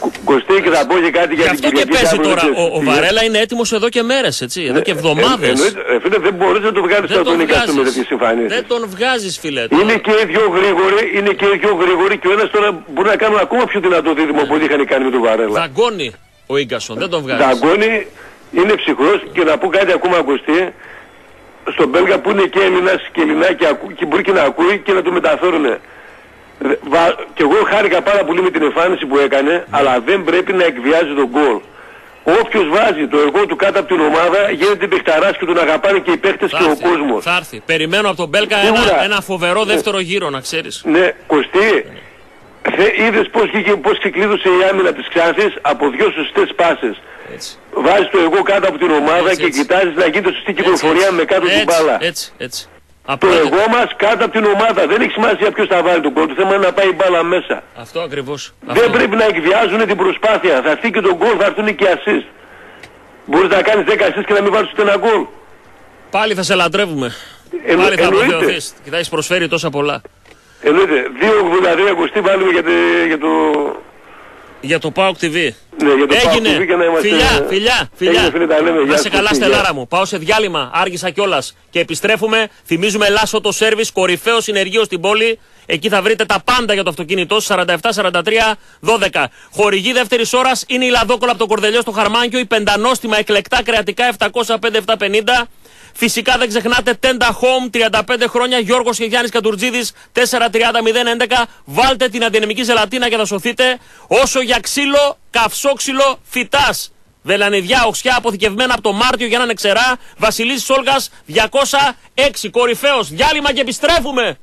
Κωστή, και θα πω και κάτι για την Κυριακή. Αυτό και παίζει τώρα. Ο, ο Βαρέλα είναι έτοιμος εδώ και μέρες, έτσι. Εδώ και εβδομάδες. Ε, ε, ε, φίλε, δεν μπορείς να το βγάλεις από τον Ίγκασον με τέτοιες εμφανίσεις. Δεν τον βγάζεις, φίλε. Είναι και οι δυο γρήγοροι, είναι και οι δυο γρήγοροι και ο ένας τώρα μπορεί να κάνουν ακόμα πιο δυνατό δίδυμο από ό,τι είχαν κάνει με τον Βαρέλα. Δαγκώνει ο Ίγκασον, δεν τον βγάζεις. Δαγκώνει, είναι ψυχρός και να πω κάτι ακόμα, Κωστή. Στον Μπέλγα που είναι και Έλληνας και Ελληνάκι και μπορεί και να ακούει και να το μεταφέρουν. Και εγώ χάρηκα πάρα πολύ με την εμφάνιση που έκανε, mm. αλλά δεν πρέπει να εκβιάζει τον γκολ. Όποιος βάζει το εγώ του κάτω από την ομάδα γίνεται παιχταράς και τον αγαπάνε και οι παίχτες και ο κόσμος. Θα έρθει. Περιμένω από τον Μπέλκα ένα, ένα φοβερό δεύτερο γύρο, να ξέρεις. Ναι, Κωστή, mm. είδες πώς, πώς ξεκλείδωσε η άμυνα της Ξάνθης από δυο σωστές πάσες. Έτσι. Βάζεις το εγώ κάτω από την ομάδα έτσι, και έτσι. Κοιτάζεις να γίνεται σωστή κυκλοφορία με κάτω έτσι, την μπάλα. Έτσι, έτσι. Το Απλά... εγώ μας κάτω από την ομάδα. Δεν έχει σημασία ποιος θα βάλει τον κόλ. Το θέμα είναι να πάει η μπάλα μέσα. Αυτό ακριβώς. Δεν Αυτό. πρέπει να εκβιάζουν την προσπάθεια. Θα έρθει και τον κόλ, θα έρθουν και assist. Μπορείς να κάνεις δέκα assist και να μην βάλεις ούτε ένα γκολ. Πάλι θα σε λατρεύουμε. Εν, Πάλι θα αποθεωθείς και θα έχεις προσφέρει τόσα πολλά. Εννοείται. δύο ογδόντα τρία κοστί βάλουμε για, τε, για το... Για το ΠΑΟΚ τι βι. Ναι, για το Έγινε. ΠΑΟΚ τι βι και να είμαστε... Φιλιά, φιλιά, φιλιά. Έγινε, φίλε, τα λέμε. Να σε καλά, Στελάρα μου. Πάω σε διάλειμμα, άργησα κιόλας. Και επιστρέφουμε. Θυμίζουμε Ελλάς Auto Service, κορυφαίο συνεργείο στην πόλη. Εκεί θα βρείτε τα πάντα για το αυτοκίνητό σαράντα επτά σαράντα τρία δώδεκα. Χορηγή δεύτερης ώρας είναι η Λαδόκολα από το Κορδελιό στο Χαρμάνκιο. Η πεντανόστιμα εκλεκτά κρεατικά επτακόσια πέντε επτακόσια πενήντα. Φυσικά δεν ξεχνάτε Tenda Home, τριάντα πέντε χρόνια, Γιώργος και Γιάννης Κατουρτζίδης, τετρακόσια τριάντα μηδέν έντεκα. Βάλτε την αντινεμική ζελατίνα και θα σωθείτε. Όσο για ξύλο, καυσόξυλο, φυτάς. Βελανιδιά, οξιά, αποθηκευμένα από το Μάρτιο για να είναι ξερά. Βασιλής Σόλγας, διακόσια έξι. Κορυφαίος. Διάλειμμα και επιστρέφουμε.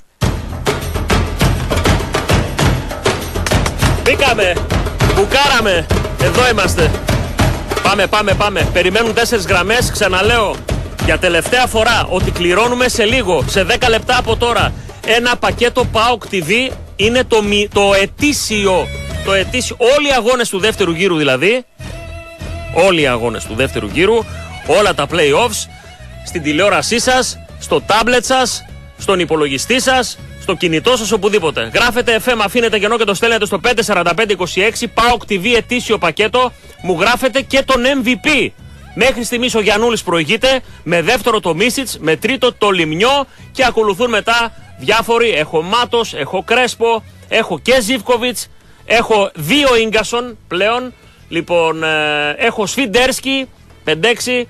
Μπήκαμε. Μπουκάραμε. Εδώ είμαστε. Πάμε, πάμε, πάμε. Περιμένουν τέσσερις γραμμές. Ξαναλέω. Για τελευταία φορά ότι κληρώνουμε σε λίγο, σε δέκα λεπτά από τώρα, ένα πακέτο ΠΑΟΚ τι βι. Είναι το, το ετήσιο, το ετήσιο, όλοι οι αγώνες του δεύτερου γύρου δηλαδή, όλοι οι αγώνες του δεύτερου γύρου, όλα τα play-offs, στην τηλεόρασή σας, στο τάμπλετ σας, στον υπολογιστή σας, στο κινητό σας, οπουδήποτε. Γράφετε εφ εμ, αφήνετε κενό και το στέλνετε στο πέντε τέσσερα πέντε είκοσι έξι, ΠΑΟΚ τι βι ετήσιο πακέτο, μου γράφετε και τον εμ βι πι. Μέχρι στιγμής ο Γιαννούλης προηγείται, με δεύτερο το Μίσιτς, με τρίτο το Λιμνιό και ακολουθούν μετά διάφοροι. Έχω Μάτος, έχω Κρέσπο, έχω και Ζίβκοβιτς, έχω δύο Ίγκασον πλέον, λοιπόν ε, έχω Σφιντέρσκι, πέντε έξι,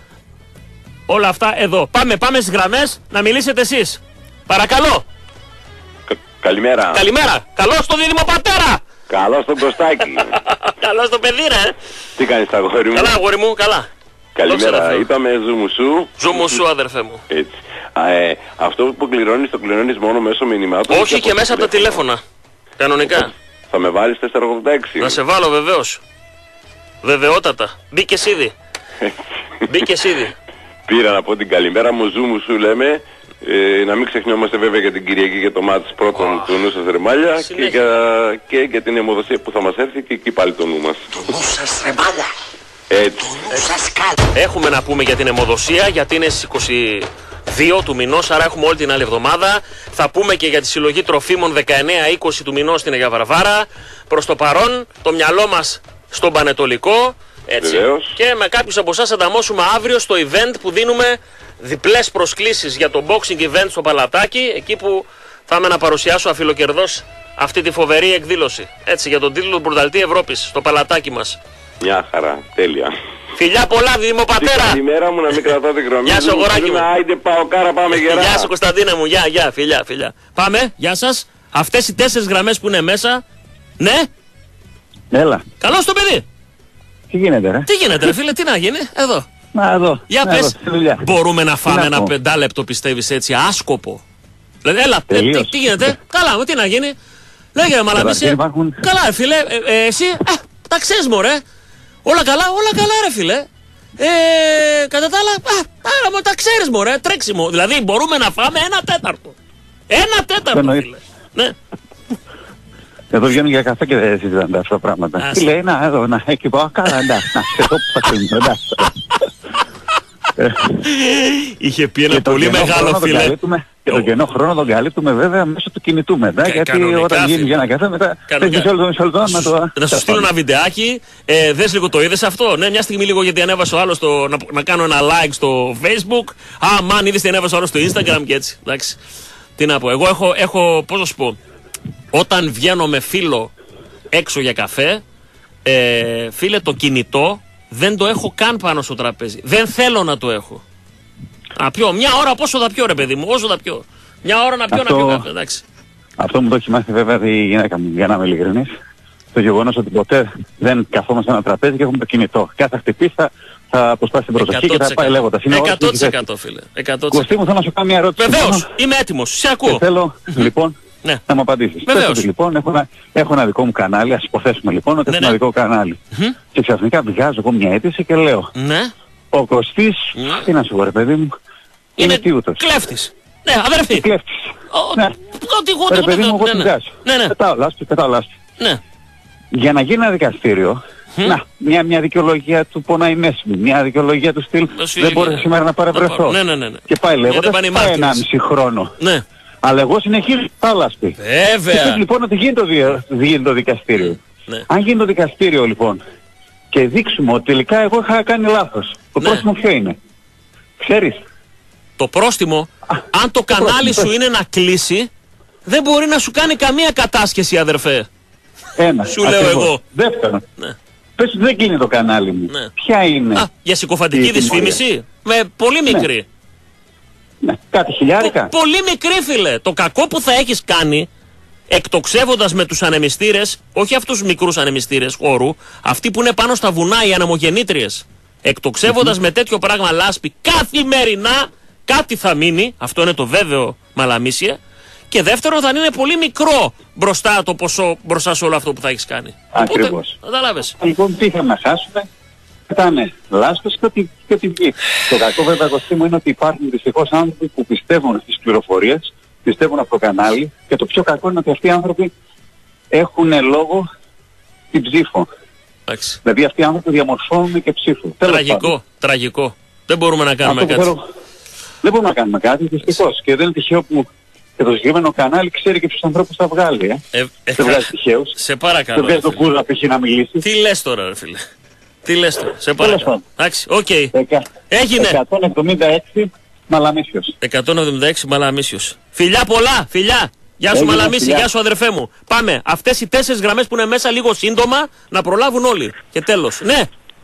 όλα αυτά εδώ. Πάμε, πάμε στις γραμμές να μιλήσετε εσείς. Παρακαλώ. Κα, καλημέρα. Καλημέρα. Καλώς το δίδυμο πατέρα. Καλώς τον Κωστάκη. Καλώς το παιδί ρε. Τι κάνεις τα αγόρι μου. Καλά αγόρι μου, καλά. Καλημέρα, είπαμε Ζουμουσού. Ζουμουσού αδερφέ μου. Έτσι. Α, ε, αυτό που κληρώνεις το κληρώνεις μόνο μέσω μηνυμάτων. Όχι και, και μέσα από τα τηλέφωνα. Κανονικά. Θα με βάλεις τετρακόσια ογδόντα έξι. Να σε βάλω βεβαίως. Βεβαιότατα. Μπήκες ήδη. Μπήκες ήδη. Πήρα να πω την καλημέρα μου, Ζουμουσού λέμε. Ε, να μην ξεχνιόμαστε βέβαια για την Κυριακή για το μάτς πρώτον oh. του νου σας Ρεμάλια και για, και για την αιμοδοσία που θα μας έρθει και εκεί πάλι το νου μας. Το νου σας Ρεμάλια. Έτσι. Έχουμε να πούμε για την αιμοδοσία γιατί είναι στις είκοσι δύο του μηνός, άρα έχουμε όλη την άλλη εβδομάδα. Θα πούμε και για τη συλλογή τροφίμων δεκαεννέα είκοσι του μηνός στην Αγία Βαρβάρα. Προς το παρόν το μυαλό μας στον Πανετολικό. Έτσι. Βεβαίως. Και με κάποιους από εσάς ανταμώσουμε αύριο στο event που δίνουμε διπλές προσκλήσεις για το boxing event στο Παλατάκι. Εκεί που θα είμαι να παρουσιάσω αφιλοκερδώς αυτή τη φοβερή εκδήλωση. Έτσι, για τον τίτλο του Πρωταθλητή Ευρώπης στο Παλατάκι μας. Μια χαρά, τέλεια. Φιλιά πολλά, δίδυμο πατέρα. Καλημέρα μου, να μην κρατάω την γραμμή. Γεια σου, αγοράκι μου. Άιντε πάω κάρα, πάμε γερά. Γεια σου, Κωνσταντίνα μου, γεια, γεια, φιλιά, φιλιά. Πάμε, γεια σας. Αυτές οι τέσσερις γραμμές που είναι μέσα. Ναι. Έλα. Καλώς το παιδί. Τι γίνεται, ρε. Τι γίνεται, ρε φίλε, τι να γίνει, εδώ. Να, εδώ. Για να, πες, εδώ, μπορούμε να φάμε ένα πεντάλεπτο, πιστεύεις, έτσι, άσκοπο. Δηλαδή, έλα, ε, τι, τι γίνεται, καλά, τι να γίνει. Λέγε, Μαλαμίση. Υπάρχουν... Καλά, φίλε, ε, ε, εσύ, ε, τα ξέρεις, μωρέ. Όλα καλά, όλα καλά, ρε φίλε. Ε, κατά τα άλλα, α, άρα μου τα ξέρεις, μωρέ, τρέξιμο. Δηλαδή, μπορούμε να φάμε ένα τέταρτο. Ένα τέταρτο, φίλε. Ναι. Εδώ βγαίνουν για καφέ και δεν συζητάνε αυτά τα πράγματα. Τι λέει, να, εδώ, να, εκεί πάω, καλά, εντάξει, να, σε εδώ που θα κρίνω, εντάξει. Είχε πει ένα πολύ μεγάλο φίλε. Και τον κενό χρόνο τον καλύπτουμε βέβαια μέσω του κινητού μετά. Κα, γιατί όταν γίνει για ένα καφέ μετά παίζεις όλο το μισό λεπτό με το... Να σου στείλω ένα βιντεάκι, ε, δες λίγο το είδες αυτό. Ναι, μια στιγμή λίγο γιατί ανέβασε ο άλλος το, να, να κάνω ένα like στο Facebook. Α, μαν είδες τι ανέβασε ο άλλος στο Instagram και έτσι. Εντάξει. Τι να πω, εγώ έχω, έχω πώς να σου πω, όταν βγαίνω με φίλο έξω για καφέ, ε, φίλε το κινητό δεν το έχω καν πάνω στο τραπέζι. Δεν θέλω να το έχω. Να πιω μια ώρα, πόσο θα πιω ρε παιδί μου, όσο θα πιω. Μια ώρα να πιω, αυτό, να πιω καφέ, εντάξει. Αυτό μου το έχει μάθει βέβαια η γυναίκα μου, για να είμαι ειλικρινής. Το γεγονός ότι ποτέ δεν καθόμαστε ένα τραπέζι και έχουμε το κινητό. Κάθε χτυπήσα θα αποσπάσει την προσοχή και θα πάει λέγοντας. εκατό τοις εκατό φίλε. Κωστή μου, θέλω να σου κάνω μια ερώτηση. Βεβαίως, είμαι έτοιμος, σε ακούω. Και θέλω λοιπόν ναι. να μου απαντήσεις. Πες λοιπόν, έχω ένα, έχω ένα δικό μου κανάλι, ας υποθέσουμε λοιπόν ότι ναι, έχω ένα ναι. δικό κανάλι. Mm-hmm. Και ξαφνικά βγάζω εγώ μια αίτηση και λέω ναι. ο Κωστής, ναι. τι να σου πω ρε παιδί μου, είναι, είναι τιούτος. Κλέφτης. Ναι, αδερφή. Κλέφτης. Ο, ναι. Ό,τι εγώ ρε παιδί μου, εγώ την βγάζω. Ναι, ναι. Πετάω λάσπη, πετάω λάσπη. Ναι. Για να γίνει ένα δικαστήριο, mm. να, μια, μια δικαιολογία του πονάει μέση μου, μια δικαιολογία του στυλ, δεν μπορείς σήμερα να παρευρεθώ. Ναι, ναι, ναι, ναι. Και πάει λέγοντας, πάει ενάμιση χρόνο. Ναι. Αλλά εγώ συνεχίζω τα λάσπη. Βέβαια. Και πες λοιπόν ότι γίνει το, δι... γίνει το δικαστήριο. Ναι. Αν γίνει το δικαστήριο λοιπόν και δείξουμε ότι τελικά εγώ είχα κάνει λάθος, το ναι. πρόστιμο ποιο είναι? Ξέρεις? Το πρόστιμο, Α, αν το, το κανάλι πρόστιμο, σου είναι να κλείσει, δεν μπορεί να σου κάνει καμία κατάσχεση αδερφέ. Ένα. Σου λέω εγώ. Δεύτερον. Ναι. Πες ότι δεν κλείνει το κανάλι μου. Ναι. Ποια είναι? Α, για συκοφαντική δυσφήμιση. Με πολύ μικρή. Ναι. Ναι, κάτι χιλιάρικα. Πο, πολύ μικρή φίλε. Το κακό που θα έχεις κάνει εκτοξεύοντας με τους ανεμιστήρες, όχι αυτούς τους μικρούς ανεμιστήρες χώρου, αυτοί που είναι πάνω στα βουνά, οι ανεμογεννήτριες. Εκτοξεύοντας mm-hmm. με τέτοιο πράγμα λάσπη καθημερινά, κάτι θα μείνει. Αυτό είναι το βέβαιο μαλαμίσια. Και δεύτερο, θα είναι πολύ μικρό μπροστά το ποσό, μπροστά σε όλο αυτό που θα έχεις κάνει. Ακριβώς. Καταλάβες. Λοιπόν, τι είχαμε να χάσουμε. Πετάνε λάσπες και ό,τι, και ό,τι βγει. Το κακό βέβαια Κωστή μου είναι ότι υπάρχουν δυστυχώς άνθρωποι που πιστεύουν στις πληροφορίες, πιστεύουν από το κανάλι και το πιο κακό είναι ότι αυτοί οι άνθρωποι έχουν λόγο την ψήφο. Άξι. Δηλαδή αυτοί οι άνθρωποι διαμορφώνουν και ψήφο. Τραγικό, τραγικό. Δεν μπορούμε να κάνουμε κάτι. Θέλω... Δεν μπορούμε να κάνουμε κάτι δυστυχώς και δεν είναι τυχαίο που και το συγκεκριμένο κανάλι ξέρει και ποιους ανθρώπους θα βγάλει. Ε. Ε, ε, δεν βγάζει τυχαίους. Σε παρακαλώ. Δεν βγάζει τον Κούζα π.χ. να μιλήσει. Τι λες τώρα ρε φίλε. Τι λες τώρα. Σε παρακαλώ. Εντάξει, οκ. Okay. Έγινε. εκατόν εβδομήντα έξι Μαλαμίσιος. εκατόν εβδομήντα έξι Μαλαμίσιος. Φιλιά πολλά, φιλιά. Γεια σου Μαλαμίση, γεια σου αδερφέ μου. Πάμε. Αυτές οι τέσσερις γραμμές που είναι μέσα λίγο σύντομα να προλάβουν όλοι. Και τέλος. Ναι.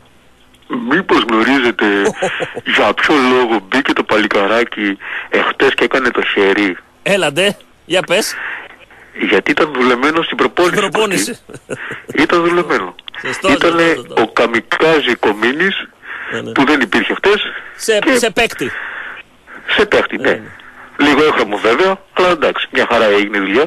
Μήπως γνωρίζετε για ποιο λόγο μπήκε το παλικαράκι εχθές και έκανε το χέρι? Έλαντε, για πες. Γιατί ήταν δουλεμένο στην προπόνηση. προπόνηση. Ήταν δουλεμένο. Ήταν ο καμικάζι Κομίνης ναι, ναι. που δεν υπήρχε χτες. Σε, και... σε παίκτη. Σε παίκτη, ναι. ναι. Λίγο έχαμο βέβαια, αλλά εντάξει, μια χαρά έγινε η δουλειά.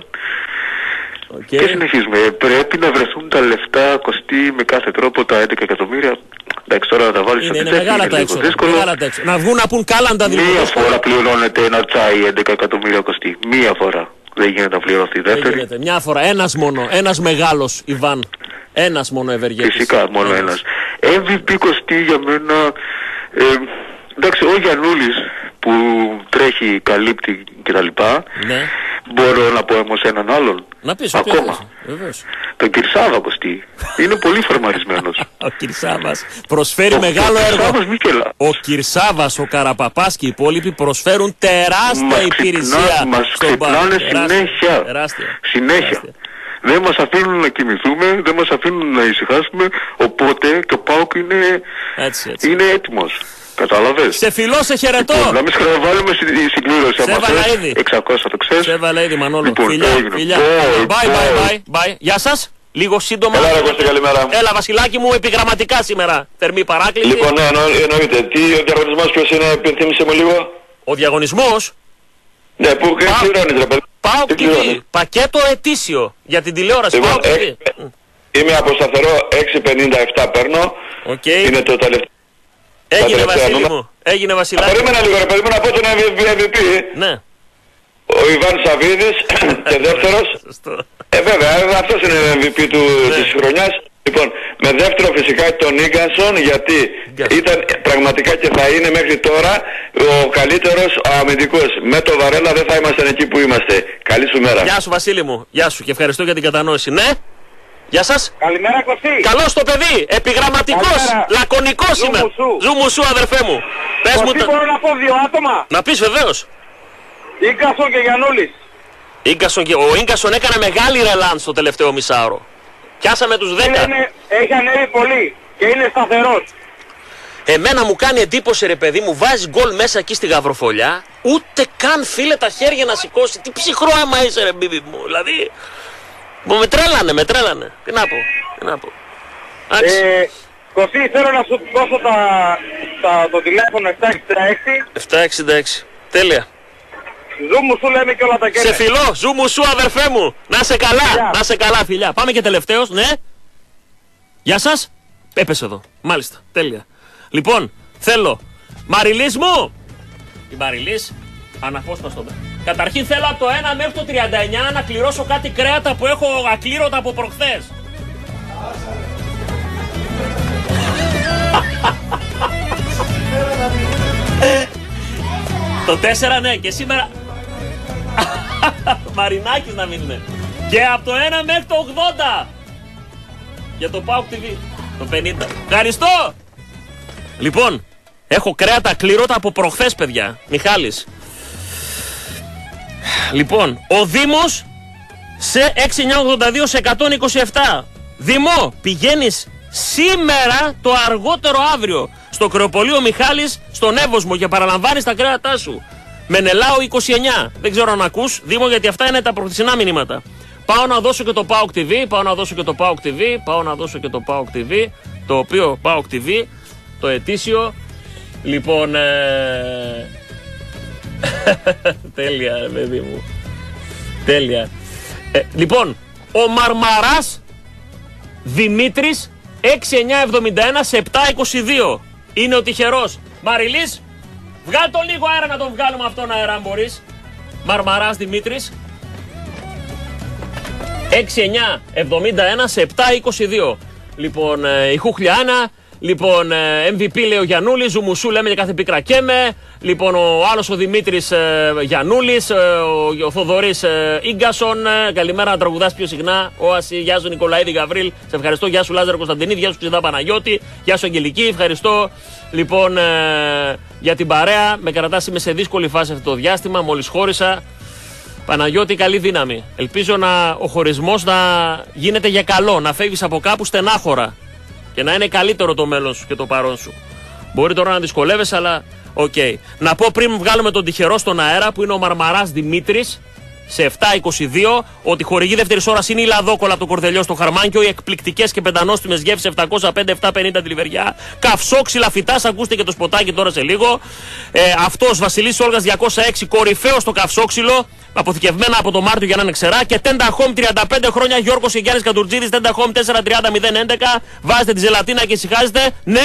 Okay. Και συνεχίζουμε. Πρέπει να βρεθούν τα λεφτά Κωστή με κάθε τρόπο, τα έντεκα εκατομμύρια. Εντάξει, τώρα να τα βάλεις είναι, είναι μεγάλα τα έξω. Μεγάλα τα έξω. Να βγουν να πούν κάλαντα δηλαδή. Μία φορά πληρώνεται ένα τσάι έντεκα εκατομμύρια Κωστή. Μία φορά. Δεν γίνεται να πληρωθεί δεύτερη. Γίνεται. Μια φορά. Ένας μόνο. Ένας μεγάλος Ιβάν. Ένας μόνο ευεργέτης. Φυσικά μόνο ένας. ένας. εμ βι πι Κωστή για μένα... Ε, εντάξει, ο Γιαννούλης που τρέχει, καλύπτει κτλ. Ναι. Μπορώ να πω όμως έναν άλλον. Να πεις, ακόμα. Βεβαίως. Τον Κυρσάβα Κωστή. Είναι πολύ φορμαρισμένος. Ο Κυρσάβας προσφέρει ο μεγάλο ο έργο. Μίκελα. Ο Κυρσάβας, ο Καραπαπάς και οι υπόλοιποι προσφέρουν τεράστια μας υπηρεσία. Ξυπνά, μας ξυπνάνε συνέχεια. Τεράστια. Συνέχεια. Τεράστια. Δεν μας αφήνουν να κοιμηθούμε, δεν μας αφήνουν να ησυχάσουμε, οπότε το ΠΑΟΚ είναι, έτσι, έτσι. είναι έτοιμος. Κατάλαβες. Σε φιλό, σε χαιρετώ. Λοιπόν, να μην χρεοβάλουμε στη συμπλήρωση. Σε έβαλα ήδη. εξακόσια το ξέρεις. Σε έβαλα ήδη Μανώλο. Λοιπόν, φιλιά, έγινε. φιλιά. Bye, bye, bye, bye, bye. Γεια σας. Λίγο σύντομα. Έλα ρε Κώστα, καλημέρα. Έλα Βασιλάκη μου, επιγραμματικά σήμερα. Θερμή παράκληση. Λοιπόν, ναι, εννο, εννοείται. Τι ο διαγωνισμός ποιος είναι, θύμισε μου λίγο. Ο διαγωνισμός. Ναι, που πληρώνεις ρε παιδί. Πάω τι τι. Πακέτο ετήσιο για την τηλεόραση. Λοιπόν, Πάω ε, είμαι από σταθερό έξι πενήντα επτά παίρνω. Okay. Είναι το τελευταίο. Έγινε Βασίλη μου. Έγινε Βασιλάκη. Περίμενα λίγο ρε παιδί μου να πω τον εμ βι πι. Ναι. Ο Ιβάν Σαββίδης και δεύτερος. Ε βέβαια, αυτός είναι ο εμ βι πι του, ναι. της χρονιάς. Λοιπόν, με δεύτερο φυσικά τον Ίγκανσον, γιατί ήταν πραγματικά και θα είναι μέχρι τώρα ο καλύτερος αμυντικός. Με το Βαρέλα δεν θα ήμασταν εκεί που είμαστε. Καλή σου μέρα. Γεια σου Βασίλη μου, γεια σου και ευχαριστώ για την κατανόηση. Ναι, γεια σας. Καλημέρα Κωστή. Καλώς το παιδί, επιγραμματικός, λακωνικός είμαι. Ζούμου σου αδερφέ μου. Πες μου τα... μπορώ να πω δύο άτομα. Να πεις βεβαίως. Ίγκασον και Γιαννούλης. Ίγκασον και... Ο Ίγκασον έκανε μεγάλη ρελάν στο τελευταίο μισάωρο. Πιάσαμε τους δέκα. Είναι, έχει ανέβει πολύ και είναι σταθερός. Εμένα μου κάνει εντύπωση ρε παιδί μου, βάζει γκολ μέσα εκεί στη Γαβροφολιά, ούτε καν φίλε τα χέρια να σηκώσει. Τι ψυχρό άμα είσαι ρε μπίμπι μου, δηλαδή... Με τρέλανε, με τρέλανε. Τι να πω, τι να πω. Ε, Κωστή, θέλω να σου δώσω τα, τα, το τηλέφωνο επτά εξήντα έξι. επτά εξήντα έξι, τέλεια. Ζούμου σου λέμε και όλα τα κέρια. Σε φιλό, ζούμου σου αδερφέ μου. Να σε καλά, φιλιά. Να σε καλά φιλιά. Πάμε και τελευταίος, ναι. Γεια σας. Έπεσε εδώ, μάλιστα, τέλεια. Λοιπόν, θέλω, Μαριλής μου. Η Μαριλής, αναπόσπαστο. Καταρχήν θέλω από το ένα μέχρι το τριάντα εννιά να κληρώσω κάτι κρέατα που έχω ακλήρωτα από προχθές. Το τέσσερα ναι και σήμερα... Μαρινάκης να μείνουμε. Και από το ένα μέχρι το ογδόντα. Για το ΠΑΟΚ τι βι. Το πενήντα. Ευχαριστώ. Λοιπόν, έχω κρέατα κλήρωτα από προχθές παιδιά. Μιχάλης. Λοιπόν, ο Δήμος σε έξι εννιά ογδόντα δύο σε εκατόν είκοσι επτά. Δήμο, πηγαίνεις σήμερα το αργότερο αύριο στο κρεοπολείο Μιχάλης στον Εύωσμο και παραλαμβάνεις τα κρέατά σου. Μενελάου είκοσι εννιά. Δεν ξέρω αν ακούς, Δήμο, γιατί αυτά είναι τα προχθεσινά μηνύματα. Πάω να δώσω και το ΠΑΟΚ τι βι, πάω να δώσω και το ΠΑΟΚ τι βι, πάω να δώσω και το ΠΑΟΚ τι βι, το οποίο ΠΑΟΚ τι βι, το ετήσιο. Λοιπόν, ε... τέλεια, παιδί μου. Τέλεια. Ε, λοιπόν, ο Μαρμαράς Δημήτρης έξι εννιά εβδομήντα ένα σε επτά είκοσι δύο. Είναι ο τυχερός. Μαριλής, βγάλ' το λίγο αέρα να τον βγάλουμε αυτόν αέρα αν μπορείς. Μαρμαράς Δημήτρης έξι εννιά εβδομήντα ένα σε επτά είκοσι δύο. Λοιπόν, ε, η Χουχλιάνα. Λοιπόν, ε, εμ βι πι λέει ο Γιαννούλης, Ζουμουσού λέμε για κάθε πίκρα καίμε. Λοιπόν, ο άλλος ο Δημήτρης ε, Γιαννούλης, ε, ο, ο Θοδωρής ε, Ίγκασον. Ε, καλημέρα να τραγουδάς πιο συχνά. Όαση, γεια σου Νικολαίδη Γαβρίλ, σε ευχαριστώ. Γεια σου Λάζαρο Κωνσταντινίδη, γεια σου Ξηδά Παναγιώτη, γεια σου Αγγελική, ευχαριστώ. Λοιπόν, ε, για την παρέα, με κρατάς, είμαι σε δύσκολη φάση αυτό το διάστημα, μόλις χώρισα. Παναγιώτη, καλή δύναμη. Ελπίζω να, ο χωρισμός να γίνεται για καλό, να φεύγεις από κάπου στενάχωρα. Και να είναι καλύτερο το μέλλον σου και το παρόν σου. Μπορεί τώρα να δυσκολεύεσαι, αλλά οκ. Okay. Να πω πριν βγάλουμε τον τυχερό στον αέρα που είναι ο Μαρμαράς Δημήτρης σε επτά είκοσι δύο ότι χορηγή δεύτερης ώρας είναι η Λαδόκολα από το Κορδελιό στο Χαρμάνκιο. Οι εκπληκτικές και πεντανόστιμες γεύσεις επτακόσια πέντε επτακόσια πενήντα τη Λιβεριά. Καυσόξυλα φυτάς, ακούστε και το σποτάκι τώρα σε λίγο. Ε, αυτός Βασιλής Όλγας διακόσια έξι, κορυφαίο στο καυσόξυλο. Αποθηκευμένα από το Μάρτιο για να είναι ξερά. Και Tenda Home τριάντα πέντε χρόνια Γιώργος και Γιάννης Κατουρτζίδης. Tenda Home τέσσερα τριάντα μηδέν έντεκα. Βάζετε τη ζελατίνα και ησυχάζετε. Ναι.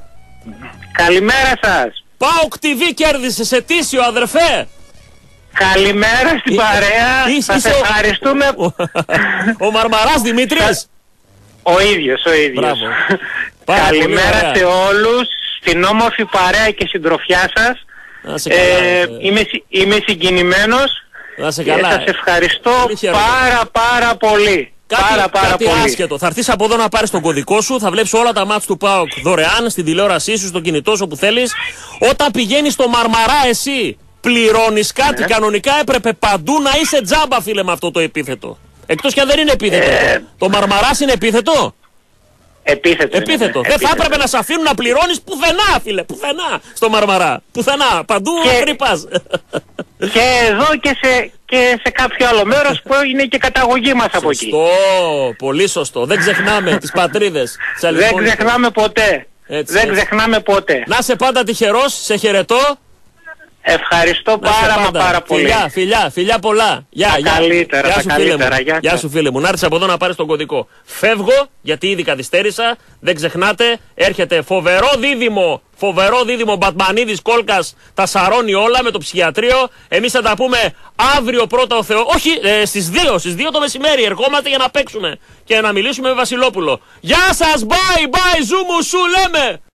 Καλημέρα σας. ΠΑΟΚ τι βι κέρδισε σε τίσιο αδερφέ. Καλημέρα στην παρέα. Σας ευχαριστούμε. Ο, ο Μαρμαράς Δημήτρης. Ο ίδιος, ο ίδιος. Καλημέρα σε όλους. Στην όμορφη παρέα και συντροφιά σας. Καλά, ε, είμαι, είμαι συγκινημένος. Να σε καλά, και σας ευχαριστώ πάρα πάρα πολύ. Κάτι, πάρα, πάρα κάτι πολύ. άσχετο. Θα έρθεις από εδώ να πάρεις τον κωδικό σου, θα βλέπεις όλα τα μάτς του ΠΑΟΚ δωρεάν στην τηλεόρασή σου, στο κινητό σου όπου θέλεις. Όταν πηγαίνεις στο Μαρμαρά εσύ πληρώνεις κάτι, ναι. Κανονικά έπρεπε παντού να είσαι τζάμπα φίλε με αυτό το επίθετο. Εκτός και αν δεν είναι επίθετο. Ε... Το Μαρμαράς είναι επίθετο. Επίθετο. Επίθετο. Είναι, δεν επίθετο. Θα έπρεπε να σε αφήνουν να πληρώνεις πουθενά, φίλε. Πουθενά στο Μαρμαρά. Πουθενά. Παντού τρυπάς. Και εδώ και σε, και σε κάποιο άλλο μέρος που είναι και καταγωγή μας από εκεί. Σωστό. Πολύ σωστό. Δεν ξεχνάμε τις πατρίδες. Δεν ξεχνάμε ποτέ. Έτσι, δεν έτσι. ξεχνάμε ποτέ. Να είσαι πάντα τυχερός. Σε χαιρετώ. Ευχαριστώ πάρα μα πάρα πολύ. Φιλιά, φιλιά, φιλιά πολλά. Γεια, τα γεια. καλύτερα, Γεια τα σου, καλύτερα. Φίλε μου. Γεια σου φίλε μου. Να έρθεις από εδώ να πάρεις τον κωδικό. Φεύγω γιατί ήδη καθυστέρησα. Δεν ξεχνάτε, έρχεται φοβερό δίδυμο. Φοβερό δίδυμο Μπατμανίδης Κόλκας. Τα σαρώνει όλα με το ψυχιατρίο. Εμείς θα τα πούμε αύριο πρώτα ο Θεός. Όχι, ε, στις δύο, στις δύο το μεσημέρι ερχόμαστε για να παίξουμε και να μιλήσουμε με Βασιλόπουλο. Γεια σας, bye bye, ζούμου σου λέμε.